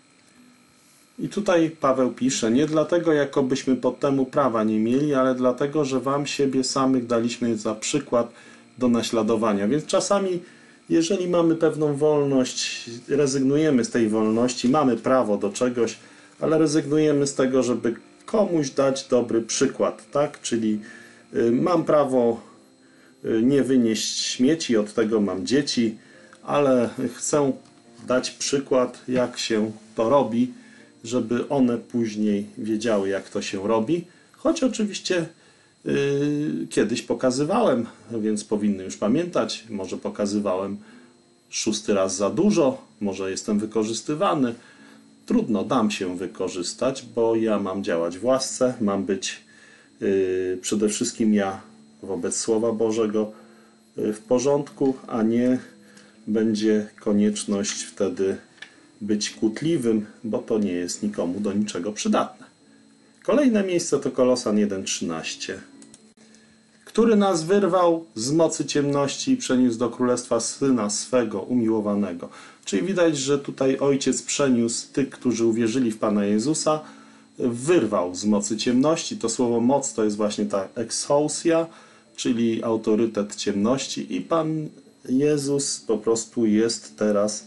I tutaj Paweł pisze, nie dlatego, jakobyśmy pod temu prawa nie mieli, ale dlatego, że wam siebie samych daliśmy za przykład do naśladowania. Więc czasami, jeżeli mamy pewną wolność, rezygnujemy z tej wolności, mamy prawo do czegoś, ale rezygnujemy z tego, żeby komuś dać dobry przykład, tak? Czyli mam prawo nie wynieść śmieci, od tego mam dzieci, ale chcę dać przykład, jak się to robi, żeby one później wiedziały, jak to się robi. Choć oczywiście kiedyś pokazywałem, więc powinny już pamiętać. Może pokazywałem 6. raz za dużo, może jestem wykorzystywany. Trudno, dam się wykorzystać, bo ja mam działać w łasce, mam być przede wszystkim ja wobec Słowa Bożego w porządku, a nie będzie konieczność wtedy być kłótliwym, bo to nie jest nikomu do niczego przydatne. Kolejne miejsce to Kolosan 1:13. Który nas wyrwał z mocy ciemności i przeniósł do królestwa Syna swego umiłowanego. Czyli widać, że tutaj Ojciec przeniósł tych, którzy uwierzyli w Pana Jezusa, wyrwał z mocy ciemności. To słowo moc to jest właśnie ta exousia, czyli autorytet ciemności i Pan Jezus po prostu jest teraz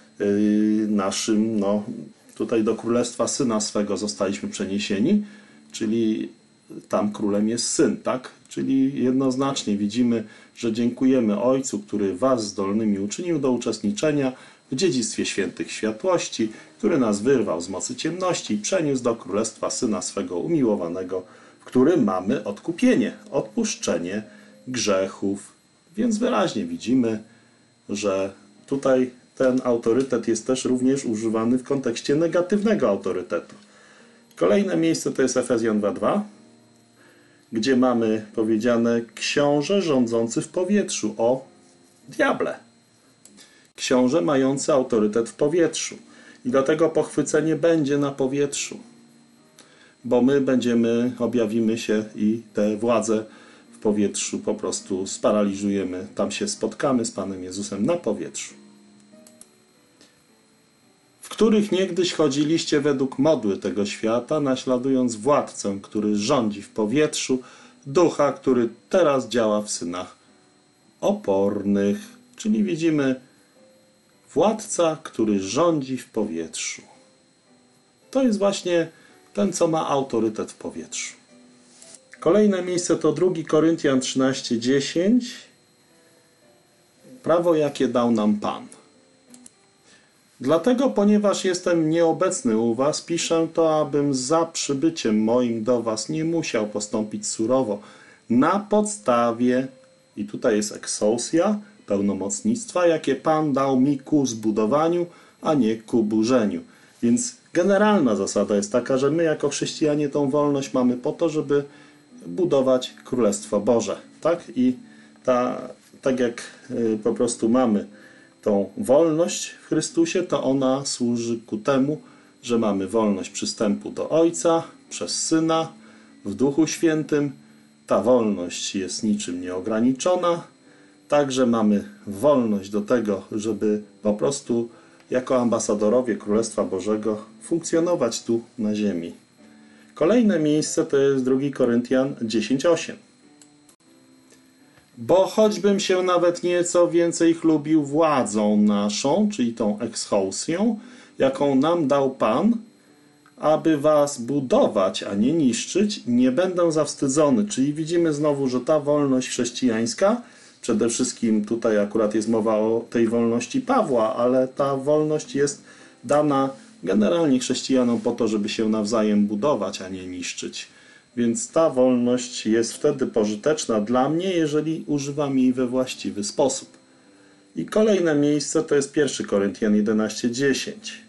naszym, tutaj do królestwa Syna swego zostaliśmy przeniesieni, czyli tam królem jest Syn, tak? Czyli jednoznacznie widzimy, że dziękujemy Ojcu, który was zdolnymi uczynił do uczestniczenia w dziedzictwie świętych światłości, który nas wyrwał z mocy ciemności i przeniósł do królestwa Syna swego umiłowanego, w którym mamy odkupienie, odpuszczenie grzechów. Więc wyraźnie widzimy, że tutaj ten autorytet jest też również używany w kontekście negatywnego autorytetu. Kolejne miejsce to jest Efezjan 2:2, gdzie mamy powiedziane książę rządzący w powietrzu, o diable. Książę mający autorytet w powietrzu. I dlatego pochwycenie będzie na powietrzu. Bo my objawimy się i te władze w powietrzu po prostu sparaliżujemy. Tam się spotkamy z Panem Jezusem na powietrzu. W których niegdyś chodziliście według modły tego świata, naśladując władcę, który rządzi w powietrzu, ducha, który teraz działa w synach opornych. Czyli widzimy władca, który rządzi w powietrzu. To jest właśnie ten, co ma autorytet w powietrzu. Kolejne miejsce to 2 Koryntian 13:10. Prawo, jakie dał nam Pan. Dlatego, ponieważ jestem nieobecny u was, piszę to, abym za przybyciem moim do was nie musiał postąpić surowo na podstawie, i tutaj jest exousia, pełnomocnictwa, jakie Pan dał mi ku zbudowaniu, a nie ku burzeniu. Więc generalna zasada jest taka, że my jako chrześcijanie tą wolność mamy po to, żeby budować Królestwo Boże. Tak? I tak jak po prostu mamy tą wolność w Chrystusie, to ona służy ku temu, że mamy wolność przystępu do Ojca przez Syna w Duchu Świętym. Ta wolność jest niczym nieograniczona. Także mamy wolność do tego, żeby po prostu jako ambasadorowie Królestwa Bożego funkcjonować tu na ziemi. Kolejne miejsce to jest 2 Koryntian 10:8. Bo choćbym się nawet nieco więcej chlubił władzą naszą, czyli tą exousią, jaką nam dał Pan, aby was budować, a nie niszczyć, nie będę zawstydzony. Czyli widzimy znowu, że ta wolność chrześcijańska, przede wszystkim tutaj akurat jest mowa o tej wolności Pawła, ale ta wolność jest dana generalnie chrześcijanom po to, żeby się nawzajem budować, a nie niszczyć. Więc ta wolność jest wtedy pożyteczna dla mnie, jeżeli używam jej we właściwy sposób. I kolejne miejsce to jest 1 Koryntian 11:10.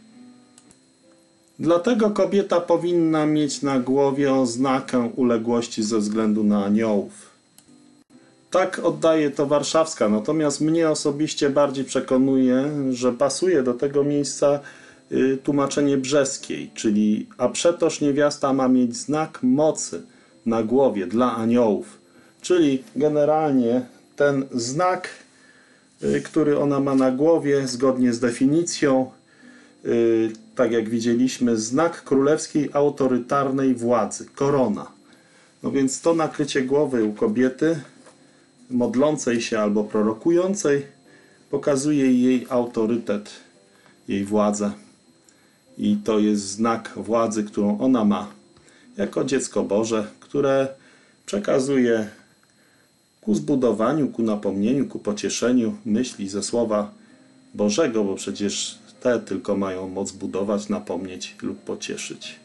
Dlatego kobieta powinna mieć na głowie oznakę uległości ze względu na aniołów. Tak oddaje to warszawska, natomiast mnie osobiście bardziej przekonuje, że pasuje do tego miejsca tłumaczenie brzeskiej, czyli a przetoż niewiasta ma mieć znak mocy na głowie dla aniołów. Czyli generalnie ten znak, który ona ma na głowie, zgodnie z definicją, tak jak widzieliśmy, znak królewskiej autorytarnej władzy, korona. No więc to nakrycie głowy u kobiety modlącej się albo prorokującej pokazuje jej autorytet, jej władzę. I to jest znak władzy, którą ona ma jako dziecko Boże, które przekazuje ku zbudowaniu, ku napomnieniu, ku pocieszeniu myśli ze Słowa Bożego, bo przecież te tylko mają moc budować, napomnieć lub pocieszyć.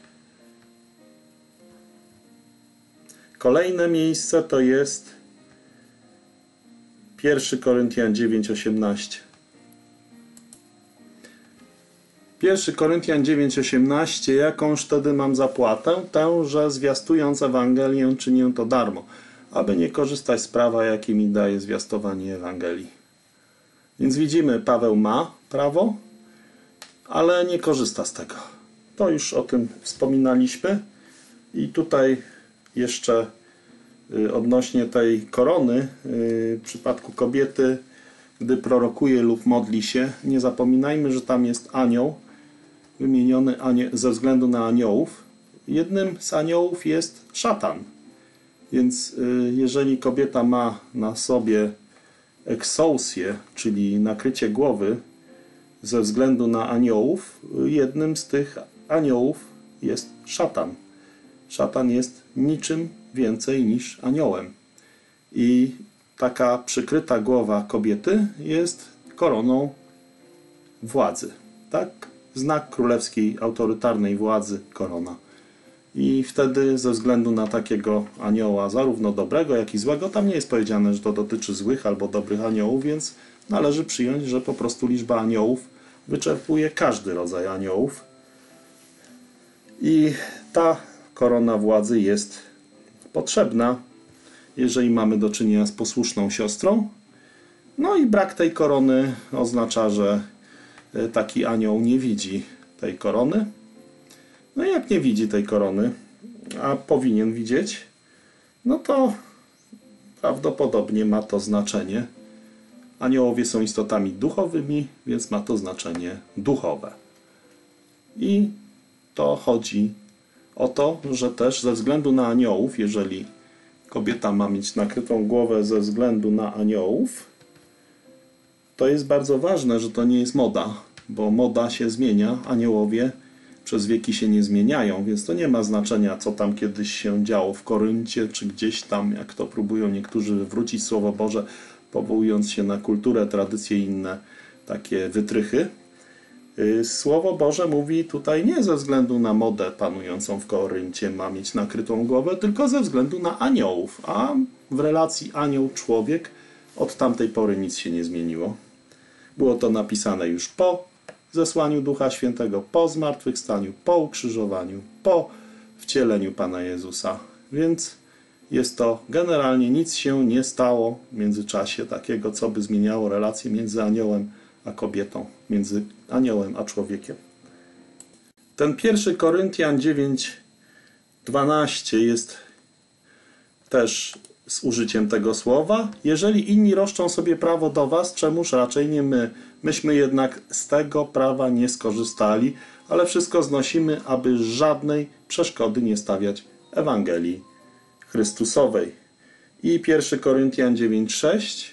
Kolejne miejsce to jest 1 Koryntian 9:18. 1 Koryntian 9:18. Jakąż wtedy mam zapłatę? Tę, że zwiastując Ewangelię czynię to darmo, aby nie korzystać z prawa, jakie mi daje zwiastowanie Ewangelii. Więc widzimy, Paweł ma prawo, ale nie korzysta z tego. To już o tym wspominaliśmy. I tutaj jeszcze odnośnie tej korony, w przypadku kobiety, gdy prorokuje lub modli się, nie zapominajmy, że tam jest anioł, wymieniony ze względu na aniołów. Jednym z aniołów jest szatan. Więc jeżeli kobieta ma na sobie exousię, czyli nakrycie głowy ze względu na aniołów, jednym z tych aniołów jest szatan. Szatan jest niczym więcej niż aniołem. I taka przykryta głowa kobiety jest koroną władzy. Tak? Znak królewskiej, autorytarnej władzy, korona. I wtedy ze względu na takiego anioła, zarówno dobrego, jak i złego, tam nie jest powiedziane, że to dotyczy złych albo dobrych aniołów, więc należy przyjąć, że po prostu liczba aniołów wyczerpuje każdy rodzaj aniołów. I ta korona władzy jest potrzebna, jeżeli mamy do czynienia z posłuszną siostrą. No i brak tej korony oznacza, że taki anioł nie widzi tej korony. No i jak nie widzi tej korony, a powinien widzieć, no to prawdopodobnie ma to znaczenie. Aniołowie są istotami duchowymi, więc ma to znaczenie duchowe. I to chodzi o to, że też ze względu na aniołów, jeżeli kobieta ma mieć nakrytą głowę ze względu na aniołów, to jest bardzo ważne, że to nie jest moda, bo moda się zmienia, aniołowie przez wieki się nie zmieniają, więc to nie ma znaczenia, co tam kiedyś się działo w Koryncie, czy gdzieś tam, jak to próbują niektórzy wywrócić Słowo Boże, powołując się na kulturę, tradycje i inne takie wytrychy. Słowo Boże mówi tutaj nie ze względu na modę panującą w Koryncie ma mieć nakrytą głowę, tylko ze względu na aniołów. A w relacji anioł-człowiek od tamtej pory nic się nie zmieniło. Było to napisane już po zesłaniu Ducha Świętego, po zmartwychwstaniu, po ukrzyżowaniu, po wcieleniu Pana Jezusa. Więc jest to generalnie nic się nie stało w międzyczasie takiego, co by zmieniało relacje między aniołem a kobietą, między aniołem a człowiekiem. Ten 1 Koryntian 9:12 jest też z użyciem tego słowa. Jeżeli inni roszczą sobie prawo do was, czemuż raczej nie my. Myśmy jednak z tego prawa nie skorzystali, ale wszystko znosimy, aby żadnej przeszkody nie stawiać Ewangelii Chrystusowej. I 1 Koryntian 9:6.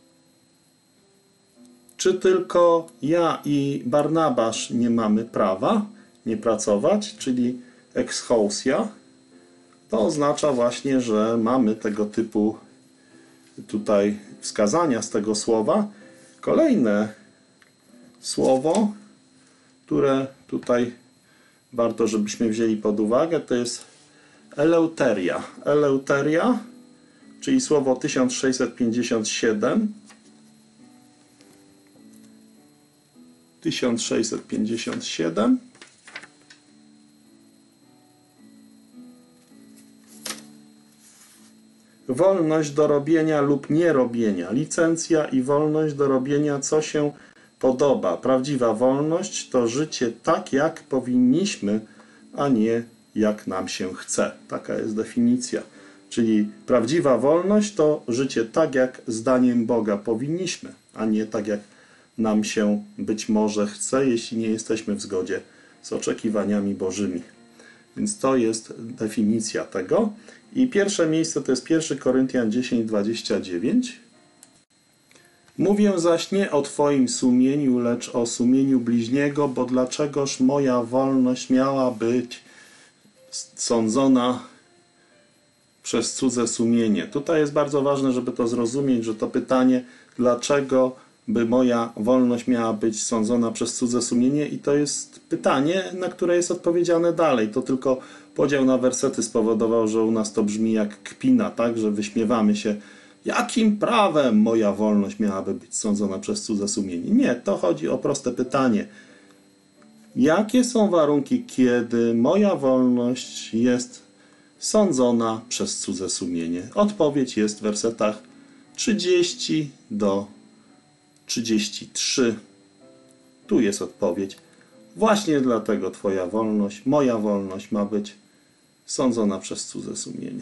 Czy tylko ja i Barnabasz nie mamy prawa nie pracować, czyli exousia? To oznacza właśnie, że mamy tego typu tutaj wskazania z tego słowa. Kolejne słowo, które tutaj warto, żebyśmy wzięli pod uwagę, to jest eleuteria. Eleuteria, czyli słowo 1657. 1657. Wolność do robienia lub nierobienia. Licencja i wolność do robienia, co się podoba. Prawdziwa wolność to życie tak, jak powinniśmy, a nie jak nam się chce. Taka jest definicja. Czyli prawdziwa wolność to życie tak, jak zdaniem Boga powinniśmy, a nie tak, jak nam się być może chce, jeśli nie jesteśmy w zgodzie z oczekiwaniami Bożymi. Więc to jest definicja tego. I pierwsze miejsce to jest 1 Koryntian 10:29. Mówię zaś nie o Twoim sumieniu, lecz o sumieniu bliźniego, bo dlaczegoż moja wolność miała być sądzona przez cudze sumienie. Tutaj jest bardzo ważne, żeby to zrozumieć, że to pytanie, dlaczego by moja wolność miała być sądzona przez cudze sumienie, i to jest pytanie, na które jest odpowiedziane dalej. To tylko podział na wersety spowodował, że u nas to brzmi jak kpina, tak, że wyśmiewamy się. Jakim prawem moja wolność miałaby być sądzona przez cudze sumienie? Nie, to chodzi o proste pytanie. Jakie są warunki, kiedy moja wolność jest sądzona przez cudze sumienie? Odpowiedź jest w wersetach 30 do 33. Tu jest odpowiedź. Właśnie dlatego Twoja wolność, moja wolność ma być sądzona przez cudze sumienie.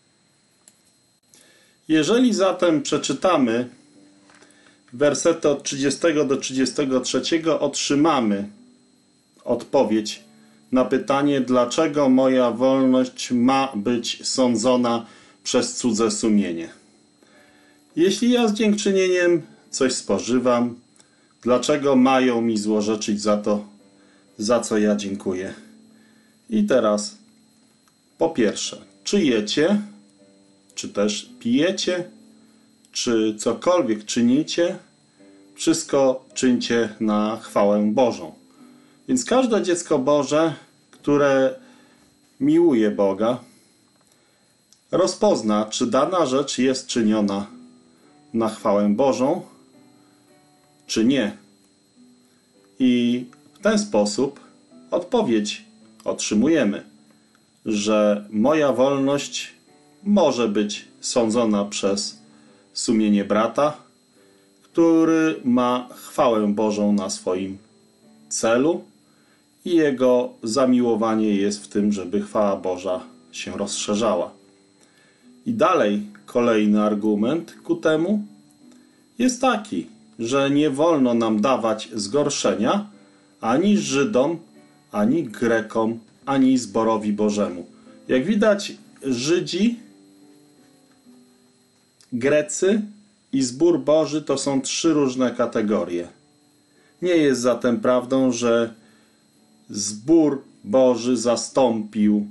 Jeżeli przeczytamy wersety od 30 do 33, otrzymamy odpowiedź na pytanie, dlaczego moja wolność ma być sądzona przez cudze sumienie. Jeśli ja z dziękczynieniem coś spożywam, dlaczego mają mi złorzeczyć za to, za co ja dziękuję? I teraz, po pierwsze, czy jecie, czy też pijecie, czy cokolwiek czynicie, wszystko czyńcie na chwałę Bożą. Więc każde dziecko Boże, które miłuje Boga, rozpozna, czy dana rzecz jest czyniona na chwałę Bożą, czy nie. I w ten sposób odpowiedź otrzymujemy, że moja wolność może być sądzona przez sumienie brata, który ma chwałę Bożą na swoim celu i jego zamiłowanie jest w tym, żeby chwała Boża się rozszerzała. I dalej kolejny argument ku temu jest taki, że nie wolno nam dawać zgorszenia ani Żydom, ani Grekom, ani zborowi Bożemu. Jak widać, Żydzi, Grecy i zbór Boży to są trzy różne kategorie. Nie jest zatem prawdą, że zbór Boży zastąpił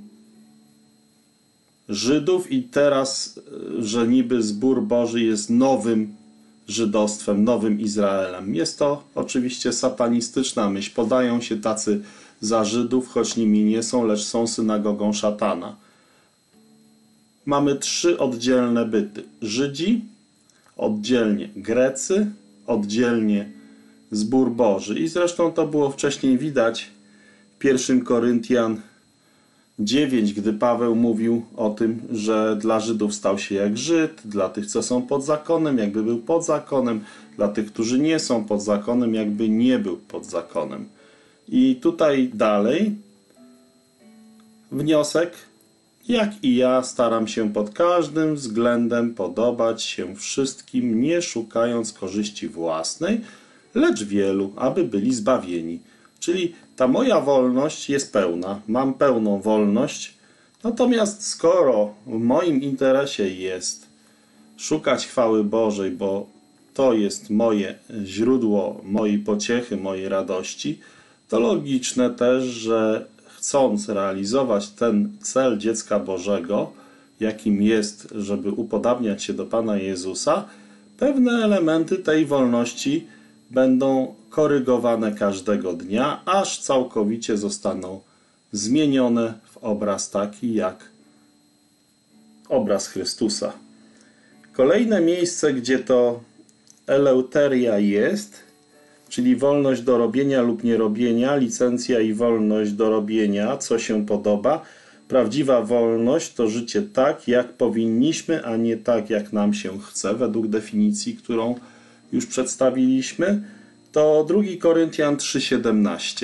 Żydów i teraz, że niby zbór Boży jest nowym żydostwem, nowym Izraelem. Jest to oczywiście satanistyczna myśl. Podają się tacy za Żydów, choć nimi nie są, lecz są synagogą szatana. Mamy 3 oddzielne byty. Żydzi, oddzielnie Grecy, oddzielnie zbór Boży. I zresztą to było wcześniej widać w 1 Koryntian 9, gdy Paweł mówił o tym, że dla Żydów stał się jak Żyd, dla tych, co są pod zakonem, jakby był pod zakonem, dla tych, którzy nie są pod zakonem, jakby nie był pod zakonem. I tutaj dalej wniosek: jak i ja staram się pod każdym względem podobać się wszystkim, nie szukając korzyści własnej, lecz wielu, aby byli zbawieni. Czyli ta moja wolność jest pełna, mam pełną wolność, natomiast skoro w moim interesie jest szukać chwały Bożej, bo to jest moje źródło mojej pociechy, mojej radości, to logiczne też, że chcąc realizować ten cel dziecka Bożego, jakim jest, żeby upodabniać się do Pana Jezusa, pewne elementy tej wolności będą korygowane każdego dnia, aż całkowicie zostaną zmienione w obraz taki jak obraz Chrystusa. Kolejne miejsce, gdzie to eleuteria jest, czyli wolność do robienia lub nierobienia, licencja i wolność do robienia, co się podoba. Prawdziwa wolność to życie tak, jak powinniśmy, a nie tak, jak nam się chce, według definicji, którą już przedstawiliśmy. To 2 Koryntian 3,17.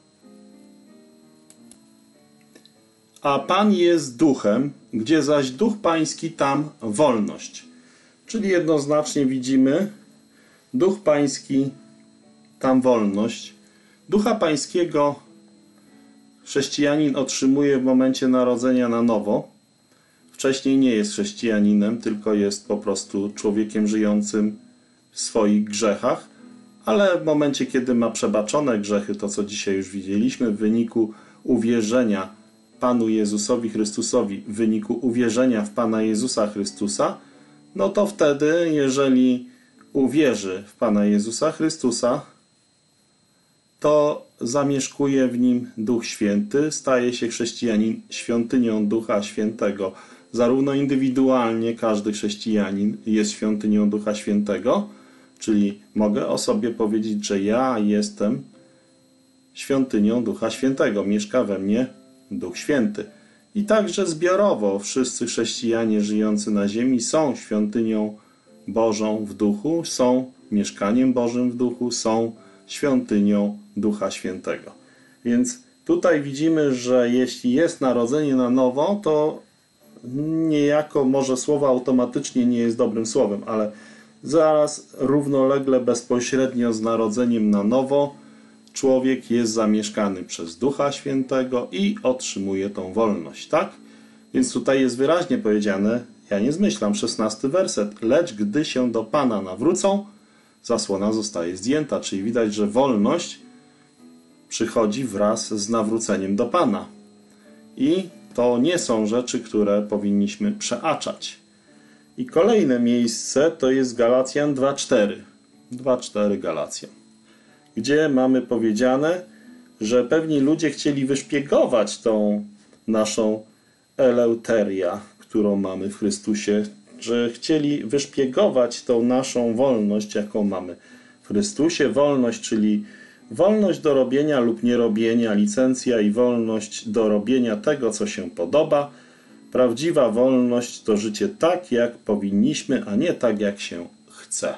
A Pan jest duchem, gdzie zaś duch pański, tam wolność. Czyli jednoznacznie widzimy, duch pański, tam wolność. Ducha pańskiego chrześcijanin otrzymuje w momencie narodzenia na nowo. Wcześniej nie jest chrześcijaninem, tylko jest po prostu człowiekiem żyjącym w swoich grzechach, ale w momencie, kiedy ma przebaczone grzechy, to co dzisiaj już widzieliśmy, w wyniku uwierzenia Panu Jezusowi Chrystusowi, w wyniku uwierzenia w Pana Jezusa Chrystusa, no to wtedy, jeżeli uwierzy w Pana Jezusa Chrystusa, to zamieszkuje w nim Duch Święty, staje się chrześcijanin świątynią Ducha Świętego. Zarówno indywidualnie każdy chrześcijanin jest świątynią Ducha Świętego, czyli mogę o sobie powiedzieć, że ja jestem świątynią Ducha Świętego, mieszka we mnie Duch Święty. I także zbiorowo wszyscy chrześcijanie żyjący na ziemi są świątynią Bożą w duchu, są mieszkaniem Bożym w duchu, są świątynią Ducha Świętego. Więc tutaj widzimy, że jeśli jest narodzenie na nowo, to niejako może słowo automatycznie nie jest dobrym słowem, ale zaraz równolegle, bezpośrednio z narodzeniem na nowo człowiek jest zamieszkany przez Ducha Świętego i otrzymuje tą wolność, tak? Więc tutaj jest wyraźnie powiedziane, ja nie zmyślam, 16 werset, lecz gdy się do Pana nawrócą, zasłona zostaje zdjęta, czyli widać, że wolność przychodzi wraz z nawróceniem do Pana. I to nie są rzeczy, które powinniśmy przeaczać. I kolejne miejsce to jest Galacjan 2,4. 2,4 Galacjan. Gdzie mamy powiedziane, że pewni ludzie chcieli wyszpiegować tą naszą eleuterię, którą mamy w Chrystusie, że chcieli wyszpiegować tą naszą wolność, jaką mamy w Chrystusie. Wolność, czyli wolność do robienia lub nierobienia, licencja i wolność do robienia tego, co się podoba. Prawdziwa wolność to życie tak, jak powinniśmy, a nie tak, jak się chce.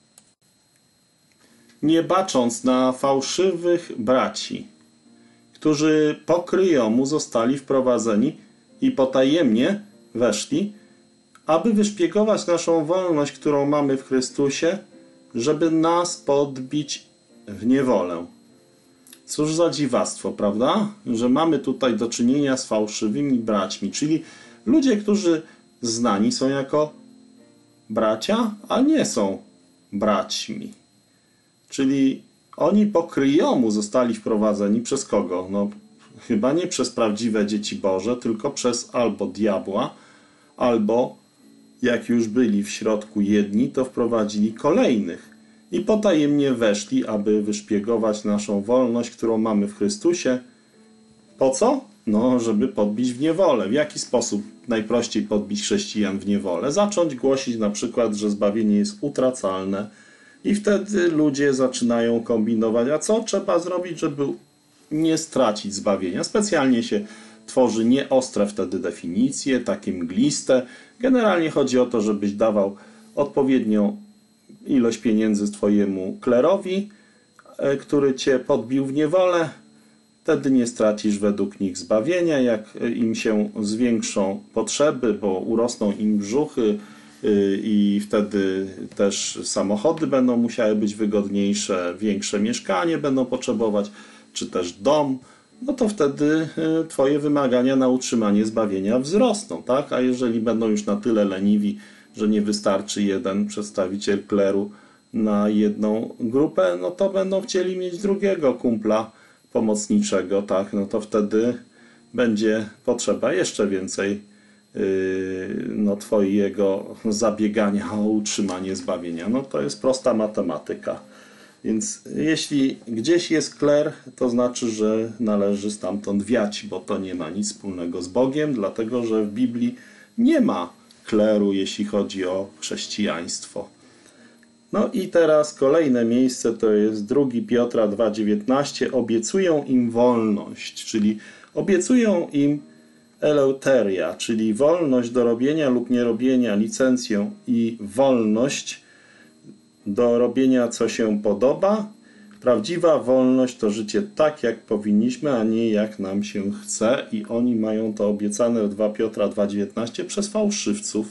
Nie bacząc na fałszywych braci, którzy po kryjomu zostali wprowadzeni i potajemnie weszli, aby wyszpiegować naszą wolność, którą mamy w Chrystusie, żeby nas podbić w niewolę. Cóż za dziwactwo, prawda? Że mamy tutaj do czynienia z fałszywymi braćmi, czyli ludzie, którzy znani są jako bracia, a nie są braćmi. Czyli oni po kryjomu zostali wprowadzeni przez kogo? No, chyba nie przez prawdziwe dzieci Boże, tylko przez albo diabła, albo jak już byli w środku jedni, to wprowadzili kolejnych i potajemnie weszli, aby wyszpiegować naszą wolność, którą mamy w Chrystusie. Po co? No, żeby podbić w niewolę. W jaki sposób najprościej podbić chrześcijan w niewolę? Zacząć głosić na przykład, że zbawienie jest utracalne i wtedy ludzie zaczynają kombinować, a co trzeba zrobić, żeby nie stracić zbawienia. Specjalnie się tworzy nieostre wtedy definicje, takie mgliste. Generalnie chodzi o to, żebyś dawał odpowiednią ilość pieniędzy twojemu klerowi, który cię podbił w niewolę. Wtedy nie stracisz według nich zbawienia. Jak im się zwiększą potrzeby, bo urosną im brzuchy i wtedy też samochody będą musiały być wygodniejsze, większe mieszkanie będą potrzebować, czy też dom, no to wtedy twoje wymagania na utrzymanie zbawienia wzrosną, tak? A jeżeli będą już na tyle leniwi, że nie wystarczy jeden przedstawiciel kleru na jedną grupę, no to będą chcieli mieć drugiego kumpla pomocniczego, tak? No to wtedy będzie potrzeba jeszcze więcej twojego zabiegania o utrzymanie zbawienia. No to jest prosta matematyka. Więc jeśli gdzieś jest kler, to znaczy, że należy stamtąd wiać, bo to nie ma nic wspólnego z Bogiem, dlatego że w Biblii nie ma kleru, jeśli chodzi o chrześcijaństwo. No i teraz kolejne miejsce to jest 2 Piotra 2,19. Obiecują im wolność, czyli obiecują im eleuteria, czyli wolność do robienia lub nierobienia, licencję i wolność do robienia, co się podoba. Prawdziwa wolność to życie tak, jak powinniśmy, a nie jak nam się chce. I oni mają to obiecane w 2 Piotra 2,19 przez fałszywców.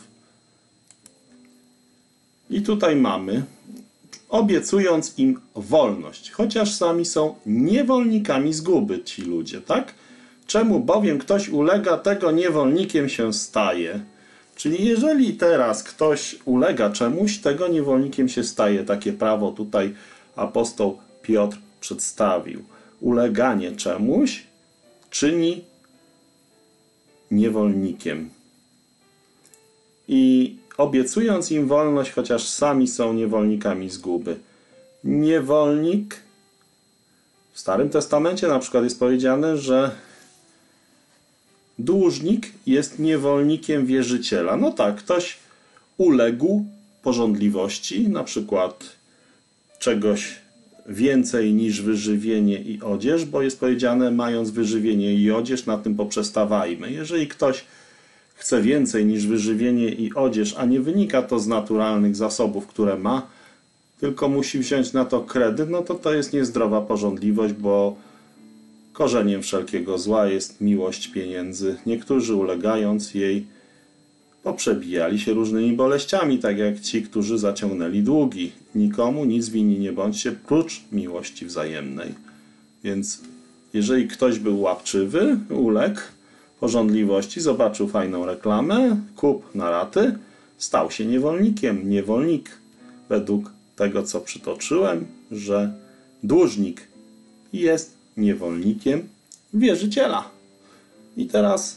I tutaj mamy, obiecując im wolność, chociaż sami są niewolnikami zguby ci ludzie, tak? Czemu bowiem ktoś ulega, tego niewolnikiem się staje. Czyli jeżeli teraz ktoś ulega czemuś, tego niewolnikiem się staje. Takie prawo tutaj apostoł Piotr przedstawił. Uleganie czemuś czyni niewolnikiem. I obiecując im wolność, chociaż sami są niewolnikami zguby. Niewolnik, w Starym Testamencie na przykład jest powiedziane, że dłużnik jest niewolnikiem wierzyciela. No tak, ktoś uległ pożądliwości, na przykład czegoś więcej niż wyżywienie i odzież, bo jest powiedziane, mając wyżywienie i odzież, na tym poprzestawajmy. Jeżeli ktoś chce więcej niż wyżywienie i odzież, a nie wynika to z naturalnych zasobów, które ma, tylko musi wziąć na to kredyt, no to jest niezdrowa pożądliwość, bo korzeniem wszelkiego zła jest miłość pieniędzy. Niektórzy ulegając jej poprzebijali się różnymi boleściami, tak jak ci, którzy zaciągnęli długi. Nikomu nic winni nie bądźcie, prócz miłości wzajemnej. Więc jeżeli ktoś był łapczywy, uległ pożądliwości, zobaczył fajną reklamę, kup na raty, stał się niewolnikiem. Niewolnik według tego, co przytoczyłem, że dłużnik jest niewolnikiem wierzyciela. I teraz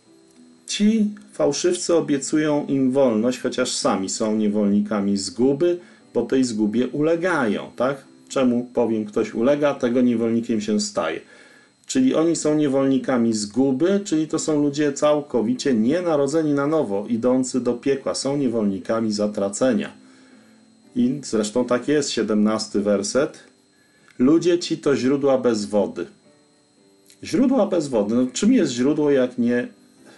ci fałszywcy obiecują im wolność, chociaż sami są niewolnikami zguby, bo tej zgubie ulegają, tak? Czemu powiem ktoś ulega, tego niewolnikiem się staje. Czyli oni są niewolnikami zguby, czyli to są ludzie całkowicie nienarodzeni na nowo, idący do piekła, są niewolnikami zatracenia. I zresztą tak jest, 17 werset. Ludzie ci to źródła bez wody. Źródła bez wody. No, czym jest źródło, jak nie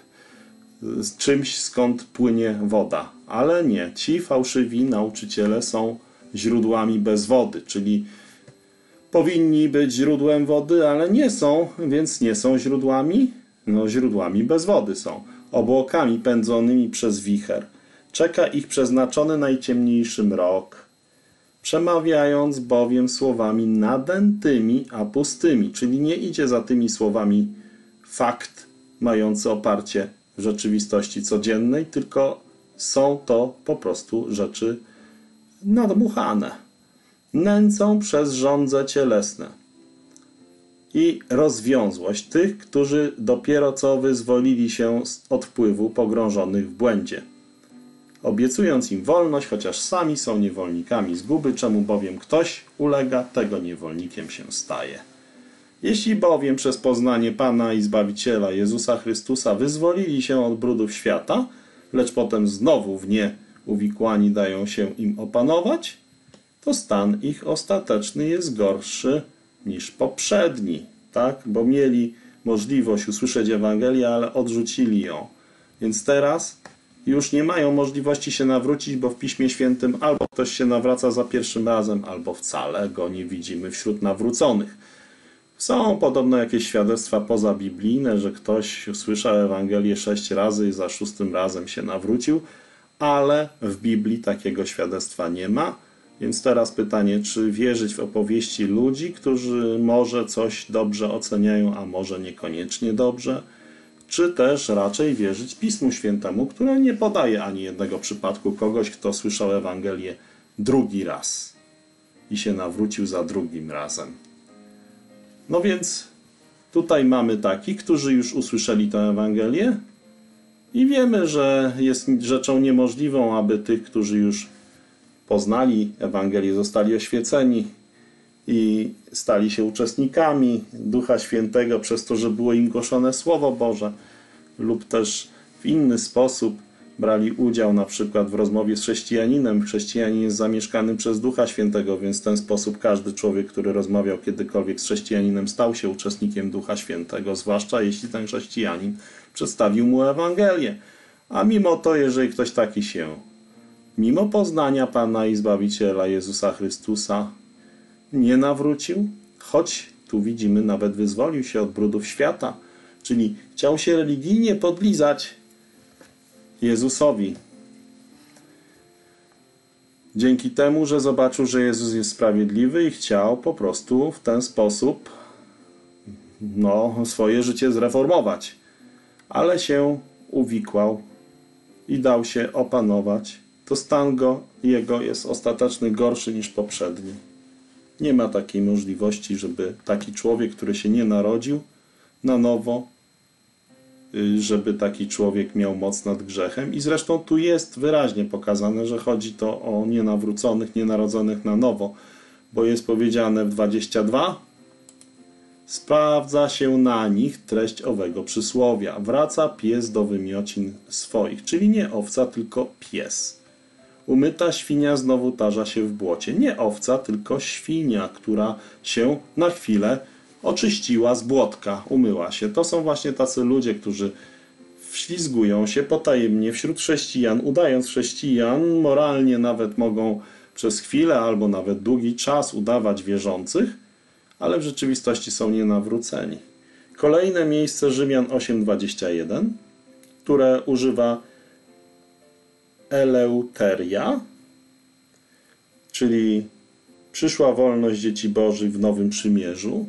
z czymś, skąd płynie woda? Ale nie. Ci fałszywi nauczyciele są źródłami bez wody, czyli powinni być źródłem wody, ale nie są, więc nie są źródłami. No, źródłami bez wody są. Obłokami pędzonymi przez wicher. Czeka ich przeznaczony najciemniejszy mrok. Przemawiając bowiem słowami nadętymi, a pustymi, czyli nie idzie za tymi słowami fakt mający oparcie w rzeczywistości codziennej, tylko są to po prostu rzeczy nadmuchane. Nęcą przez żądze cielesne i rozwiązłość tych, którzy dopiero co wyzwolili się od wpływu pogrążonych w błędzie. obiecując im wolność, chociaż sami są niewolnikami zguby, czemu bowiem ktoś ulega, tego niewolnikiem się staje. Jeśli bowiem przez poznanie Pana i Zbawiciela Jezusa Chrystusa wyzwolili się od brudów świata, lecz potem znowu w nie uwikłani dają się im opanować, to stan ich ostateczny jest gorszy niż poprzedni, tak? Bo mieli możliwość usłyszeć Ewangelię, ale odrzucili ją. Więc teraz już nie mają możliwości się nawrócić, bo w Piśmie Świętym albo ktoś się nawraca za pierwszym razem, albo wcale go nie widzimy wśród nawróconych. Są podobno jakieś świadectwa pozabiblijne, że ktoś usłyszał Ewangelię 6 razy i za 6 razem się nawrócił, ale w Biblii takiego świadectwa nie ma. Więc teraz pytanie, czy wierzyć w opowieści ludzi, którzy może coś dobrze oceniają, a może niekoniecznie dobrze, czy też raczej wierzyć Pismu Świętemu, które nie podaje ani jednego przypadku kogoś, kto słyszał Ewangelię drugi raz i się nawrócił za drugim razem. No więc tutaj mamy takich, którzy już usłyszeli tę Ewangelię i wiemy, że jest rzeczą niemożliwą, aby tych, którzy już poznali Ewangelię, zostali oświeceni i stali się uczestnikami Ducha Świętego przez to, że było im głoszone Słowo Boże, lub też w inny sposób brali udział na przykład w rozmowie z chrześcijaninem. Chrześcijanin jest zamieszkany przez Ducha Świętego, więc w ten sposób każdy człowiek, który rozmawiał kiedykolwiek z chrześcijaninem, stał się uczestnikiem Ducha Świętego, zwłaszcza jeśli ten chrześcijanin przedstawił mu Ewangelię. A mimo to, jeżeli ktoś taki się mimo poznania Pana i Zbawiciela Jezusa Chrystusa nie nawrócił, choć tu widzimy, nawet wyzwolił się od brudów świata, czyli chciał się religijnie podlizać Jezusowi. Dzięki temu, że zobaczył, że Jezus jest sprawiedliwy i chciał po prostu w ten sposób swoje życie zreformować. Ale się uwikłał i dał się opanować. To stan jego jest ostateczny gorszy niż poprzedni. Nie ma takiej możliwości, żeby taki człowiek, który się nie narodził na nowo, żeby taki człowiek miał moc nad grzechem. I zresztą tu jest wyraźnie pokazane, że chodzi to o nienawróconych, nienarodzonych na nowo, bo jest powiedziane w 22: sprawdza się na nich treść owego przysłowia. Wraca pies do wymiocin swoich, czyli nie owca, tylko pies. Umyta świnia znowu tarza się w błocie. Nie owca, tylko świnia, która się na chwilę oczyściła z błotka, umyła się. To są właśnie tacy ludzie, którzy wślizgują się potajemnie wśród chrześcijan, udając chrześcijan, moralnie nawet mogą przez chwilę albo nawet długi czas udawać wierzących, ale w rzeczywistości są nienawróceni. Kolejne miejsce Rzymian 8:21, które używa eleuteria, czyli przyszła wolność dzieci Bożych w Nowym Przymierzu.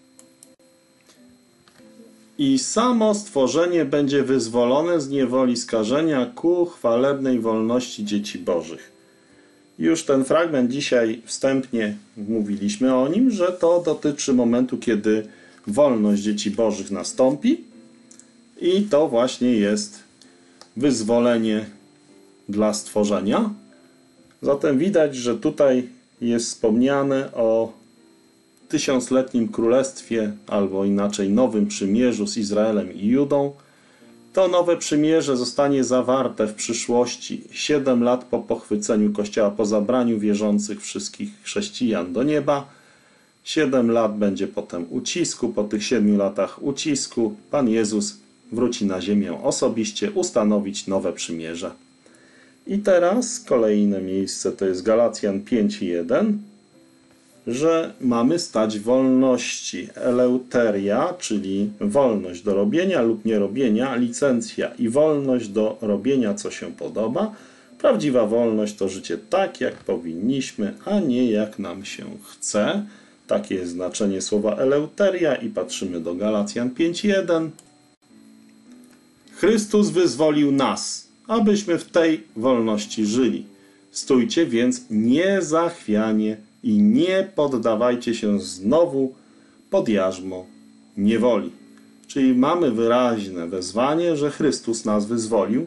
I samo stworzenie będzie wyzwolone z niewoli skażenia ku chwalebnej wolności dzieci Bożych. Już ten fragment dzisiaj wstępnie mówiliśmy o nim, że to dotyczy momentu, kiedy wolność dzieci Bożych nastąpi i to właśnie jest wyzwolenie dla stworzenia. Zatem widać, że tutaj jest wspomniane o tysiącletnim królestwie, albo inaczej nowym przymierzu z Izraelem i Judą. To nowe przymierze zostanie zawarte w przyszłości 7 lat po pochwyceniu Kościoła, po zabraniu wierzących wszystkich chrześcijan do nieba. 7 lat będzie potem ucisku. Po tych 7 latach ucisku Pan Jezus wróci na ziemię osobiście ustanowić nowe przymierze. I teraz kolejne miejsce to jest Galacjan 5:1, że mamy stać w wolności. Eleuteria, czyli wolność do robienia lub nierobienia, licencja i wolność do robienia, co się podoba. Prawdziwa wolność to życie tak, jak powinniśmy, a nie jak nam się chce. Takie jest znaczenie słowa eleuteria i patrzymy do Galacjan 5:1. Chrystus wyzwolił nas, abyśmy w tej wolności żyli. Stójcie więc niezachwianie i nie poddawajcie się znowu pod jarzmo niewoli. Czyli mamy wyraźne wezwanie, że Chrystus nas wyzwolił,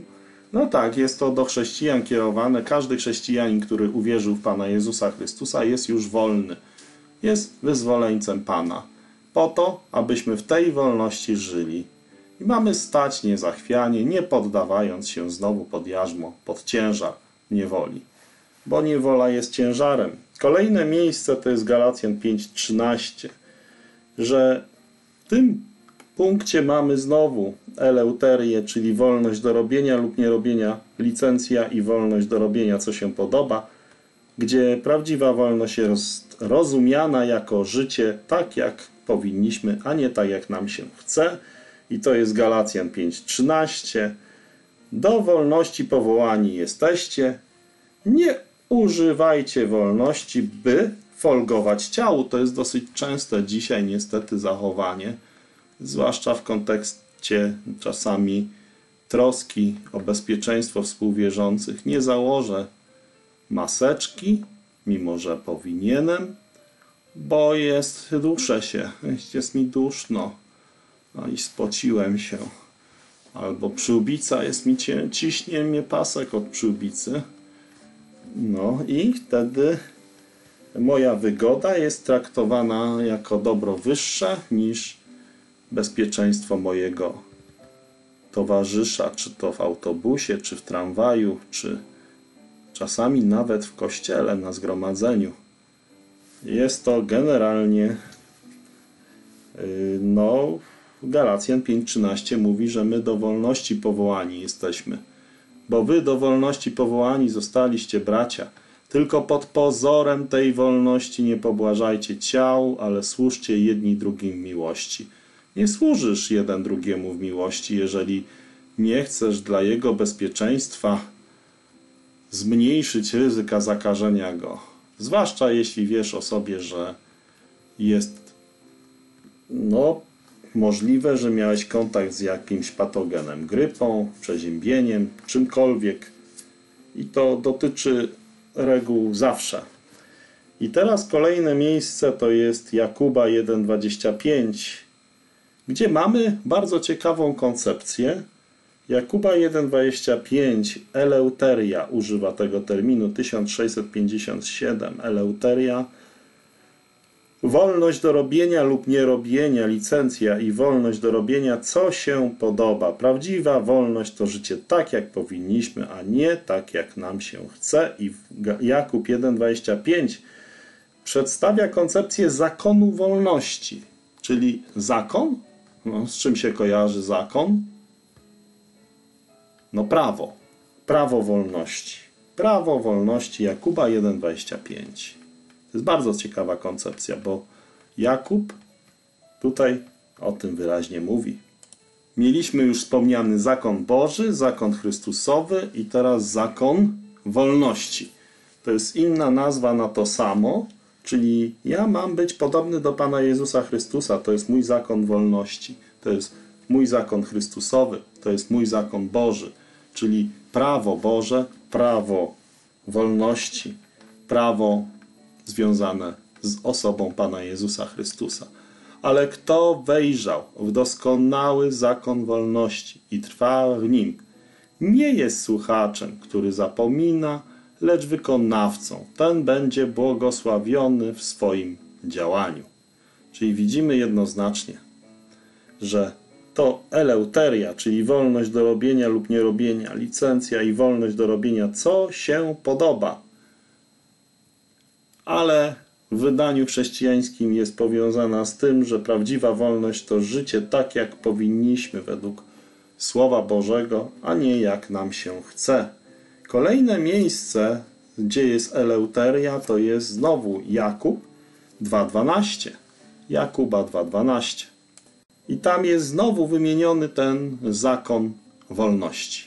No tak, jest to do chrześcijan kierowane. Każdy chrześcijanin, który uwierzył w Pana Jezusa Chrystusa, jest już wolny. Jest wyzwoleńcem Pana. Po to, abyśmy w tej wolności żyli. I mamy stać niezachwianie, nie poddawając się znowu pod jarzmo, pod ciężar niewoli. Bo niewola jest ciężarem. Kolejne miejsce to jest Galacjan 5:13, że w tym punkcie mamy znowu eleuterię, czyli wolność do robienia lub nierobienia, licencja i wolność do robienia, co się podoba, gdzie prawdziwa wolność jest rozumiana jako życie tak, jak powinniśmy, a nie tak, jak nam się chce. I to jest Galacjan 5:13. Do wolności powołani jesteście. Nie używajcie wolności, by folgować ciału. To jest dosyć częste dzisiaj niestety zachowanie, zwłaszcza w kontekście czasami troski o bezpieczeństwo współwierzących. Nie założę maseczki, mimo że powinienem, bo duszę się, jest mi duszno i spociłem się. Albo przyłbica jest mi ciśnie mnie pasek od przyłbicy. No i wtedy moja wygoda jest traktowana jako dobro wyższe niż bezpieczeństwo mojego towarzysza, czy to w autobusie, czy w tramwaju, czy czasami nawet w kościele na zgromadzeniu. Jest to generalnie Galacjan 5:13 mówi, że my do wolności powołani jesteśmy. Bo wy do wolności powołani zostaliście, bracia. Tylko pod pozorem tej wolności nie pobłażajcie ciał, ale służcie jedni drugim w miłości. Nie służysz jeden drugiemu w miłości, jeżeli nie chcesz dla jego bezpieczeństwa zmniejszyć ryzyka zakażenia go. Zwłaszcza jeśli wiesz o sobie, że jest możliwe, że miałeś kontakt z jakimś patogenem, grypą, przeziębieniem, czymkolwiek. I to dotyczy reguł zawsze. I teraz kolejne miejsce to jest Jakuba 1:25, gdzie mamy bardzo ciekawą koncepcję. Jakuba 1:25, eleuteria, używa tego terminu, 1657, eleuteria. Wolność do robienia lub nierobienia, licencja i wolność do robienia, co się podoba. Prawdziwa wolność to życie tak, jak powinniśmy, a nie tak, jak nam się chce. I Jakub 1:25 przedstawia koncepcję zakonu wolności. Czyli zakon? Z czym się kojarzy zakon? Prawo. Prawo wolności. Prawo wolności Jakuba 1:25. To jest bardzo ciekawa koncepcja, bo Jakub tutaj o tym wyraźnie mówi. Mieliśmy już wspomniany zakon Boży, zakon Chrystusowy i teraz zakon wolności. To jest inna nazwa na to samo, czyli ja mam być podobny do Pana Jezusa Chrystusa. To jest mój zakon wolności. To jest mój zakon Chrystusowy. To jest mój zakon Boży. Czyli prawo Boże, prawo wolności, prawo związane z osobą Pana Jezusa Chrystusa. Ale kto wejrzał w doskonały zakon wolności i trwa w nim, nie jest słuchaczem, który zapomina, lecz wykonawcą. Ten będzie błogosławiony w swoim działaniu. Czyli widzimy jednoznacznie, że to eleuteria, czyli wolność do robienia lub nierobienia, licencja i wolność do robienia, co się podoba. Ale w wydaniu chrześcijańskim jest powiązana z tym, że prawdziwa wolność to życie tak, jak powinniśmy według Słowa Bożego, a nie jak nam się chce. Kolejne miejsce, gdzie jest eleuteria, to jest znowu Jakub 2:12. Jakuba 2:12. I tam jest znowu wymieniony ten zakon wolności.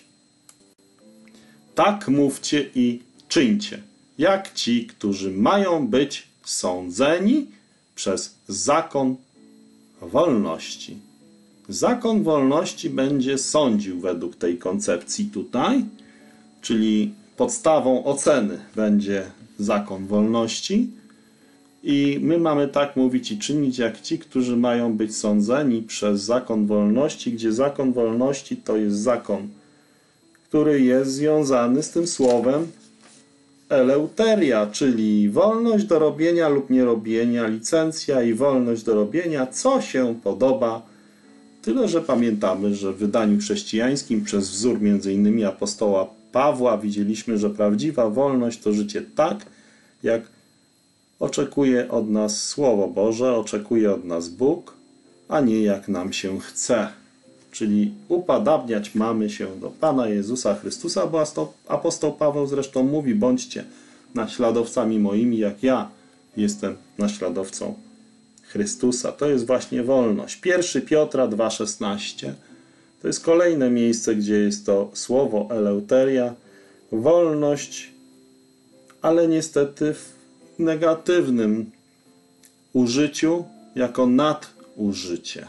Tak mówcie i czyńcie, jak ci, którzy mają być sądzeni przez zakon wolności. Zakon wolności będzie sądził według tej koncepcji tutaj, czyli podstawą oceny będzie zakon wolności i my mamy tak mówić i czynić jak ci, którzy mają być sądzeni przez zakon wolności, gdzie zakon wolności to jest zakon, który jest związany z tym słowem eleuteria, czyli wolność do robienia lub nierobienia, licencja i wolność do robienia, co się podoba. Tyle, że pamiętamy, że w wydaniu chrześcijańskim przez wzór m.in. apostoła Pawła widzieliśmy, że prawdziwa wolność to życie tak, jak oczekuje od nas Słowo Boże, oczekuje od nas Bóg, a nie jak nam się chce. Czyli upodabniać mamy się do Pana Jezusa Chrystusa, bo apostoł Paweł zresztą mówi: bądźcie naśladowcami moimi, jak ja jestem naśladowcą Chrystusa. To jest właśnie wolność. 1 Piotra 2,16 to jest kolejne miejsce, gdzie jest to słowo eleuteria, wolność, ale niestety w negatywnym użyciu, jako nadużycie.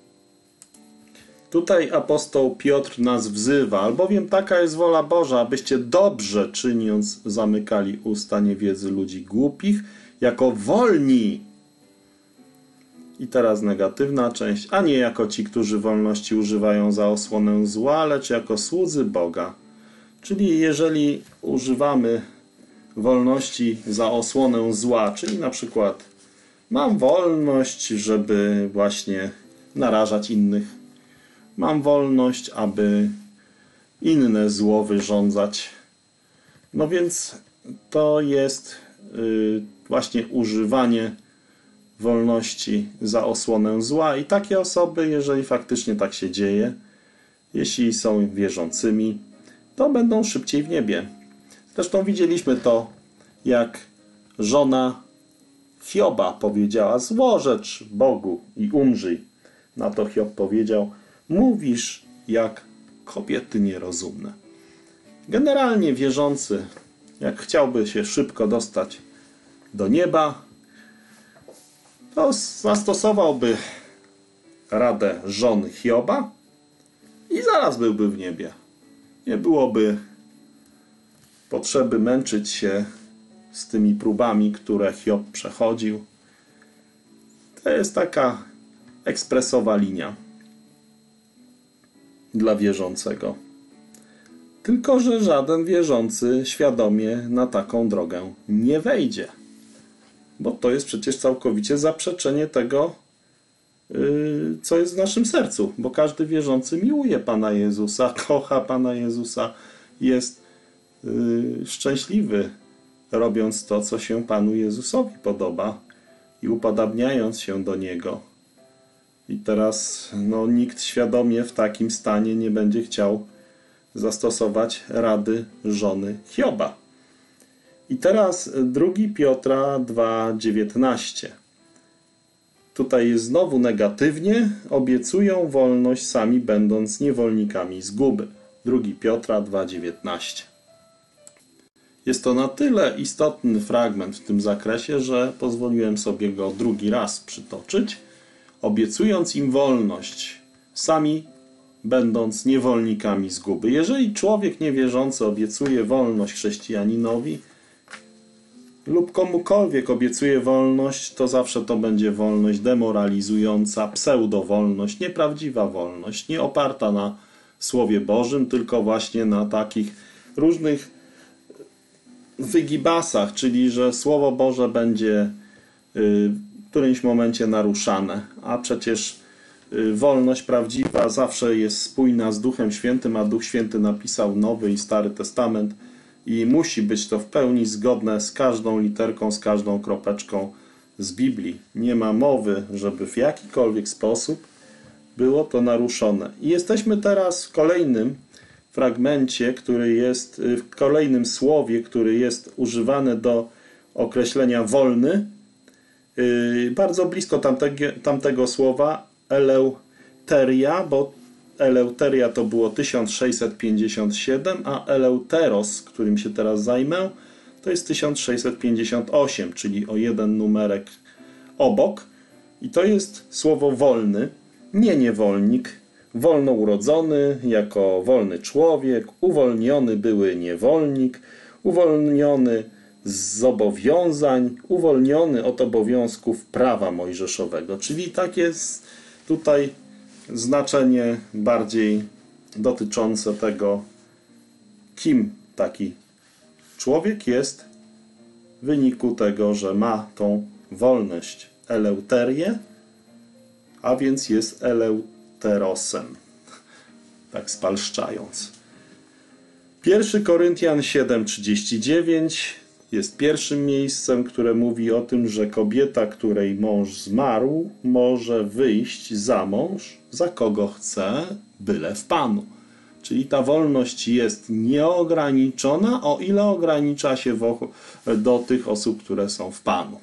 Tutaj apostoł Piotr nas wzywa, albowiem taka jest wola Boża, abyście dobrze czyniąc zamykali usta niewiedzy ludzi głupich, jako wolni. I teraz negatywna część, a nie jako ci, którzy wolności używają za osłonę zła, lecz jako słudzy Boga. Czyli jeżeli używamy wolności za osłonę zła, czyli na przykład mam wolność, żeby właśnie narażać innych, mam wolność, aby inne zło wyrządzać. No więc to jest właśnie używanie wolności za osłonę zła i takie osoby, jeżeli faktycznie tak się dzieje, jeśli są wierzącymi, to będą szybciej w niebie. Zresztą widzieliśmy to, jak żona Hioba powiedziała: złożecz Bogu i umrzyj. Na to Hiob powiedział: mówisz jak kobiety nierozumne. Generalnie wierzący, jak chciałby się szybko dostać do nieba, to zastosowałby radę żony Hioba i zaraz byłby w niebie. Nie byłoby potrzeby męczyć się z tymi próbami, które Hiob przechodził. To jest taka ekspresowa linia dla wierzącego. Tylko że żaden wierzący świadomie na taką drogę nie wejdzie. Bo to jest przecież całkowicie zaprzeczenie tego, co jest w naszym sercu. Bo każdy wierzący miłuje Pana Jezusa, kocha Pana Jezusa, jest szczęśliwy, robiąc to, co się Panu Jezusowi podoba i upodabniając się do Niego. I teraz nikt świadomie w takim stanie nie będzie chciał zastosować rady żony Hioba. I teraz 2 Piotra 2,19. Tutaj jest znowu negatywnie. Obiecują wolność, sami będąc niewolnikami zguby. 2 Piotra 2,19. Jest to na tyle istotny fragment w tym zakresie, że pozwoliłem sobie go drugi raz przytoczyć. Obiecując im wolność, sami będąc niewolnikami zguby. Jeżeli człowiek niewierzący obiecuje wolność chrześcijaninowi lub komukolwiek obiecuje wolność, to zawsze to będzie wolność demoralizująca, pseudowolność, nieprawdziwa wolność, nie oparta na Słowie Bożym, tylko właśnie na takich różnych wygibasach, czyli że Słowo Boże będzie w którymś momencie naruszane, a przecież wolność prawdziwa zawsze jest spójna z Duchem Świętym, a Duch Święty napisał Nowy i Stary Testament i musi być to w pełni zgodne z każdą literką, z każdą kropeczką z Biblii. Nie ma mowy, żeby w jakikolwiek sposób było to naruszone. I jesteśmy teraz w kolejnym fragmencie, który jest w kolejnym słowie, który jest używane do określenia wolny. Bardzo blisko tamtego słowa eleuteria, bo eleuteria to było 1657, a eleuteros, którym się teraz zajmę, to jest 1658, czyli o jeden numerek obok. I to jest słowo wolny, nie niewolnik, wolnourodzony jako wolny człowiek, uwolniony były niewolnik, uwolniony z zobowiązań, uwolniony od obowiązków prawa mojżeszowego. Czyli tak jest tutaj znaczenie bardziej dotyczące tego, Kim taki człowiek jest w wyniku tego, że ma tą wolność, eleuterię, a więc jest eleuterosem, tak spalszczając. 1 Koryntian 7:39 jest pierwszym miejscem, które mówi o tym, że kobieta, której mąż zmarł, może wyjść za mąż, za kogo chce, byle w Panu. Czyli ta wolność jest nieograniczona, o ile ogranicza się do tych osób, które są w Panu.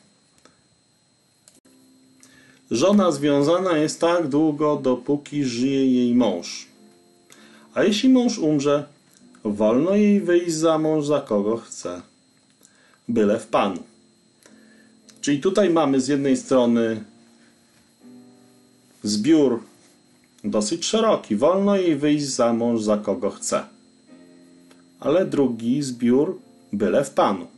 Żona związana jest tak długo, dopóki żyje jej mąż. A jeśli mąż umrze, wolno jej wyjść za mąż, za kogo chce, byle w Panu. Czyli tutaj mamy z jednej strony zbiór dosyć szeroki. Wolno jej wyjść za mąż, za kogo chce. Ale drugi zbiór, byle w Panu.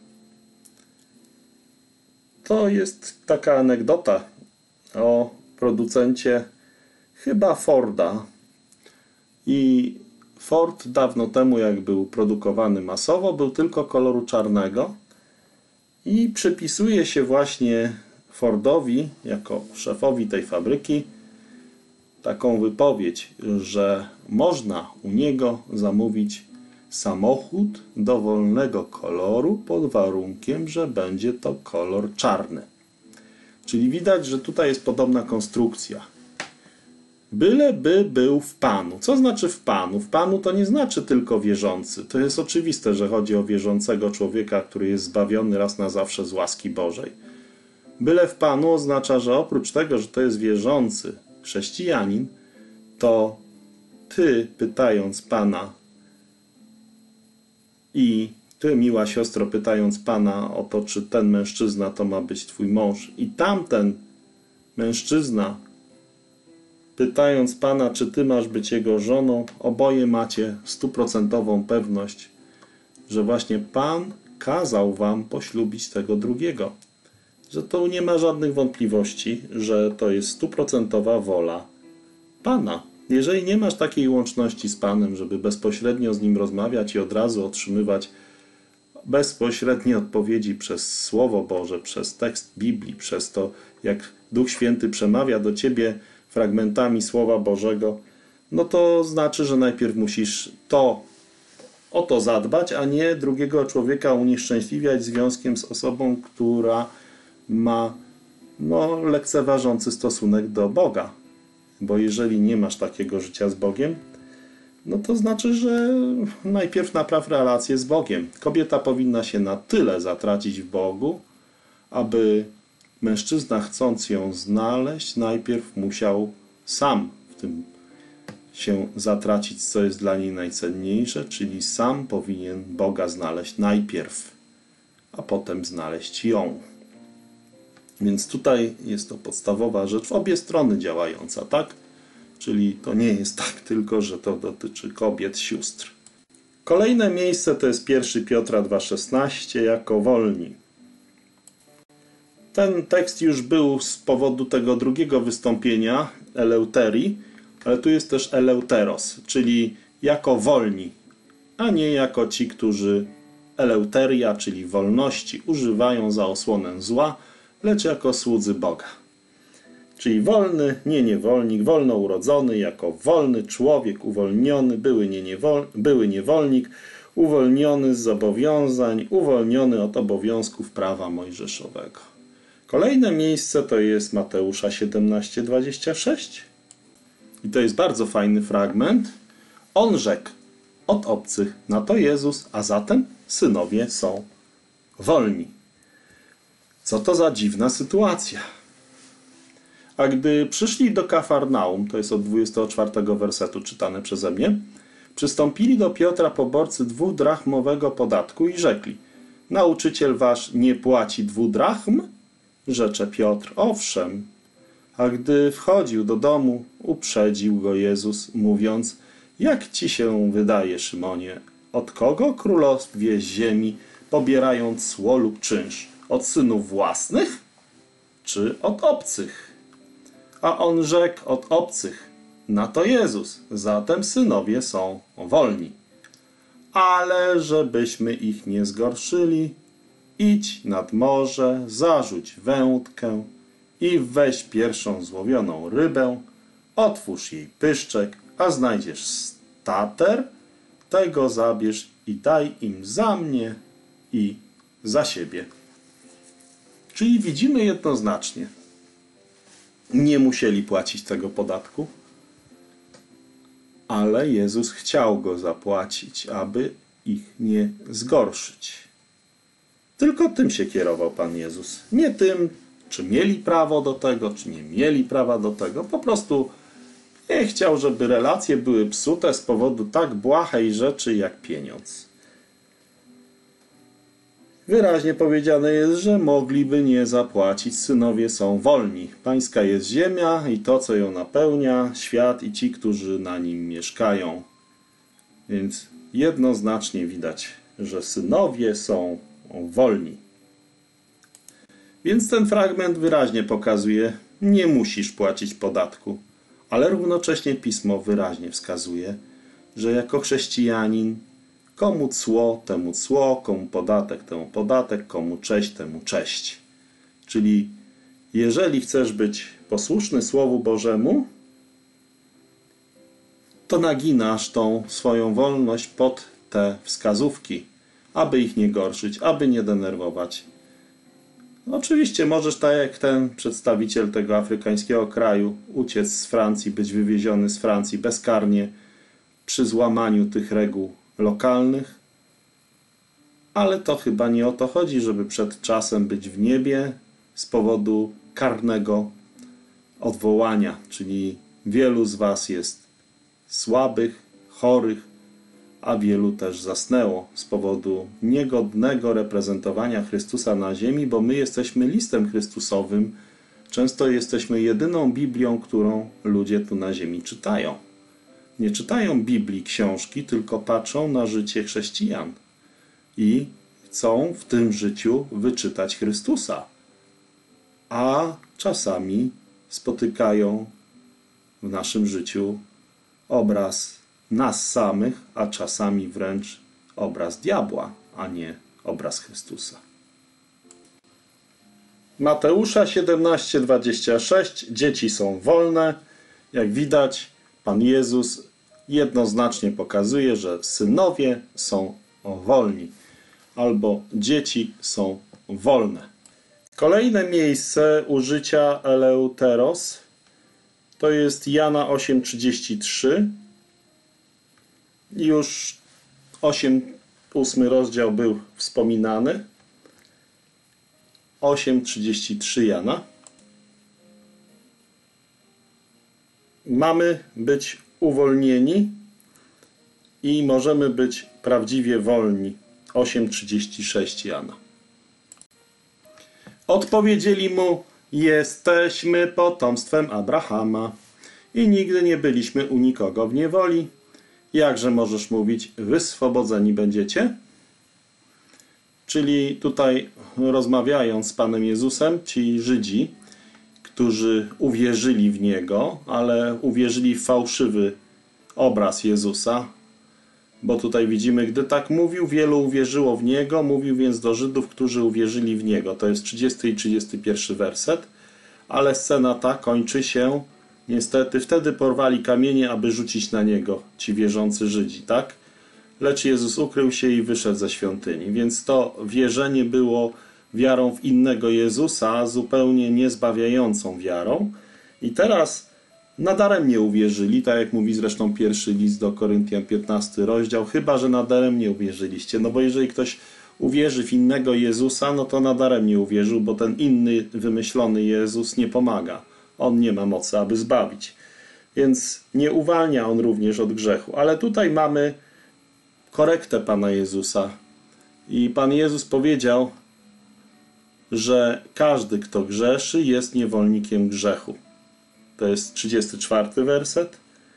To jest taka anegdota o producencie chyba Forda. I Ford dawno temu, jak był produkowany masowo, był tylko koloru czarnego. I przypisuje się właśnie Fordowi, jako szefowi tej fabryki, taką wypowiedź, że można u niego zamówić samochód dowolnego koloru pod warunkiem, że będzie to kolor czarny. Czyli widać, że tutaj jest podobna konstrukcja. Byleby był w Panu. Co znaczy w Panu? W Panu to nie znaczy tylko wierzący. To jest oczywiste, że chodzi o wierzącego człowieka, który jest zbawiony raz na zawsze z łaski Bożej. Byle w Panu oznacza, że oprócz tego, że to jest wierzący chrześcijanin, to ty, pytając Pana, i ty, miła siostro, pytając Pana o to, czy ten mężczyzna to ma być twój mąż, i tamten mężczyzna, pytając Pana, czy ty masz być jego żoną, oboje macie 100% pewność, że właśnie Pan kazał wam poślubić tego drugiego. Że tu nie ma żadnych wątpliwości, że to jest 100% wola Pana. Jeżeli nie masz takiej łączności z Panem, żeby bezpośrednio z Nim rozmawiać i od razu otrzymywać bezpośrednie odpowiedzi przez Słowo Boże, przez tekst Biblii, przez to, jak Duch Święty przemawia do ciebie fragmentami Słowa Bożego, no to znaczy, że najpierw musisz o to zadbać, a nie drugiego człowieka unieszczęśliwiać związkiem z osobą, która ma lekceważący stosunek do Boga. Bo jeżeli nie masz takiego życia z Bogiem, no to znaczy, że najpierw napraw relację z Bogiem. Kobieta powinna się na tyle zatracić w Bogu, aby mężczyzna, chcąc ją znaleźć, najpierw musiał sam w tym się zatracić, co jest dla niej najcenniejsze, czyli sam powinien Boga znaleźć najpierw, a potem znaleźć ją. Więc tutaj jest to podstawowa rzecz, w obie strony działająca, tak? Czyli to nie jest tak tylko, że to dotyczy kobiet, sióstr. Kolejne miejsce to jest 1 Piotra 2,16 jako wolni. Ten tekst już był z powodu tego drugiego wystąpienia, eleuterii, ale tu jest też eleuteros, czyli jako wolni, a nie jako ci, którzy eleuteria, czyli wolności, używają za osłonę zła, lecz jako słudzy Boga. Czyli wolny, nie niewolnik, wolnourodzony, jako wolny człowiek, uwolniony, były niewolnik, uwolniony z zobowiązań, uwolniony od obowiązków prawa mojżeszowego. Kolejne miejsce to jest Mateusza 17:26. I to jest bardzo fajny fragment. On rzekł: od obcych, na to Jezus, a zatem synowie są wolni. Co to za dziwna sytuacja. A gdy przyszli do Kafarnaum, to jest od 24 wersetu czytane przeze mnie, przystąpili do Piotra poborcy 2 drachmowego podatku i rzekli: nauczyciel wasz nie płaci 2 drachm? Rzecze Piotr: owszem. A gdy wchodził do domu, uprzedził go Jezus, mówiąc: jak ci się wydaje, Szymonie, od kogo królowie ziemi pobierają cło lub czynsz? Od synów własnych, czy od obcych? A on rzekł: od obcych. Na to Jezus: zatem synowie są wolni. ale żebyśmy ich nie zgorszyli, idź nad morze, zarzuć wędkę i weź pierwszą złowioną rybę, otwórz jej pyszczek, a znajdziesz stater, tego zabierz i daj im za mnie i za siebie. Czyli widzimy jednoznacznie, nie musieli płacić tego podatku, ale Jezus chciał go zapłacić, aby ich nie zgorszyć. Tylko tym się kierował Pan Jezus. Nie tym, czy mieli prawo do tego, czy nie mieli prawa do tego. Po prostu nie chciał, żeby relacje były psute z powodu tak błahej rzeczy jak pieniądz. Wyraźnie powiedziane jest, że mogliby nie zapłacić. Synowie są wolni. Pańska jest ziemia i to, co ją napełnia, świat i ci, którzy na nim mieszkają. Więc jednoznacznie widać, że synowie są wolni. Więc ten fragment wyraźnie pokazuje, nie musisz płacić podatku, ale równocześnie Pismo wyraźnie wskazuje, że jako chrześcijanin komu cło, temu cło, komu podatek, temu podatek, komu cześć, temu cześć. Czyli jeżeli chcesz być posłuszny Słowu Bożemu, to naginasz tą swoją wolność pod te wskazówki, aby ich nie gorszyć, aby nie denerwować. Oczywiście możesz, tak jak ten przedstawiciel tego afrykańskiego kraju, uciec z Francji, być wywieziony z Francji bezkarnie przy złamaniu tych reguł lokalnych, ale to chyba nie o to chodzi, żeby przed czasem być w niebie z powodu karnego odwołania, czyli wielu z was jest słabych, chorych, a wielu też zasnęło z powodu niegodnego reprezentowania Chrystusa na ziemi, bo my jesteśmy listem Chrystusowym, często jesteśmy jedyną Biblią, którą ludzie tu na ziemi czytają. Nie czytają Biblii, książki, tylko patrzą na życie chrześcijan i chcą w tym życiu wyczytać Chrystusa. A czasami spotykają w naszym życiu obraz nas samych, a czasami wręcz obraz diabła, a nie obraz Chrystusa. Mateusza 17:26. Dzieci są wolne. Jak widać, Pan Jezus jednoznacznie pokazuje, że synowie są wolni, albo dzieci są wolne. Kolejne miejsce użycia eleuteros to jest Jana 8:33. Już 8 rozdział był wspominany. 8:33 Jana. Mamy być uwolnieni i możemy być prawdziwie wolni. 8:36 Jana. Odpowiedzieli mu: jesteśmy potomstwem Abrahama i nigdy nie byliśmy u nikogo w niewoli. Jakże możesz mówić, wyswobodzeni będziecie? Czyli tutaj rozmawiając z Panem Jezusem, ci Żydzi, którzy uwierzyli w Niego, ale uwierzyli w fałszywy obraz Jezusa, bo tutaj widzimy, gdy tak mówił, wielu uwierzyło w Niego, mówił więc do Żydów, którzy uwierzyli w Niego. To jest 30 i 31 werset, ale scena ta kończy się niestety, wtedy porwali kamienie, aby rzucić na Niego ci wierzący Żydzi, tak? Lecz Jezus ukrył się i wyszedł ze świątyni. Więc to wierzenie było wiarą w innego Jezusa, zupełnie niezbawiającą wiarą. I teraz nadaremnie uwierzyli, tak jak mówi zresztą pierwszy list do Koryntian, 15 rozdział, chyba że nadaremnie uwierzyliście. No bo jeżeli ktoś uwierzy w innego Jezusa, no to nadaremnie uwierzył, bo ten inny, wymyślony Jezus nie pomaga. On nie ma mocy, aby zbawić. Więc nie uwalnia on również od grzechu. Ale tutaj mamy korektę Pana Jezusa. I Pan Jezus powiedział, że każdy, kto grzeszy, jest niewolnikiem grzechu. To jest 34 werset.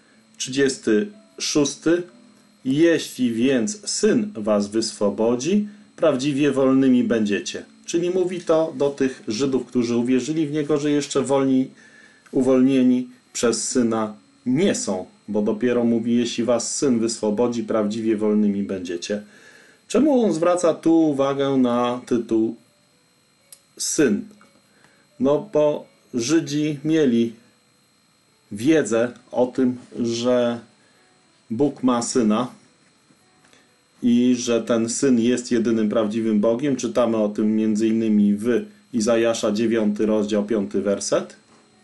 36. Jeśli więc Syn was wyswobodzi, prawdziwie wolnymi będziecie. Czyli mówi to do tych Żydów, którzy uwierzyli w Niego, że jeszcze uwolnieni przez Syna nie są bo dopiero mówi, jeśli was Syn wyswobodzi, prawdziwie wolnymi będziecie. Czemu on zwraca tu uwagę na tytuł Syn? No bo Żydzi mieli wiedzę o tym, że Bóg ma Syna i że ten Syn jest jedynym prawdziwym Bogiem. Czytamy o tym m.in. w Izajasza 9 rozdział 5 werset.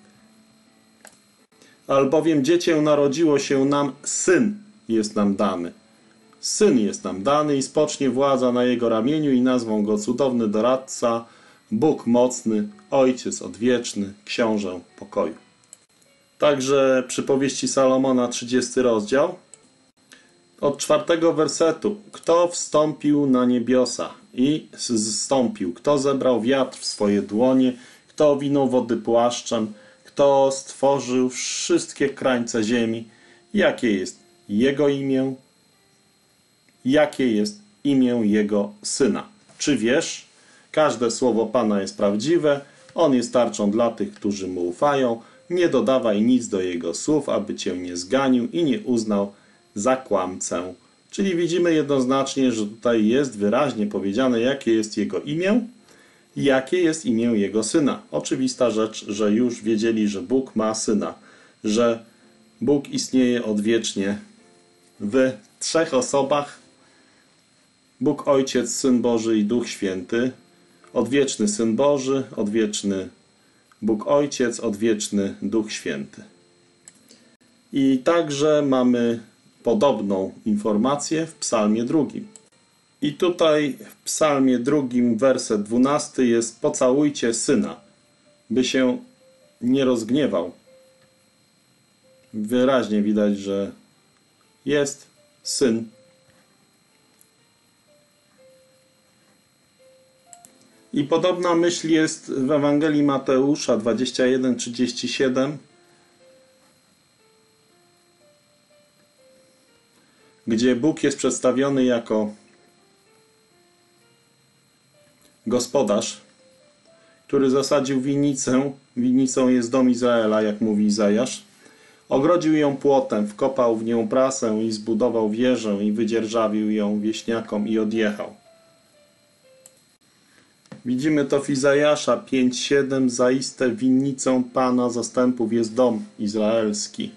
Albowiem dziecię narodziło się nam, Syn jest nam dany. Syn jest nam dany i spocznie władza na jego ramieniu i nazwą go cudowny doradca, Bóg mocny, Ojciec odwieczny, Książę pokoju. Także przypowieści Salomona 30 rozdział od 4 wersetu. Kto wstąpił na niebiosa i zstąpił? Kto zebrał wiatr w swoje dłonie? Kto owinął wody płaszczem? Kto stworzył wszystkie krańce ziemi? Jakie jest Jego imię? Jakie jest imię Jego Syna? Czy wiesz? Każde słowo Pana jest prawdziwe. On jest tarczą dla tych, którzy Mu ufają. Nie dodawaj nic do Jego słów, aby Cię nie zganił i nie uznał za kłamcę. Czyli widzimy jednoznacznie, że tutaj jest wyraźnie powiedziane, jakie jest Jego imię, jakie jest imię Jego Syna. Oczywista rzecz, że już wiedzieli, że Bóg ma Syna, że Bóg istnieje odwiecznie w 3 osobach. Bóg Ojciec, Syn Boży i Duch Święty. Odwieczny Syn Boży, odwieczny Bóg Ojciec, odwieczny Duch Święty. I także mamy podobną informację w Psalmie 2. I tutaj w Psalmie 2, werset 12 jest: pocałujcie Syna, by się nie rozgniewał. Wyraźnie widać, że jest Syn. I podobna myśl jest w Ewangelii Mateusza 21:37, gdzie Bóg jest przedstawiony jako gospodarz, który zasadził winnicę. Winnicą jest dom Izraela, jak mówi Izajasz. Ogrodził ją płotem, wkopał w nią prasę i zbudował wieżę i wydzierżawił ją wieśniakom i odjechał. Widzimy to w Izajasza 5:7. Zaiste winnicą Pana zastępów jest dom izraelski.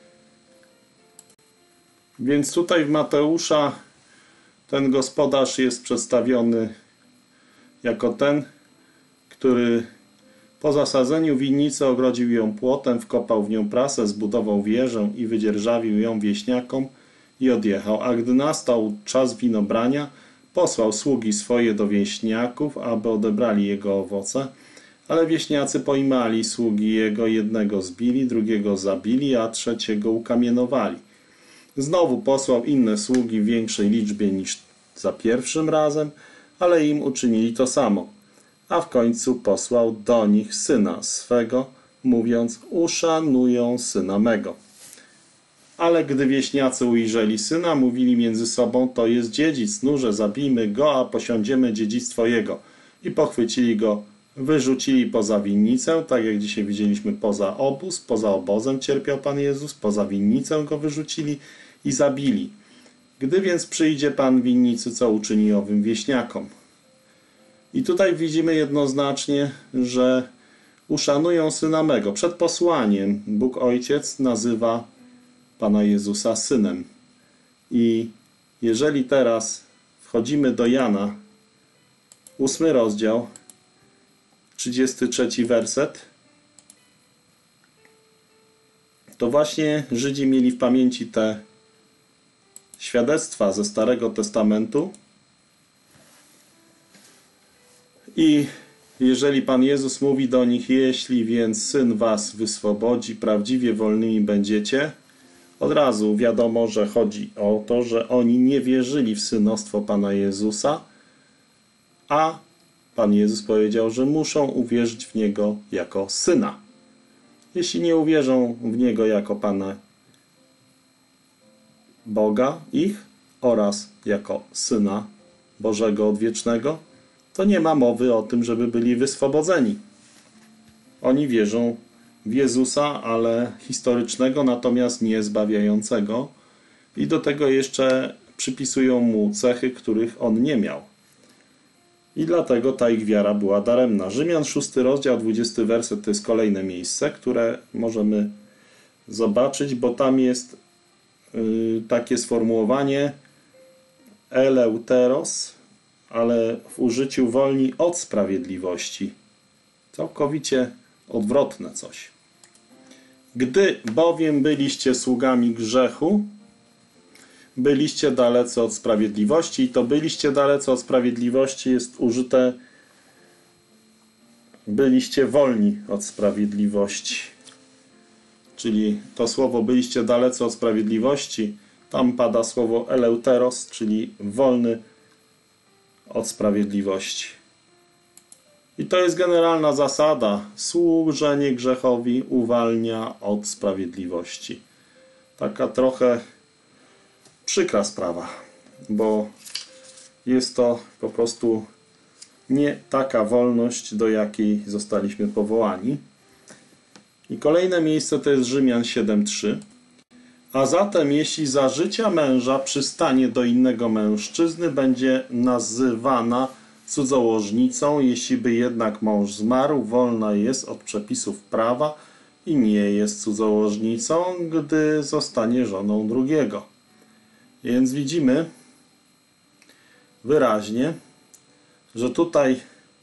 Więc tutaj w Mateusza ten gospodarz jest przedstawiony jako ten, który po zasadzeniu winnicy ogrodził ją płotem, wkopał w nią prasę, zbudował wieżę i wydzierżawił ją wieśniakom i odjechał. A gdy nastał czas winobrania, posłał sługi swoje do wieśniaków, aby odebrali jego owoce, ale wieśniacy pojmali sługi jego, jednego zbili, drugiego zabili, a trzeciego ukamienowali. Znowu posłał inne sługi w większej liczbie niż za pierwszym razem, ale im uczynili to samo. A w końcu posłał do nich syna swego, mówiąc: uszanują syna mego. Ale gdy wieśniacy ujrzeli syna, mówili między sobą: to jest dziedzic, nurze, zabijmy go, a posiądziemy dziedzictwo jego. I pochwycili go, wyrzucili poza winnicę, tak jak dzisiaj widzieliśmy, poza obóz, poza obozem cierpiał Pan Jezus, poza winnicę go wyrzucili i zabili. Gdy więc przyjdzie Pan winnicy, co uczyni owym wieśniakom? I tutaj widzimy jednoznacznie, że uszanują syna mego. Przed posłaniem Bóg Ojciec nazywa Pana Jezusa Synem. I jeżeli teraz wchodzimy do Jana, 8 rozdział, 33 werset, to właśnie Żydzi mieli w pamięci te świadectwa ze Starego Testamentu. I jeżeli Pan Jezus mówi do nich: jeśli więc Syn was wyswobodzi, prawdziwie wolnymi będziecie, od razu wiadomo, że chodzi o to, że oni nie wierzyli w synostwo Pana Jezusa, a Pan Jezus powiedział, że muszą uwierzyć w Niego jako Syna. Jeśli nie uwierzą w Niego jako Pana Boga ich oraz jako Syna Bożego Odwiecznego, to nie ma mowy o tym, żeby byli wyswobodzeni. Oni wierzą w Jezusa, ale historycznego, natomiast nie zbawiającego. I do tego jeszcze przypisują mu cechy, których on nie miał. I dlatego ta ich wiara była daremna. Rzymian 6 rozdział, 20 werset to jest kolejne miejsce, które możemy zobaczyć, bo tam jest takie sformułowanie eleuteros, ale w użyciu wolni od sprawiedliwości. Całkowicie odwrotne coś. Gdy bowiem byliście sługami grzechu, byliście dalecy od sprawiedliwości. I to byliście dalecy od sprawiedliwości jest użyte byliście wolni od sprawiedliwości. Czyli to słowo byliście dalecy od sprawiedliwości, tam pada słowo eleuteros, czyli wolny od sprawiedliwości. I to jest generalna zasada. Służenie grzechowi uwalnia od sprawiedliwości. Taka trochę przykra sprawa, bo jest to po prostu nie taka wolność, do jakiej zostaliśmy powołani. I kolejne miejsce to jest Rzymian 7:3. A zatem, jeśli za życia męża przystanie do innego mężczyzny, będzie nazywana cudzołożnicą. Jeśli by jednak mąż zmarł, wolna jest od przepisów prawa i nie jest cudzołożnicą, gdy zostanie żoną drugiego. Więc widzimy wyraźnie, że tutaj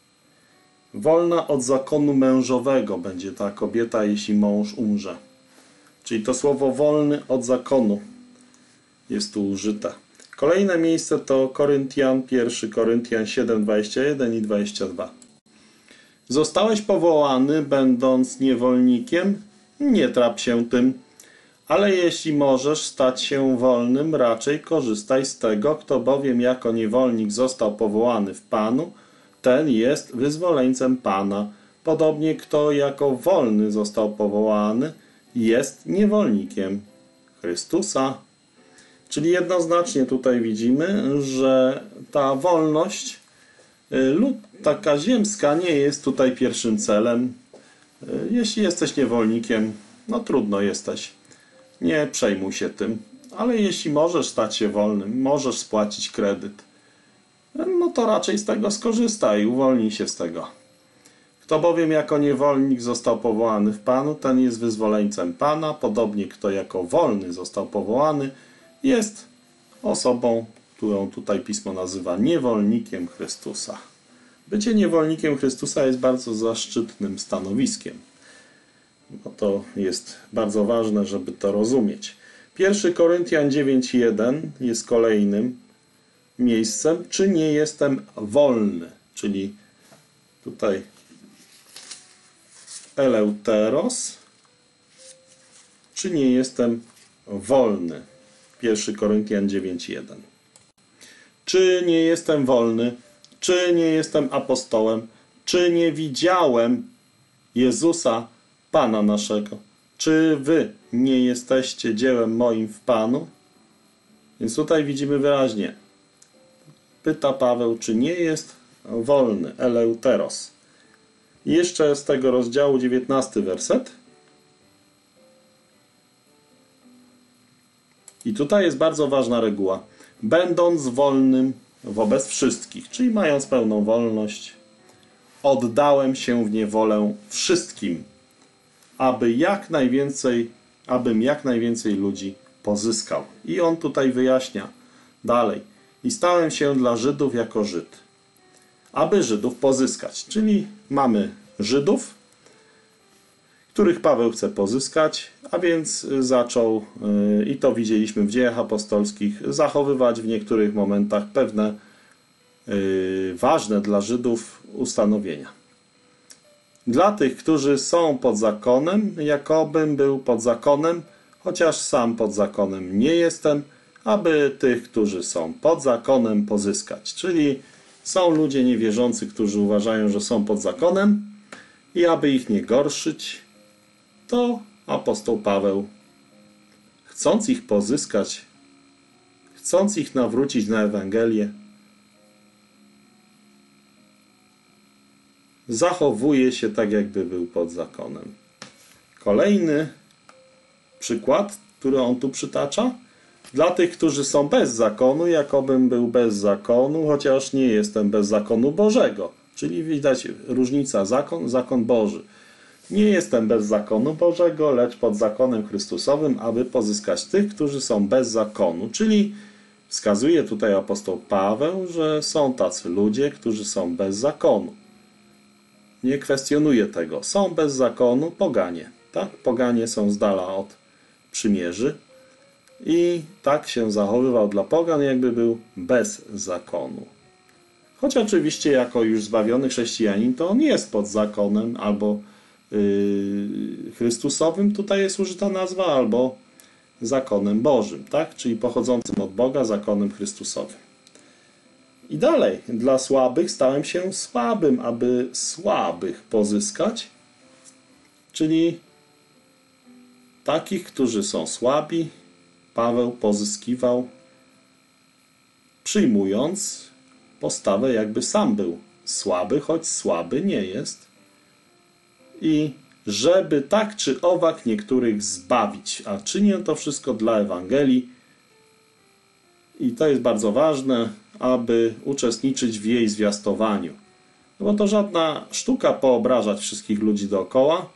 wolna od zakonu mężowego będzie ta kobieta, jeśli mąż umrze. Czyli to słowo wolny od zakonu jest tu użyte. Kolejne miejsce to Koryntian, 1 Koryntian 7, 21 i 22. Zostałeś powołany, będąc niewolnikiem? Nie trap się tym. Ale jeśli możesz stać się wolnym, raczej korzystaj z tego, kto bowiem jako niewolnik został powołany w Panu, ten jest wyzwoleńcem Pana. Podobnie kto jako wolny został powołany, jest niewolnikiem Chrystusa. Czyli jednoznacznie tutaj widzimy, że ta wolność lub taka ziemska nie jest tutaj pierwszym celem. Jeśli jesteś niewolnikiem, no trudno jesteś. Nie przejmuj się tym. Ale jeśli możesz stać się wolnym, możesz spłacić kredyt, no to raczej z tego skorzystaj, uwolnij się z tego. Kto bowiem jako niewolnik został powołany w Panu, ten jest wyzwoleńcem Pana. Podobnie kto jako wolny został powołany, jest osobą, którą tutaj Pismo nazywa niewolnikiem Chrystusa. Bycie niewolnikiem Chrystusa jest bardzo zaszczytnym stanowiskiem. No to jest bardzo ważne, żeby to rozumieć. 1 Koryntian 9:1 jest kolejnym miejscem. Czy nie jestem wolny? Czyli tutaj eleuteros. Czy nie jestem wolny? 1 Koryntian 9:1. Czy nie jestem wolny? Czy nie jestem apostołem? Czy nie widziałem Jezusa, Pana naszego? Czy wy nie jesteście dziełem moim w Panu? Więc tutaj widzimy wyraźnie. Pyta Paweł, czy nie jest wolny, eleuteros. I jeszcze z tego rozdziału 19 werset. I tutaj jest bardzo ważna reguła. Będąc wolnym wobec wszystkich, czyli mając pełną wolność, oddałem się w niewolę wszystkim, abym jak najwięcej ludzi pozyskał. I on tutaj wyjaśnia dalej. I stałem się dla Żydów jako Żyd, aby Żydów pozyskać. Czyli mamy Żydów, których Paweł chce pozyskać, a więc zaczął, i to widzieliśmy w Dziejach Apostolskich, zachowywać w niektórych momentach pewne ważne dla Żydów ustanowienia. Dla tych, którzy są pod zakonem, jakobym był pod zakonem, chociaż sam pod zakonem nie jestem, aby tych, którzy są pod zakonem, pozyskać. Czyli są ludzie niewierzący, którzy uważają, że są pod zakonem i aby ich nie gorszyć, to apostoł Paweł, chcąc ich pozyskać, chcąc ich nawrócić na Ewangelię, zachowuje się tak, jakby był pod zakonem. kolejny przykład, który on tu przytacza. Dla tych, którzy są bez zakonu, jakobym był bez zakonu, chociaż nie jestem bez zakonu Bożego. Czyli widać różnica zakon Boży. Nie jestem bez zakonu Bożego, lecz pod zakonem Chrystusowym, aby pozyskać tych, którzy są bez zakonu. Czyli wskazuje tutaj apostoł Paweł, że są tacy ludzie, którzy są bez zakonu. Nie kwestionuje tego. Są bez zakonu poganie. Tak? Poganie są z dala od przymierzy. I tak się zachowywał dla pogan, jakby był bez zakonu. Choć oczywiście jako już zbawiony chrześcijanin, to on jest pod zakonem albo Chrystusowym, tutaj jest użyta nazwa, albo zakonem Bożym, tak? Czyli pochodzącym od Boga zakonem Chrystusowym. I dalej, dla słabych stałem się słabym, aby słabych pozyskać, czyli takich, którzy są słabi, Paweł pozyskiwał, przyjmując postawę, jakby sam był słaby, choć słaby nie jest. I żeby tak czy owak niektórych zbawić, a czynię to wszystko dla Ewangelii. I to jest bardzo ważne, aby uczestniczyć w jej zwiastowaniu. No bo to żadna sztuka poobrażać wszystkich ludzi dookoła.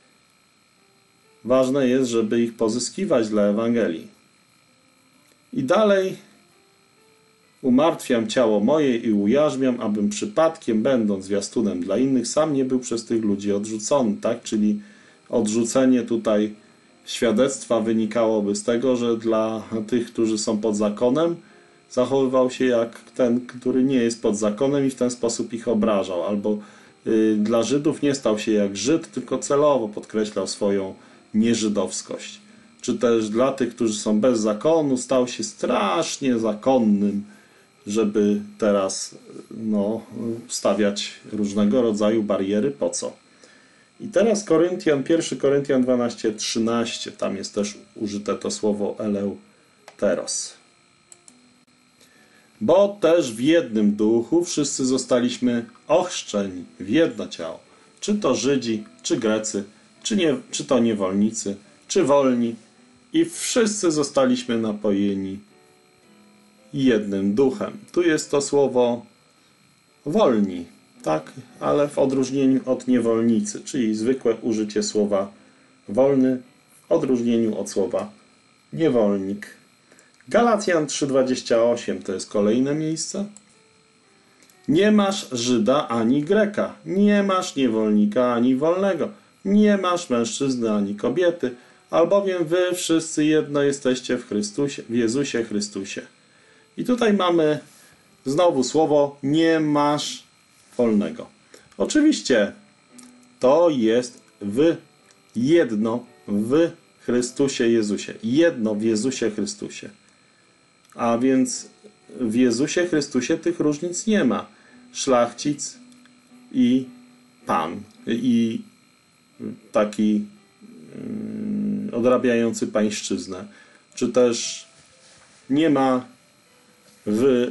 Ważne jest, żeby ich pozyskiwać dla Ewangelii. I dalej umartwiam ciało moje i ujarzmiam, abym przypadkiem, będąc zwiastunem dla innych, sam nie był przez tych ludzi odrzucony. Tak? Czyli odrzucenie tutaj świadectwa wynikałoby z tego, że dla tych, którzy są pod zakonem, zachowywał się jak ten, który nie jest pod zakonem i w ten sposób ich obrażał. Albo dla Żydów nie stał się jak Żyd, tylko celowo podkreślał swoją nieżydowskość. Czy też dla tych, którzy są bez zakonu, stał się strasznie zakonnym, żeby teraz stawiać różnego rodzaju bariery. Po co? I teraz 1 Koryntian 12:13, tam jest też użyte to słowo eleuteros. Bo też w jednym duchu wszyscy zostaliśmy ochrzczeni w jedno ciało. Czy to Żydzi, czy Grecy, czy to niewolnicy, czy wolni. I wszyscy zostaliśmy napojeni jednym duchem. Tu jest to słowo wolni, tak? Ale w odróżnieniu od niewolnicy, czyli zwykłe użycie słowa wolny w odróżnieniu od słowa niewolnik. Galacjan 3:28 to jest kolejne miejsce. Nie masz Żyda ani Greka, nie masz niewolnika ani wolnego, nie masz mężczyzny ani kobiety, albowiem wy wszyscy jedno jesteście w Chrystusie, w Jezusie Chrystusie. I tutaj mamy znowu słowo nie masz wolnego. Oczywiście to jest jedno w Chrystusie Jezusie. Jedno w Jezusie Chrystusie. A więc w Jezusie Chrystusie tych różnic nie ma. Szlachcic i pan. I taki odrabiający pańszczyznę. Czy też nie ma w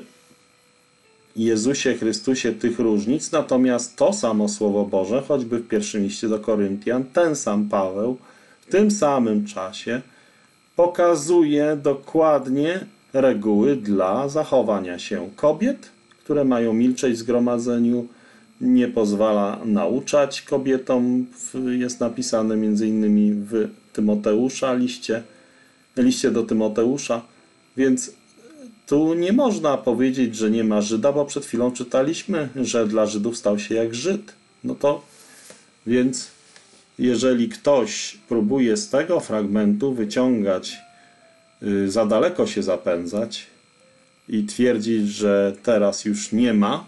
Jezusie Chrystusie tych różnic, natomiast to samo Słowo Boże, choćby w pierwszym liście do Koryntian, ten sam Paweł w tym samym czasie pokazuje dokładnie reguły dla zachowania się kobiet, które mają milczeć w zgromadzeniu, nie pozwala nauczać kobietom, jest napisane m.in. w Tymoteusza, liście do Tymoteusza, więc tu nie można powiedzieć, że nie ma Żyda, bo przed chwilą czytaliśmy, że dla Żydów stał się jak Żyd. No to więc jeżeli ktoś próbuje z tego fragmentu wyciągać, za daleko się zapędzać i twierdzić, że teraz już nie ma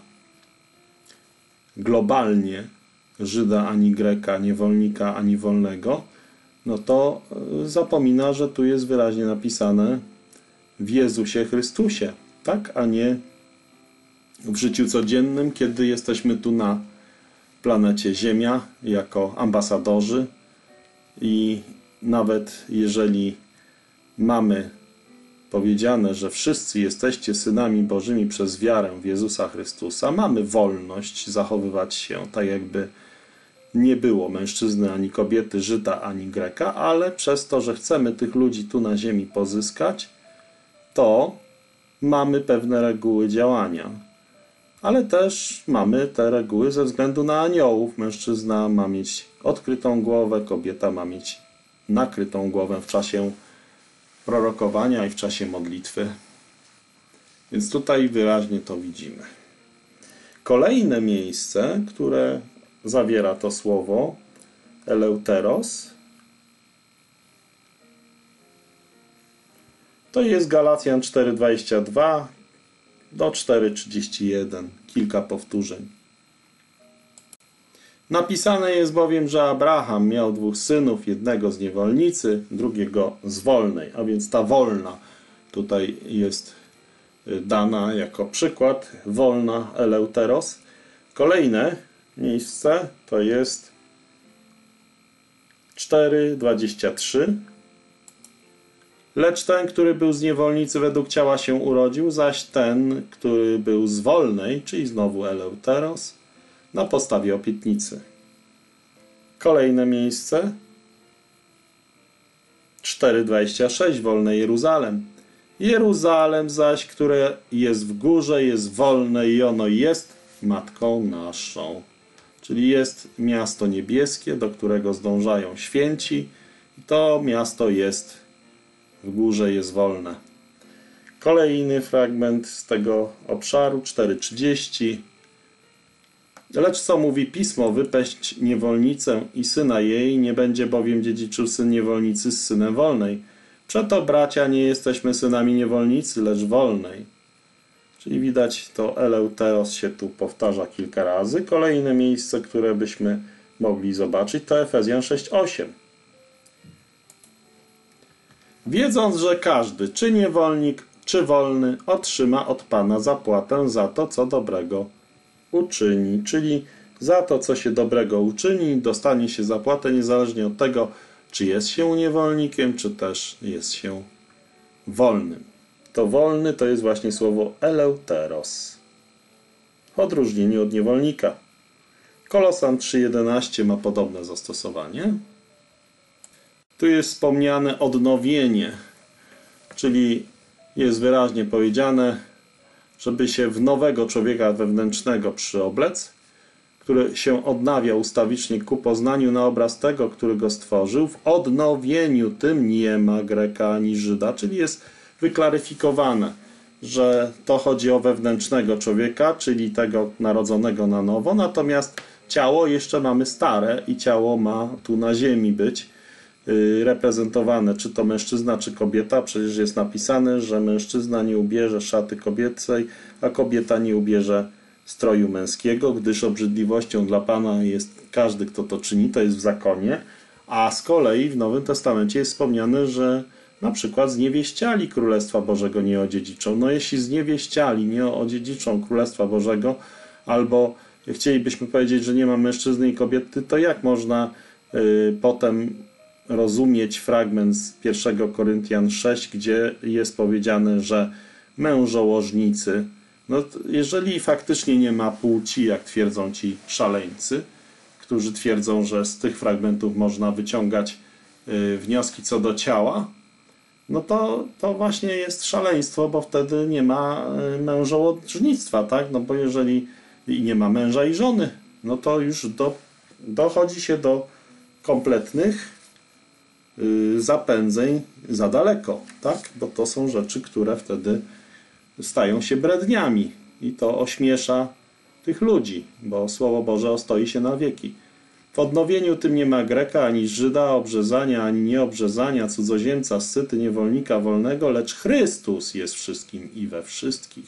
globalnie Żyda ani Greka, niewolnika ani wolnego, no to zapomina, że tu jest wyraźnie napisane w Jezusie Chrystusie, tak? A nie w życiu codziennym, kiedy jesteśmy tu na planecie Ziemia jako ambasadorzy i nawet jeżeli mamy powiedziane, że wszyscy jesteście synami Bożymi przez wiarę w Jezusa Chrystusa, mamy wolność zachowywać się tak, jakby nie było mężczyzny ani kobiety, Żyda ani Greka, ale przez to, że chcemy tych ludzi tu na ziemi pozyskać, to mamy pewne reguły działania. Ale też mamy te reguły ze względu na aniołów. Mężczyzna ma mieć odkrytą głowę, kobieta ma mieć nakrytą głowę w czasie prorokowania i w czasie modlitwy. Więc tutaj wyraźnie to widzimy. Kolejne miejsce, które zawiera to słowo eleuteros, to jest Galacjan 4:22 do 4:31. Kilka powtórzeń. Napisane jest bowiem, że Abraham miał 2 synów, jednego z niewolnicy, drugiego z wolnej. A więc ta wolna tutaj jest dana jako przykład. Wolna eleuteros. Kolejne miejsce to jest 4:23. Lecz ten, który był z niewolnicy według ciała się urodził, zaś ten, który był z wolnej, czyli znowu eleuteros, na podstawie obietnicy. Kolejne miejsce 4:26. Wolne Jeruzalem. Jeruzalem zaś, które jest w górze, jest wolne i ono jest matką naszą. Czyli jest miasto niebieskie, do którego zdążają święci. I to miasto jest w górze, jest wolne. Kolejny fragment z tego obszaru, 4:30. Lecz co mówi Pismo? Wypeść niewolnicę i syna jej, nie będzie bowiem dziedziczył syn niewolnicy z synem wolnej. Przeto, bracia, nie jesteśmy synami niewolnicy, lecz wolnej. Czyli widać, to eleuteros się tu powtarza kilka razy. Kolejne miejsce, które byśmy mogli zobaczyć, to Efezjan 6:8. Wiedząc, że każdy, czy niewolnik, czy wolny, otrzyma od Pana zapłatę za to, co dobrego uczyni. Czyli za to, co się dobrego uczyni, dostanie się zapłatę niezależnie od tego, czy jest się niewolnikiem, czy też jest się wolnym. To wolny to jest właśnie słowo eleuteros. W odróżnieniu od niewolnika. Kolosan 3:11 ma podobne zastosowanie. Tu jest wspomniane odnowienie, czyli jest wyraźnie powiedziane, żeby się w nowego człowieka wewnętrznego przyoblec, który się odnawia ustawicznie ku poznaniu na obraz tego, który go stworzył. W odnowieniu tym nie ma Greka ani Żyda, czyli jest wyklaryfikowane, że to chodzi o wewnętrznego człowieka, czyli tego narodzonego na nowo, natomiast ciało jeszcze mamy stare i ciało ma tu na ziemi być reprezentowane, czy to mężczyzna, czy kobieta. Przecież jest napisane, że mężczyzna nie ubierze szaty kobiecej, a kobieta nie ubierze stroju męskiego, gdyż obrzydliwością dla Pana jest każdy, kto to czyni, to jest w zakonie. A z kolei w Nowym Testamencie jest wspomniane, że na przykład zniewieściali Królestwa Bożego nie odziedziczą. No jeśli zniewieściali nie odziedziczą Królestwa Bożego, albo chcielibyśmy powiedzieć, że nie ma mężczyzny i kobiety, to jak można potem rozumieć fragment z 1 Koryntian 6, gdzie jest powiedziane, że mężołożnicy, no jeżeli faktycznie nie ma płci, jak twierdzą ci szaleńcy, którzy twierdzą, że z tych fragmentów można wyciągać wnioski co do ciała, no to właśnie jest szaleństwo, bo wtedy nie ma mężołożnictwa, tak? No bo jeżeli nie ma męża i żony, no to już dochodzi się do kompletnych zapędzeń za daleko, tak? Bo to są rzeczy, które wtedy stają się bredniami i to ośmiesza tych ludzi, bo Słowo Boże ostoi się na wieki. W odnowieniu tym nie ma Greka ani Żyda, obrzezania ani nieobrzezania, cudzoziemca, scyty, niewolnika, wolnego, lecz Chrystus jest wszystkim i we wszystkich.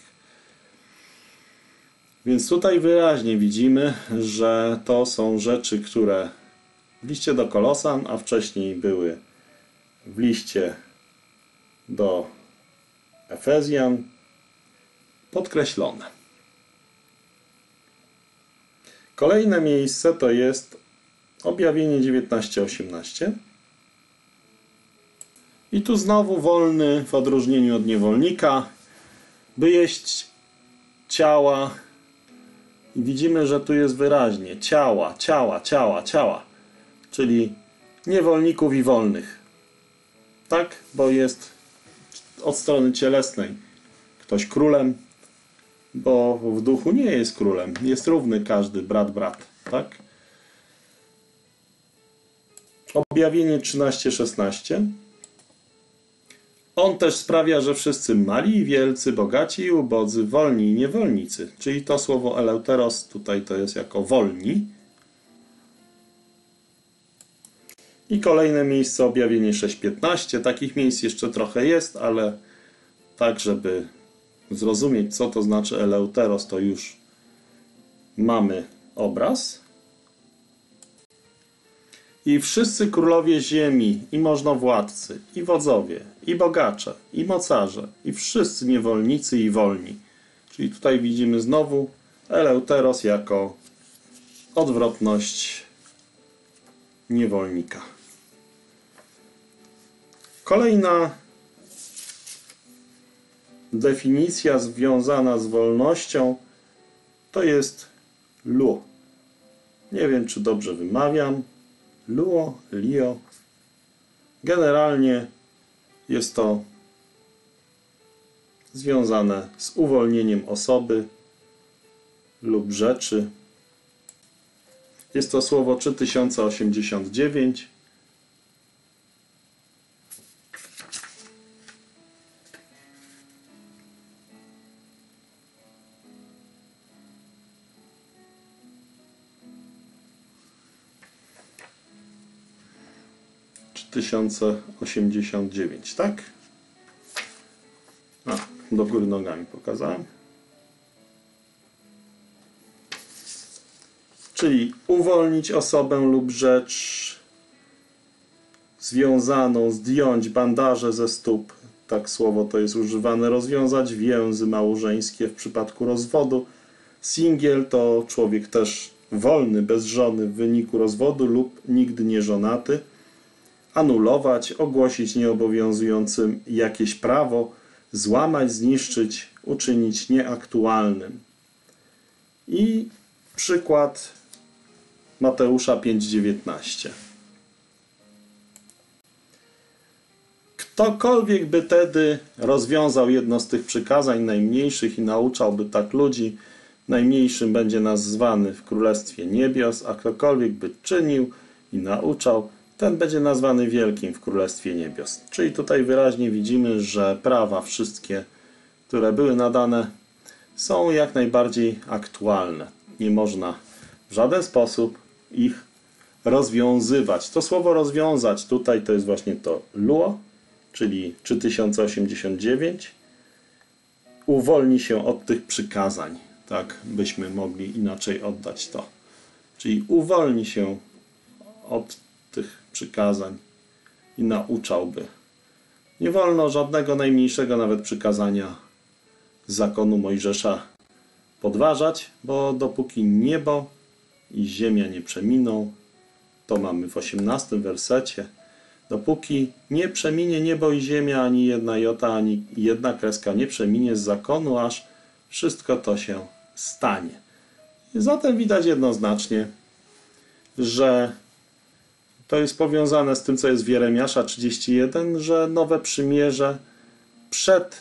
Więc tutaj wyraźnie widzimy, że to są rzeczy, które w liście do Kolosan, a wcześniej były w liście do Efezjan podkreślone. Kolejne miejsce to jest Objawienie 19:18. I tu znowu wolny w odróżnieniu od niewolnika, by jeść ciała I widzimy, że tu jest wyraźnie ciała, ciała, ciała, ciała, czyli niewolników i wolnych. Tak? Bo jest od strony cielesnej ktoś królem, bo w duchu nie jest królem. Jest równy każdy brat. Tak? Objawienie 13:16. On też sprawia, że wszyscy mali i wielcy, bogaci i ubodzy, wolni i niewolnicy. Czyli to słowo eleuteros tutaj to jest jako wolni. I kolejne miejsce, objawienie 6:15. Takich miejsc jeszcze trochę jest, ale tak, żeby zrozumieć, co to znaczy eleuteros, to już mamy obraz. I wszyscy królowie ziemi, i możnowładcy, i wodzowie, i bogacze, i mocarze, i wszyscy niewolnicy i wolni. Czyli tutaj widzimy znowu eleuteros jako odwrotność niewolnika. Kolejna definicja związana z wolnością to jest lu. Nie wiem, czy dobrze wymawiam. Luo, lio. Generalnie jest to związane z uwolnieniem osoby lub rzeczy. Jest to słowo 3089. Tak? Do góry nogami pokazałem. Czyli uwolnić osobę lub rzecz związaną, zdjąć bandaże ze stóp. Tak słowo to jest używane. Rozwiązać więzy małżeńskie w przypadku rozwodu. Singiel to człowiek też wolny, bez żony w wyniku rozwodu lub nigdy nie żonaty. Anulować, ogłosić nieobowiązującym jakieś prawo, złamać, zniszczyć, uczynić nieaktualnym. I przykład Mateusza 5:19. Ktokolwiek by tedy rozwiązał jedno z tych przykazań najmniejszych i nauczałby tak ludzi, najmniejszym będzie nazwany w Królestwie Niebios, a ktokolwiek by czynił i nauczał, ten będzie nazwany wielkim w Królestwie Niebios. Czyli tutaj wyraźnie widzimy, że prawa wszystkie, które były nadane, są jak najbardziej aktualne. Nie można w żaden sposób ich rozwiązywać. To słowo rozwiązać tutaj to jest właśnie to luo, czyli 3089. Uwolni się od tych przykazań. Tak byśmy mogli inaczej oddać to. Czyli uwolni się od tych przykazań i nauczałby. Nie wolno żadnego najmniejszego nawet przykazania zakonu Mojżesza podważać, bo dopóki niebo i ziemia nie przeminą, to mamy w 18 wersecie, dopóki nie przeminie niebo i ziemia, ani jedna jota, ani jedna kreska nie przeminie z zakonu, aż wszystko to się stanie. I zatem widać jednoznacznie, że to jest powiązane z tym, co jest w Jeremiasza 31, że nowe przymierze przed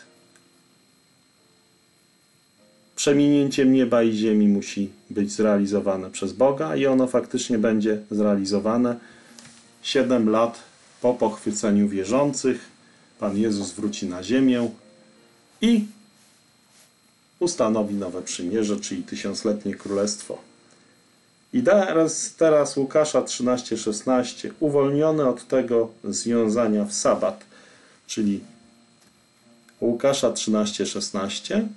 przeminięciem nieba i ziemi musi być zrealizowane przez Boga i ono faktycznie będzie zrealizowane 7 lat po pochwyceniu wierzących. Pan Jezus wróci na ziemię i ustanowi nowe przymierze, czyli tysiącletnie królestwo. I teraz Łukasza 13:16, uwolniony od tego związania w sabat, czyli Łukasza 13:16.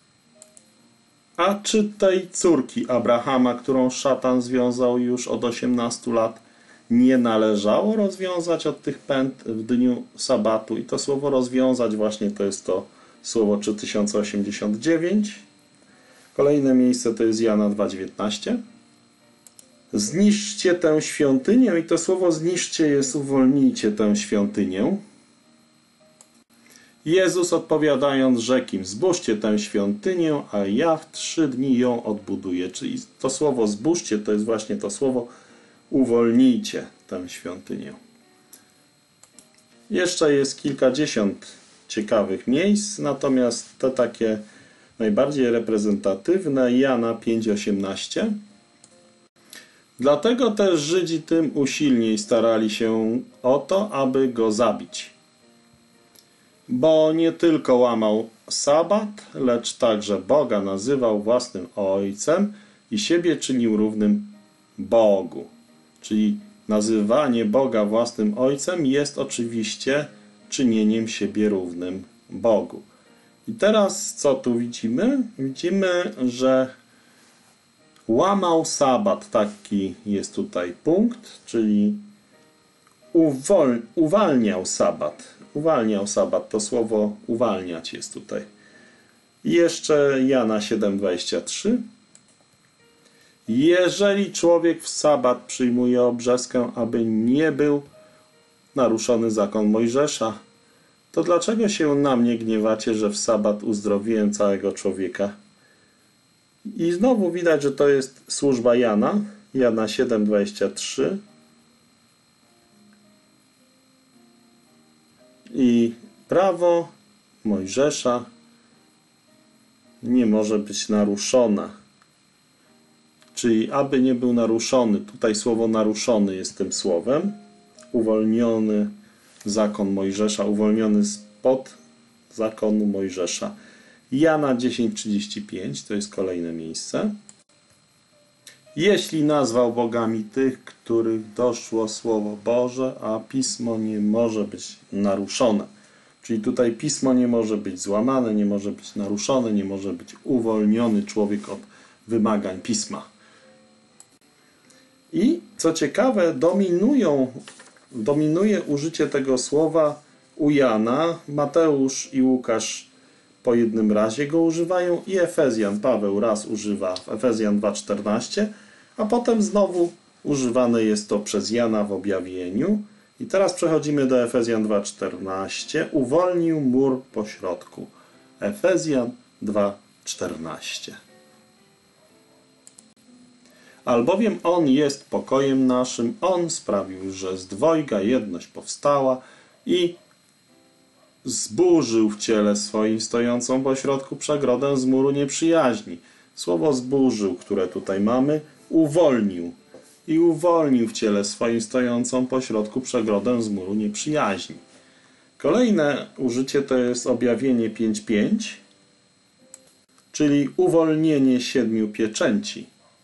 A czy tej córki Abrahama, którą szatan związał już od 18 lat, nie należało rozwiązać od tych pęd w dniu sabatu? I to słowo rozwiązać właśnie to jest to słowo 3089. Kolejne miejsce to jest Jana 2:19. Zniszczcie tę świątynię i to słowo zniszczcie jest uwolnijcie tę świątynię. Jezus odpowiadając rzekł im: zbóżcie tę świątynię, a ja w 3 dni ją odbuduję. Czyli to słowo zbóżcie to jest właśnie to słowo uwolnijcie tę świątynię. Jeszcze jest kilkadziesiąt ciekawych miejsc, natomiast te takie najbardziej reprezentatywne, Jana 5:18. Dlatego też Żydzi tym usilniej starali się o to, aby go zabić. Bo nie tylko łamał sabat, lecz także Boga nazywał własnym Ojcem i siebie czynił równym Bogu. Czyli nazywanie Boga własnym Ojcem jest oczywiście czynieniem siebie równym Bogu. I teraz co tu widzimy? Widzimy, że łamał sabat, taki jest tutaj punkt, czyli uwalniał sabat. Uwalniał sabat, to słowo uwalniać jest tutaj. I jeszcze Jana 7:23. Jeżeli człowiek w sabat przyjmuje obrzeskę, aby nie był naruszony zakon Mojżesza, to dlaczego się na mnie gniewacie, że w sabat uzdrowiłem całego człowieka? I znowu widać, że to jest służba Jana. Jana 7:23. I prawo Mojżesza nie może być naruszone. Czyli aby nie był naruszony, tutaj słowo naruszony jest tym słowem, uwolniony zakon Mojżesza, uwolniony spod zakonu Mojżesza. Jana 10:35 to jest kolejne miejsce. Jeśli nazwał bogami tych, których doszło Słowo Boże, a Pismo nie może być naruszone. Czyli tutaj Pismo nie może być złamane, nie może być naruszone, nie może być uwolniony człowiek od wymagań Pisma. I co ciekawe, dominuje użycie tego słowa u Jana. Mateusz i Łukasz po jednym razie go używają i Efezjan, Paweł raz używa w Efezjan 2:14, a potem znowu używane jest to przez Jana w objawieniu. I teraz przechodzimy do Efezjan 2:14. Uwolnił mur pośrodku. Efezjan 2:14. Albowiem On jest pokojem naszym, On sprawił, że z dwojga jedność powstała i zburzył w ciele swoim stojącą pośrodku przegrodę z muru nieprzyjaźni. Słowo zburzył, które tutaj mamy, uwolnił. I uwolnił w ciele swoim stojącą pośrodku przegrodę z muru nieprzyjaźni. Kolejne użycie to jest objawienie 5:5, czyli uwolnienie 7 pieczęci.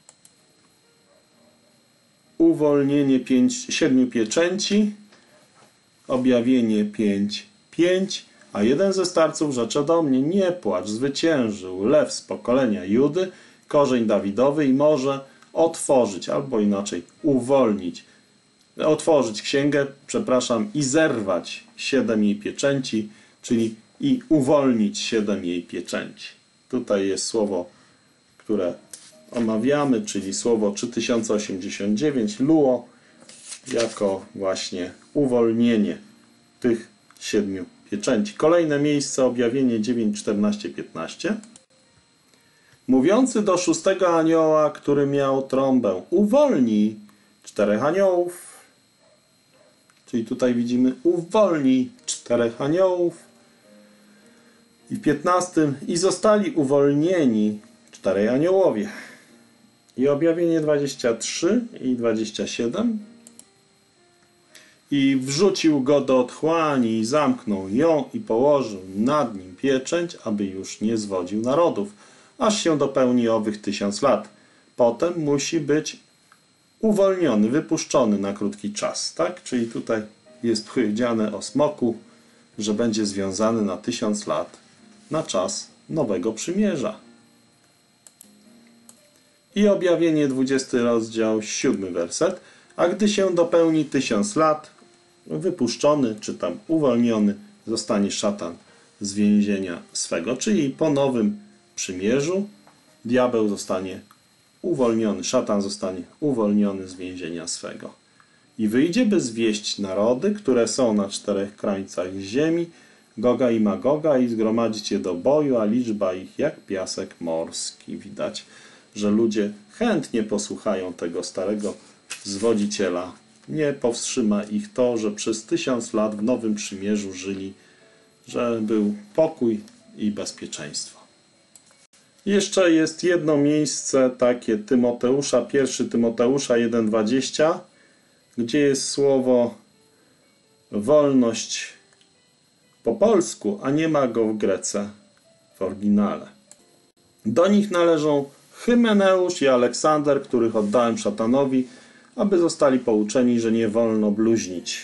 Uwolnienie 7 pieczęci, objawienie 5:5, a jeden ze starców rzecze do mnie: nie płacz, zwyciężył lew z pokolenia Judy, korzeń Dawidowy i może otworzyć, albo inaczej otworzyć księgę, i zerwać 7 jej pieczęci, czyli i uwolnić 7 jej pieczęci. Tutaj jest słowo, które omawiamy, czyli słowo 3089, luo, jako właśnie uwolnienie tych 7 pieczęci. Kolejne miejsce, objawienie 9:14-15. Mówiący do 6 anioła, który miał trąbę: uwolnij 4 aniołów. Czyli tutaj widzimy: uwolnij 4 aniołów. I w 15: i zostali uwolnieni 4 aniołowie. I objawienie 23 i 27. I wrzucił go do otchłani i zamknął ją i położył nad nim pieczęć, aby już nie zwodził narodów, aż się dopełni owych 1000 lat. Potem musi być uwolniony, wypuszczony na krótki czas. Tak? Czyli tutaj jest powiedziane o smoku, że będzie związany na 1000 lat, na czas nowego przymierza. I objawienie 20 rozdział, 7 werset. A gdy się dopełni 1000 lat, wypuszczony, czy tam uwolniony, zostanie szatan z więzienia swego. Czyli po nowym przymierzu diabeł zostanie uwolniony, szatan zostanie uwolniony z więzienia swego. I wyjdzie, by zwieść narody, które są na 4 krańcach ziemi, Goga i Magoga i zgromadzić je do boju, a liczba ich jak piasek morski. Widać, że ludzie chętnie posłuchają tego starego zwodziciela. Nie powstrzyma ich to, że przez 1000 lat w Nowym Przymierzu żyli, że był pokój i bezpieczeństwo. Jeszcze jest jedno miejsce takie Tymoteusza, 1 Tymoteusza 1,20, gdzie jest słowo wolność po polsku, a nie ma go w Grece w oryginale. Do nich należą Hymeneusz i Aleksander, których oddałem szatanowi, aby zostali pouczeni, że nie wolno bluźnić.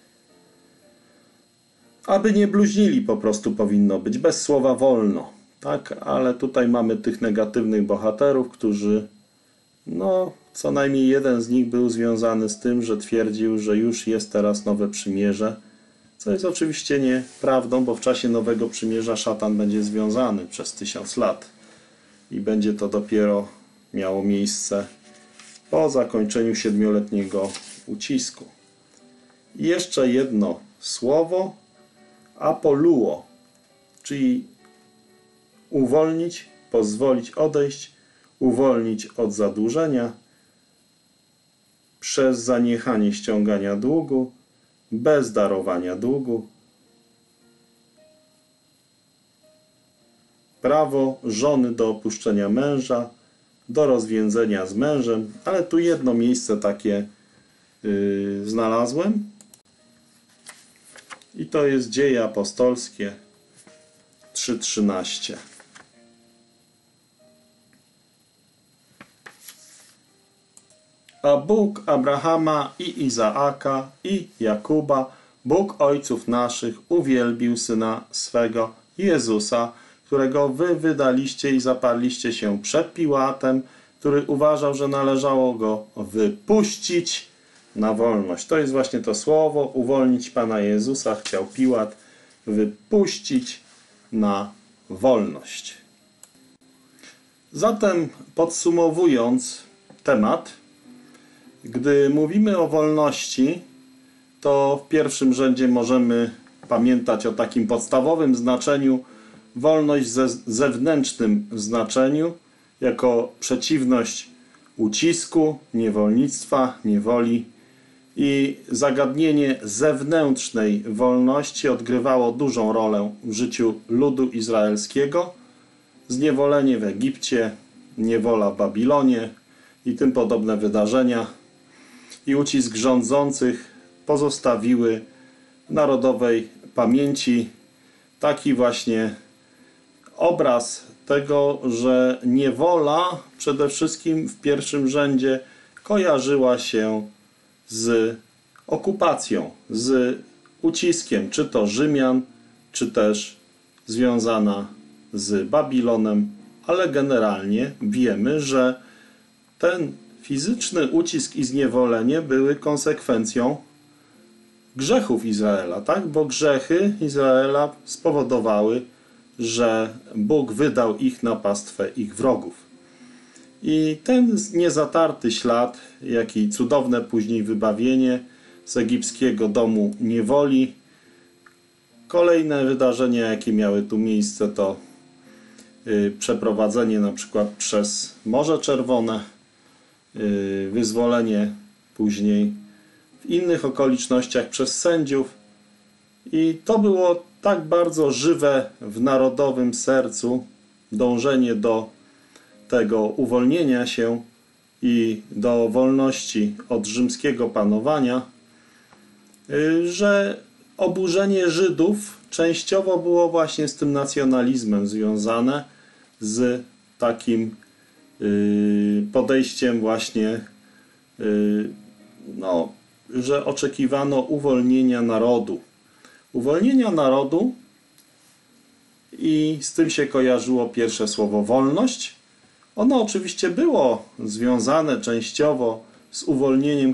Aby nie bluźnili po prostu powinno być, bez słowa wolno. Tak, ale tutaj mamy tych negatywnych bohaterów, którzy, no, co najmniej jeden z nich był związany z tym, że twierdził, że już jest teraz nowe przymierze, co jest oczywiście nieprawdą, bo w czasie nowego przymierza szatan będzie związany przez 1000 lat i będzie to dopiero miało miejsce po zakończeniu 7-letniego ucisku. I jeszcze jedno słowo, apoluo, czyli uwolnić, pozwolić odejść, uwolnić od zadłużenia przez zaniechanie ściągania długu, bez darowania długu, prawo żony do opuszczenia męża, do rozwięzenia z mężem, ale tu jedno miejsce takie znalazłem i to jest Dzieje Apostolskie 3:13. A Bóg Abrahama i Izaaka i Jakuba, Bóg ojców naszych, uwielbił Syna swego Jezusa, którego wy wydaliście i zaparliście się przed Piłatem, który uważał, że należało go wypuścić na wolność. To jest właśnie to słowo, uwolnić Pana Jezusa chciał Piłat wypuścić na wolność. Zatem podsumowując temat, gdy mówimy o wolności, to w pierwszym rzędzie możemy pamiętać o takim podstawowym znaczeniu, wolność w zewnętrznym znaczeniu, jako przeciwność ucisku, niewolnictwa, niewoli, i zagadnienie zewnętrznej wolności odgrywało dużą rolę w życiu ludu izraelskiego. Zniewolenie w Egipcie, niewola w Babilonie i tym podobne wydarzenia i ucisk rządzących pozostawiły w narodowej pamięci taki właśnie obraz tego, że niewola przede wszystkim w pierwszym rzędzie kojarzyła się z okupacją, z uciskiem, czy to Rzymian, czy też związana z Babilonem, ale generalnie wiemy, że ten fizyczny ucisk i zniewolenie były konsekwencją grzechów Izraela, tak? Bo grzechy Izraela spowodowały, że Bóg wydał ich na pastwę ich wrogów. I ten niezatarty ślad, jak i cudowne później wybawienie z egipskiego domu niewoli. Kolejne wydarzenia, jakie miały tu miejsce, to przeprowadzenie na przykład przez Morze Czerwone, wyzwolenie później w innych okolicznościach przez sędziów. I to było tak bardzo żywe w narodowym sercu, dążenie do tego uwolnienia się i do wolności od rzymskiego panowania, że oburzenie Żydów częściowo było właśnie z tym nacjonalizmem związane, z takim podejściem właśnie, no, że oczekiwano uwolnienia narodu. Uwolnienia narodu i z tym się kojarzyło pierwsze słowo wolność. Ono oczywiście było związane częściowo z uwolnieniem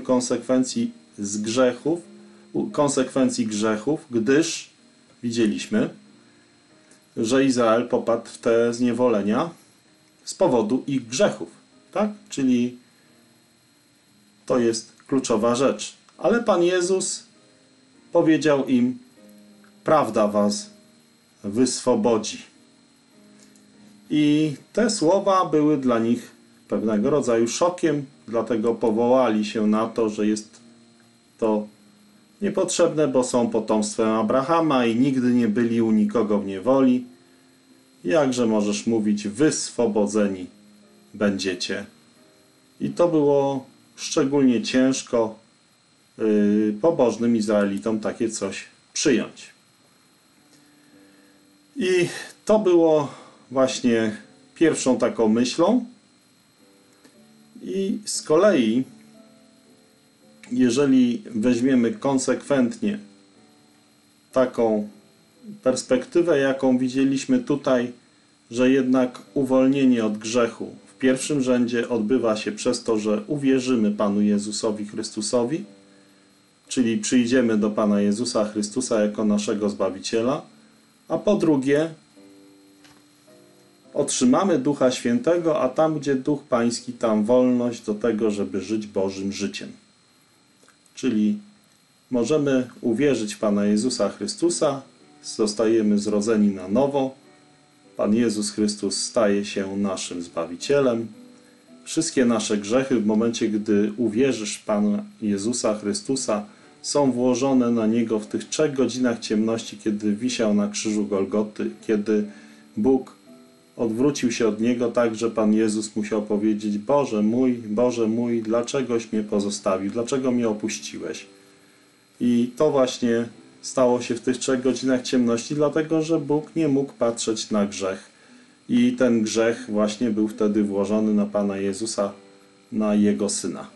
konsekwencji grzechów, gdyż widzieliśmy, że Izrael popadł w te zniewolenia z powodu ich grzechów, tak? Czyli to jest kluczowa rzecz. Ale Pan Jezus powiedział im: prawda was wyswobodzi. I te słowa były dla nich pewnego rodzaju szokiem, dlatego powołali się na to, że jest to niepotrzebne, bo są potomstwem Abrahama i nigdy nie byli u nikogo w niewoli. Jakże możesz mówić, wyswobodzeni będziecie? I to było szczególnie ciężko pobożnym Izraelitom takie coś przyjąć. I to było właśnie pierwszą taką myślą. I z kolei, jeżeli weźmiemy konsekwentnie taką perspektywę, jaką widzieliśmy tutaj, że jednak uwolnienie od grzechu w pierwszym rzędzie odbywa się przez to, że uwierzymy Panu Jezusowi Chrystusowi, czyli przyjdziemy do Pana Jezusa Chrystusa jako naszego Zbawiciela, a po drugie otrzymamy Ducha Świętego, a tam, gdzie Duch Pański, tam wolność do tego, żeby żyć Bożym życiem. Czyli możemy uwierzyć w Pana Jezusa Chrystusa, zostajemy zrodzeni na nowo, Pan Jezus Chrystus staje się naszym Zbawicielem. Wszystkie nasze grzechy w momencie, gdy uwierzysz w Pana Jezusa Chrystusa, są włożone na Niego w tych 3 godzinach ciemności, kiedy wisiał na krzyżu Golgoty, kiedy Bóg odwrócił się od Niego tak, że Pan Jezus musiał powiedzieć: Boże mój, dlaczegoś mnie pozostawił, dlaczego mnie opuściłeś? I to właśnie stało się w tych 3 godzinach ciemności, dlatego że Bóg nie mógł patrzeć na grzech. I ten grzech właśnie był wtedy włożony na Pana Jezusa, na Jego Syna.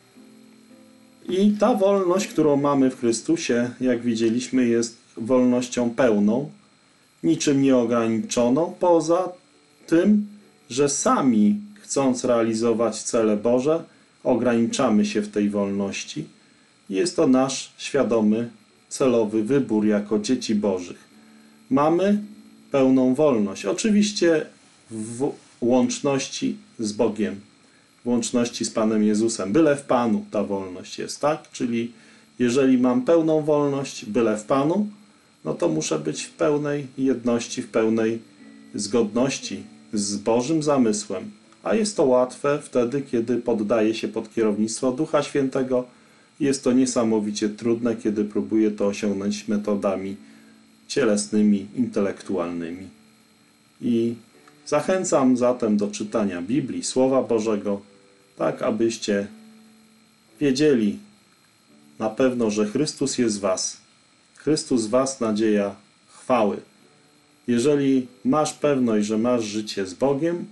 I ta wolność, którą mamy w Chrystusie, jak widzieliśmy, jest wolnością pełną, niczym nieograniczoną, poza tym, że sami, chcąc realizować cele Boże, ograniczamy się w tej wolności. Jest to nasz świadomy, celowy wybór jako dzieci Bożych. Mamy pełną wolność. Oczywiście w łączności z Bogiem, w łączności z Panem Jezusem. Byle w Panu ta wolność jest, tak? Czyli jeżeli mam pełną wolność, byle w Panu, no to muszę być w pełnej jedności, w pełnej zgodności z Bożym zamysłem. A jest to łatwe wtedy, kiedy poddaję się pod kierownictwo Ducha Świętego. Jest to niesamowicie trudne, kiedy próbuję to osiągnąć metodami cielesnymi, intelektualnymi. I zachęcam zatem do czytania Biblii, Słowa Bożego, tak abyście wiedzieli na pewno, że Chrystus jest w was. Chrystus w was, nadzieja chwały. Jeżeli masz pewność, że masz życie z Bogiem,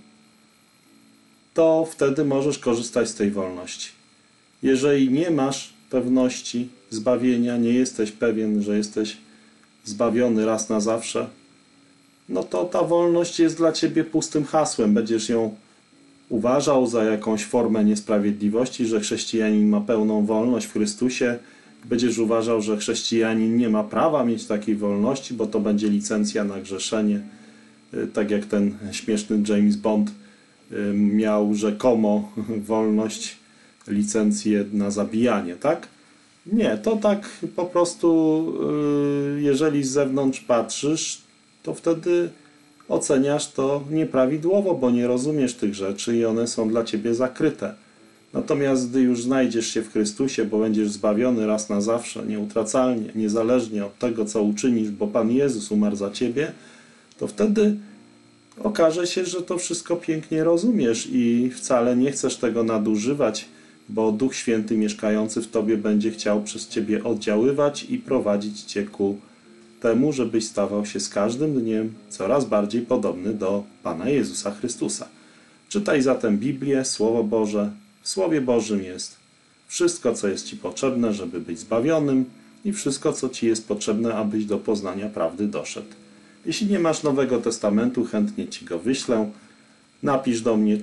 to wtedy możesz korzystać z tej wolności. Jeżeli nie masz pewności zbawienia, nie jesteś pewien, że jesteś zbawiony raz na zawsze, no to ta wolność jest dla ciebie pustym hasłem. Będziesz ją uważał za jakąś formę niesprawiedliwości, że chrześcijanin ma pełną wolność w Chrystusie. Będziesz uważał, że chrześcijanin nie ma prawa mieć takiej wolności, bo to będzie licencja na grzeszenie. Tak jak ten śmieszny James Bond miał rzekomo wolność, licencję na zabijanie, tak? Nie, to tak po prostu, jeżeli z zewnątrz patrzysz, to wtedy oceniasz to nieprawidłowo, bo nie rozumiesz tych rzeczy i one są dla ciebie zakryte. Natomiast gdy już znajdziesz się w Chrystusie, bo będziesz zbawiony raz na zawsze, nieutracalnie, niezależnie od tego, co uczynisz, bo Pan Jezus umarł za ciebie, to wtedy okaże się, że to wszystko pięknie rozumiesz i wcale nie chcesz tego nadużywać, bo Duch Święty mieszkający w tobie będzie chciał przez ciebie oddziaływać i prowadzić cię ku temu, żebyś stawał się z każdym dniem coraz bardziej podobny do Pana Jezusa Chrystusa. Czytaj zatem Biblię, Słowo Boże. W Słowie Bożym jest wszystko, co jest ci potrzebne, żeby być zbawionym i wszystko, co ci jest potrzebne, abyś do poznania prawdy doszedł. Jeśli nie masz Nowego Testamentu, chętnie ci go wyślę. Napisz do mnie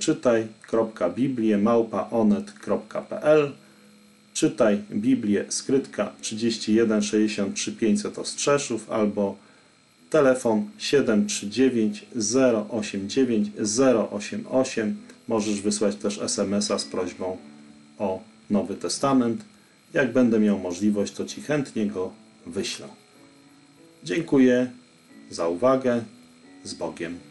czytaj.biblię@onet.pl. Czytaj Biblię skrytka 31 63 500 Ostrzeszów albo telefon 739 089 088. Możesz wysłać też SMS-a z prośbą o Nowy Testament. Jak będę miał możliwość, to ci chętnie go wyślę. Dziękuję za uwagę. Z Bogiem.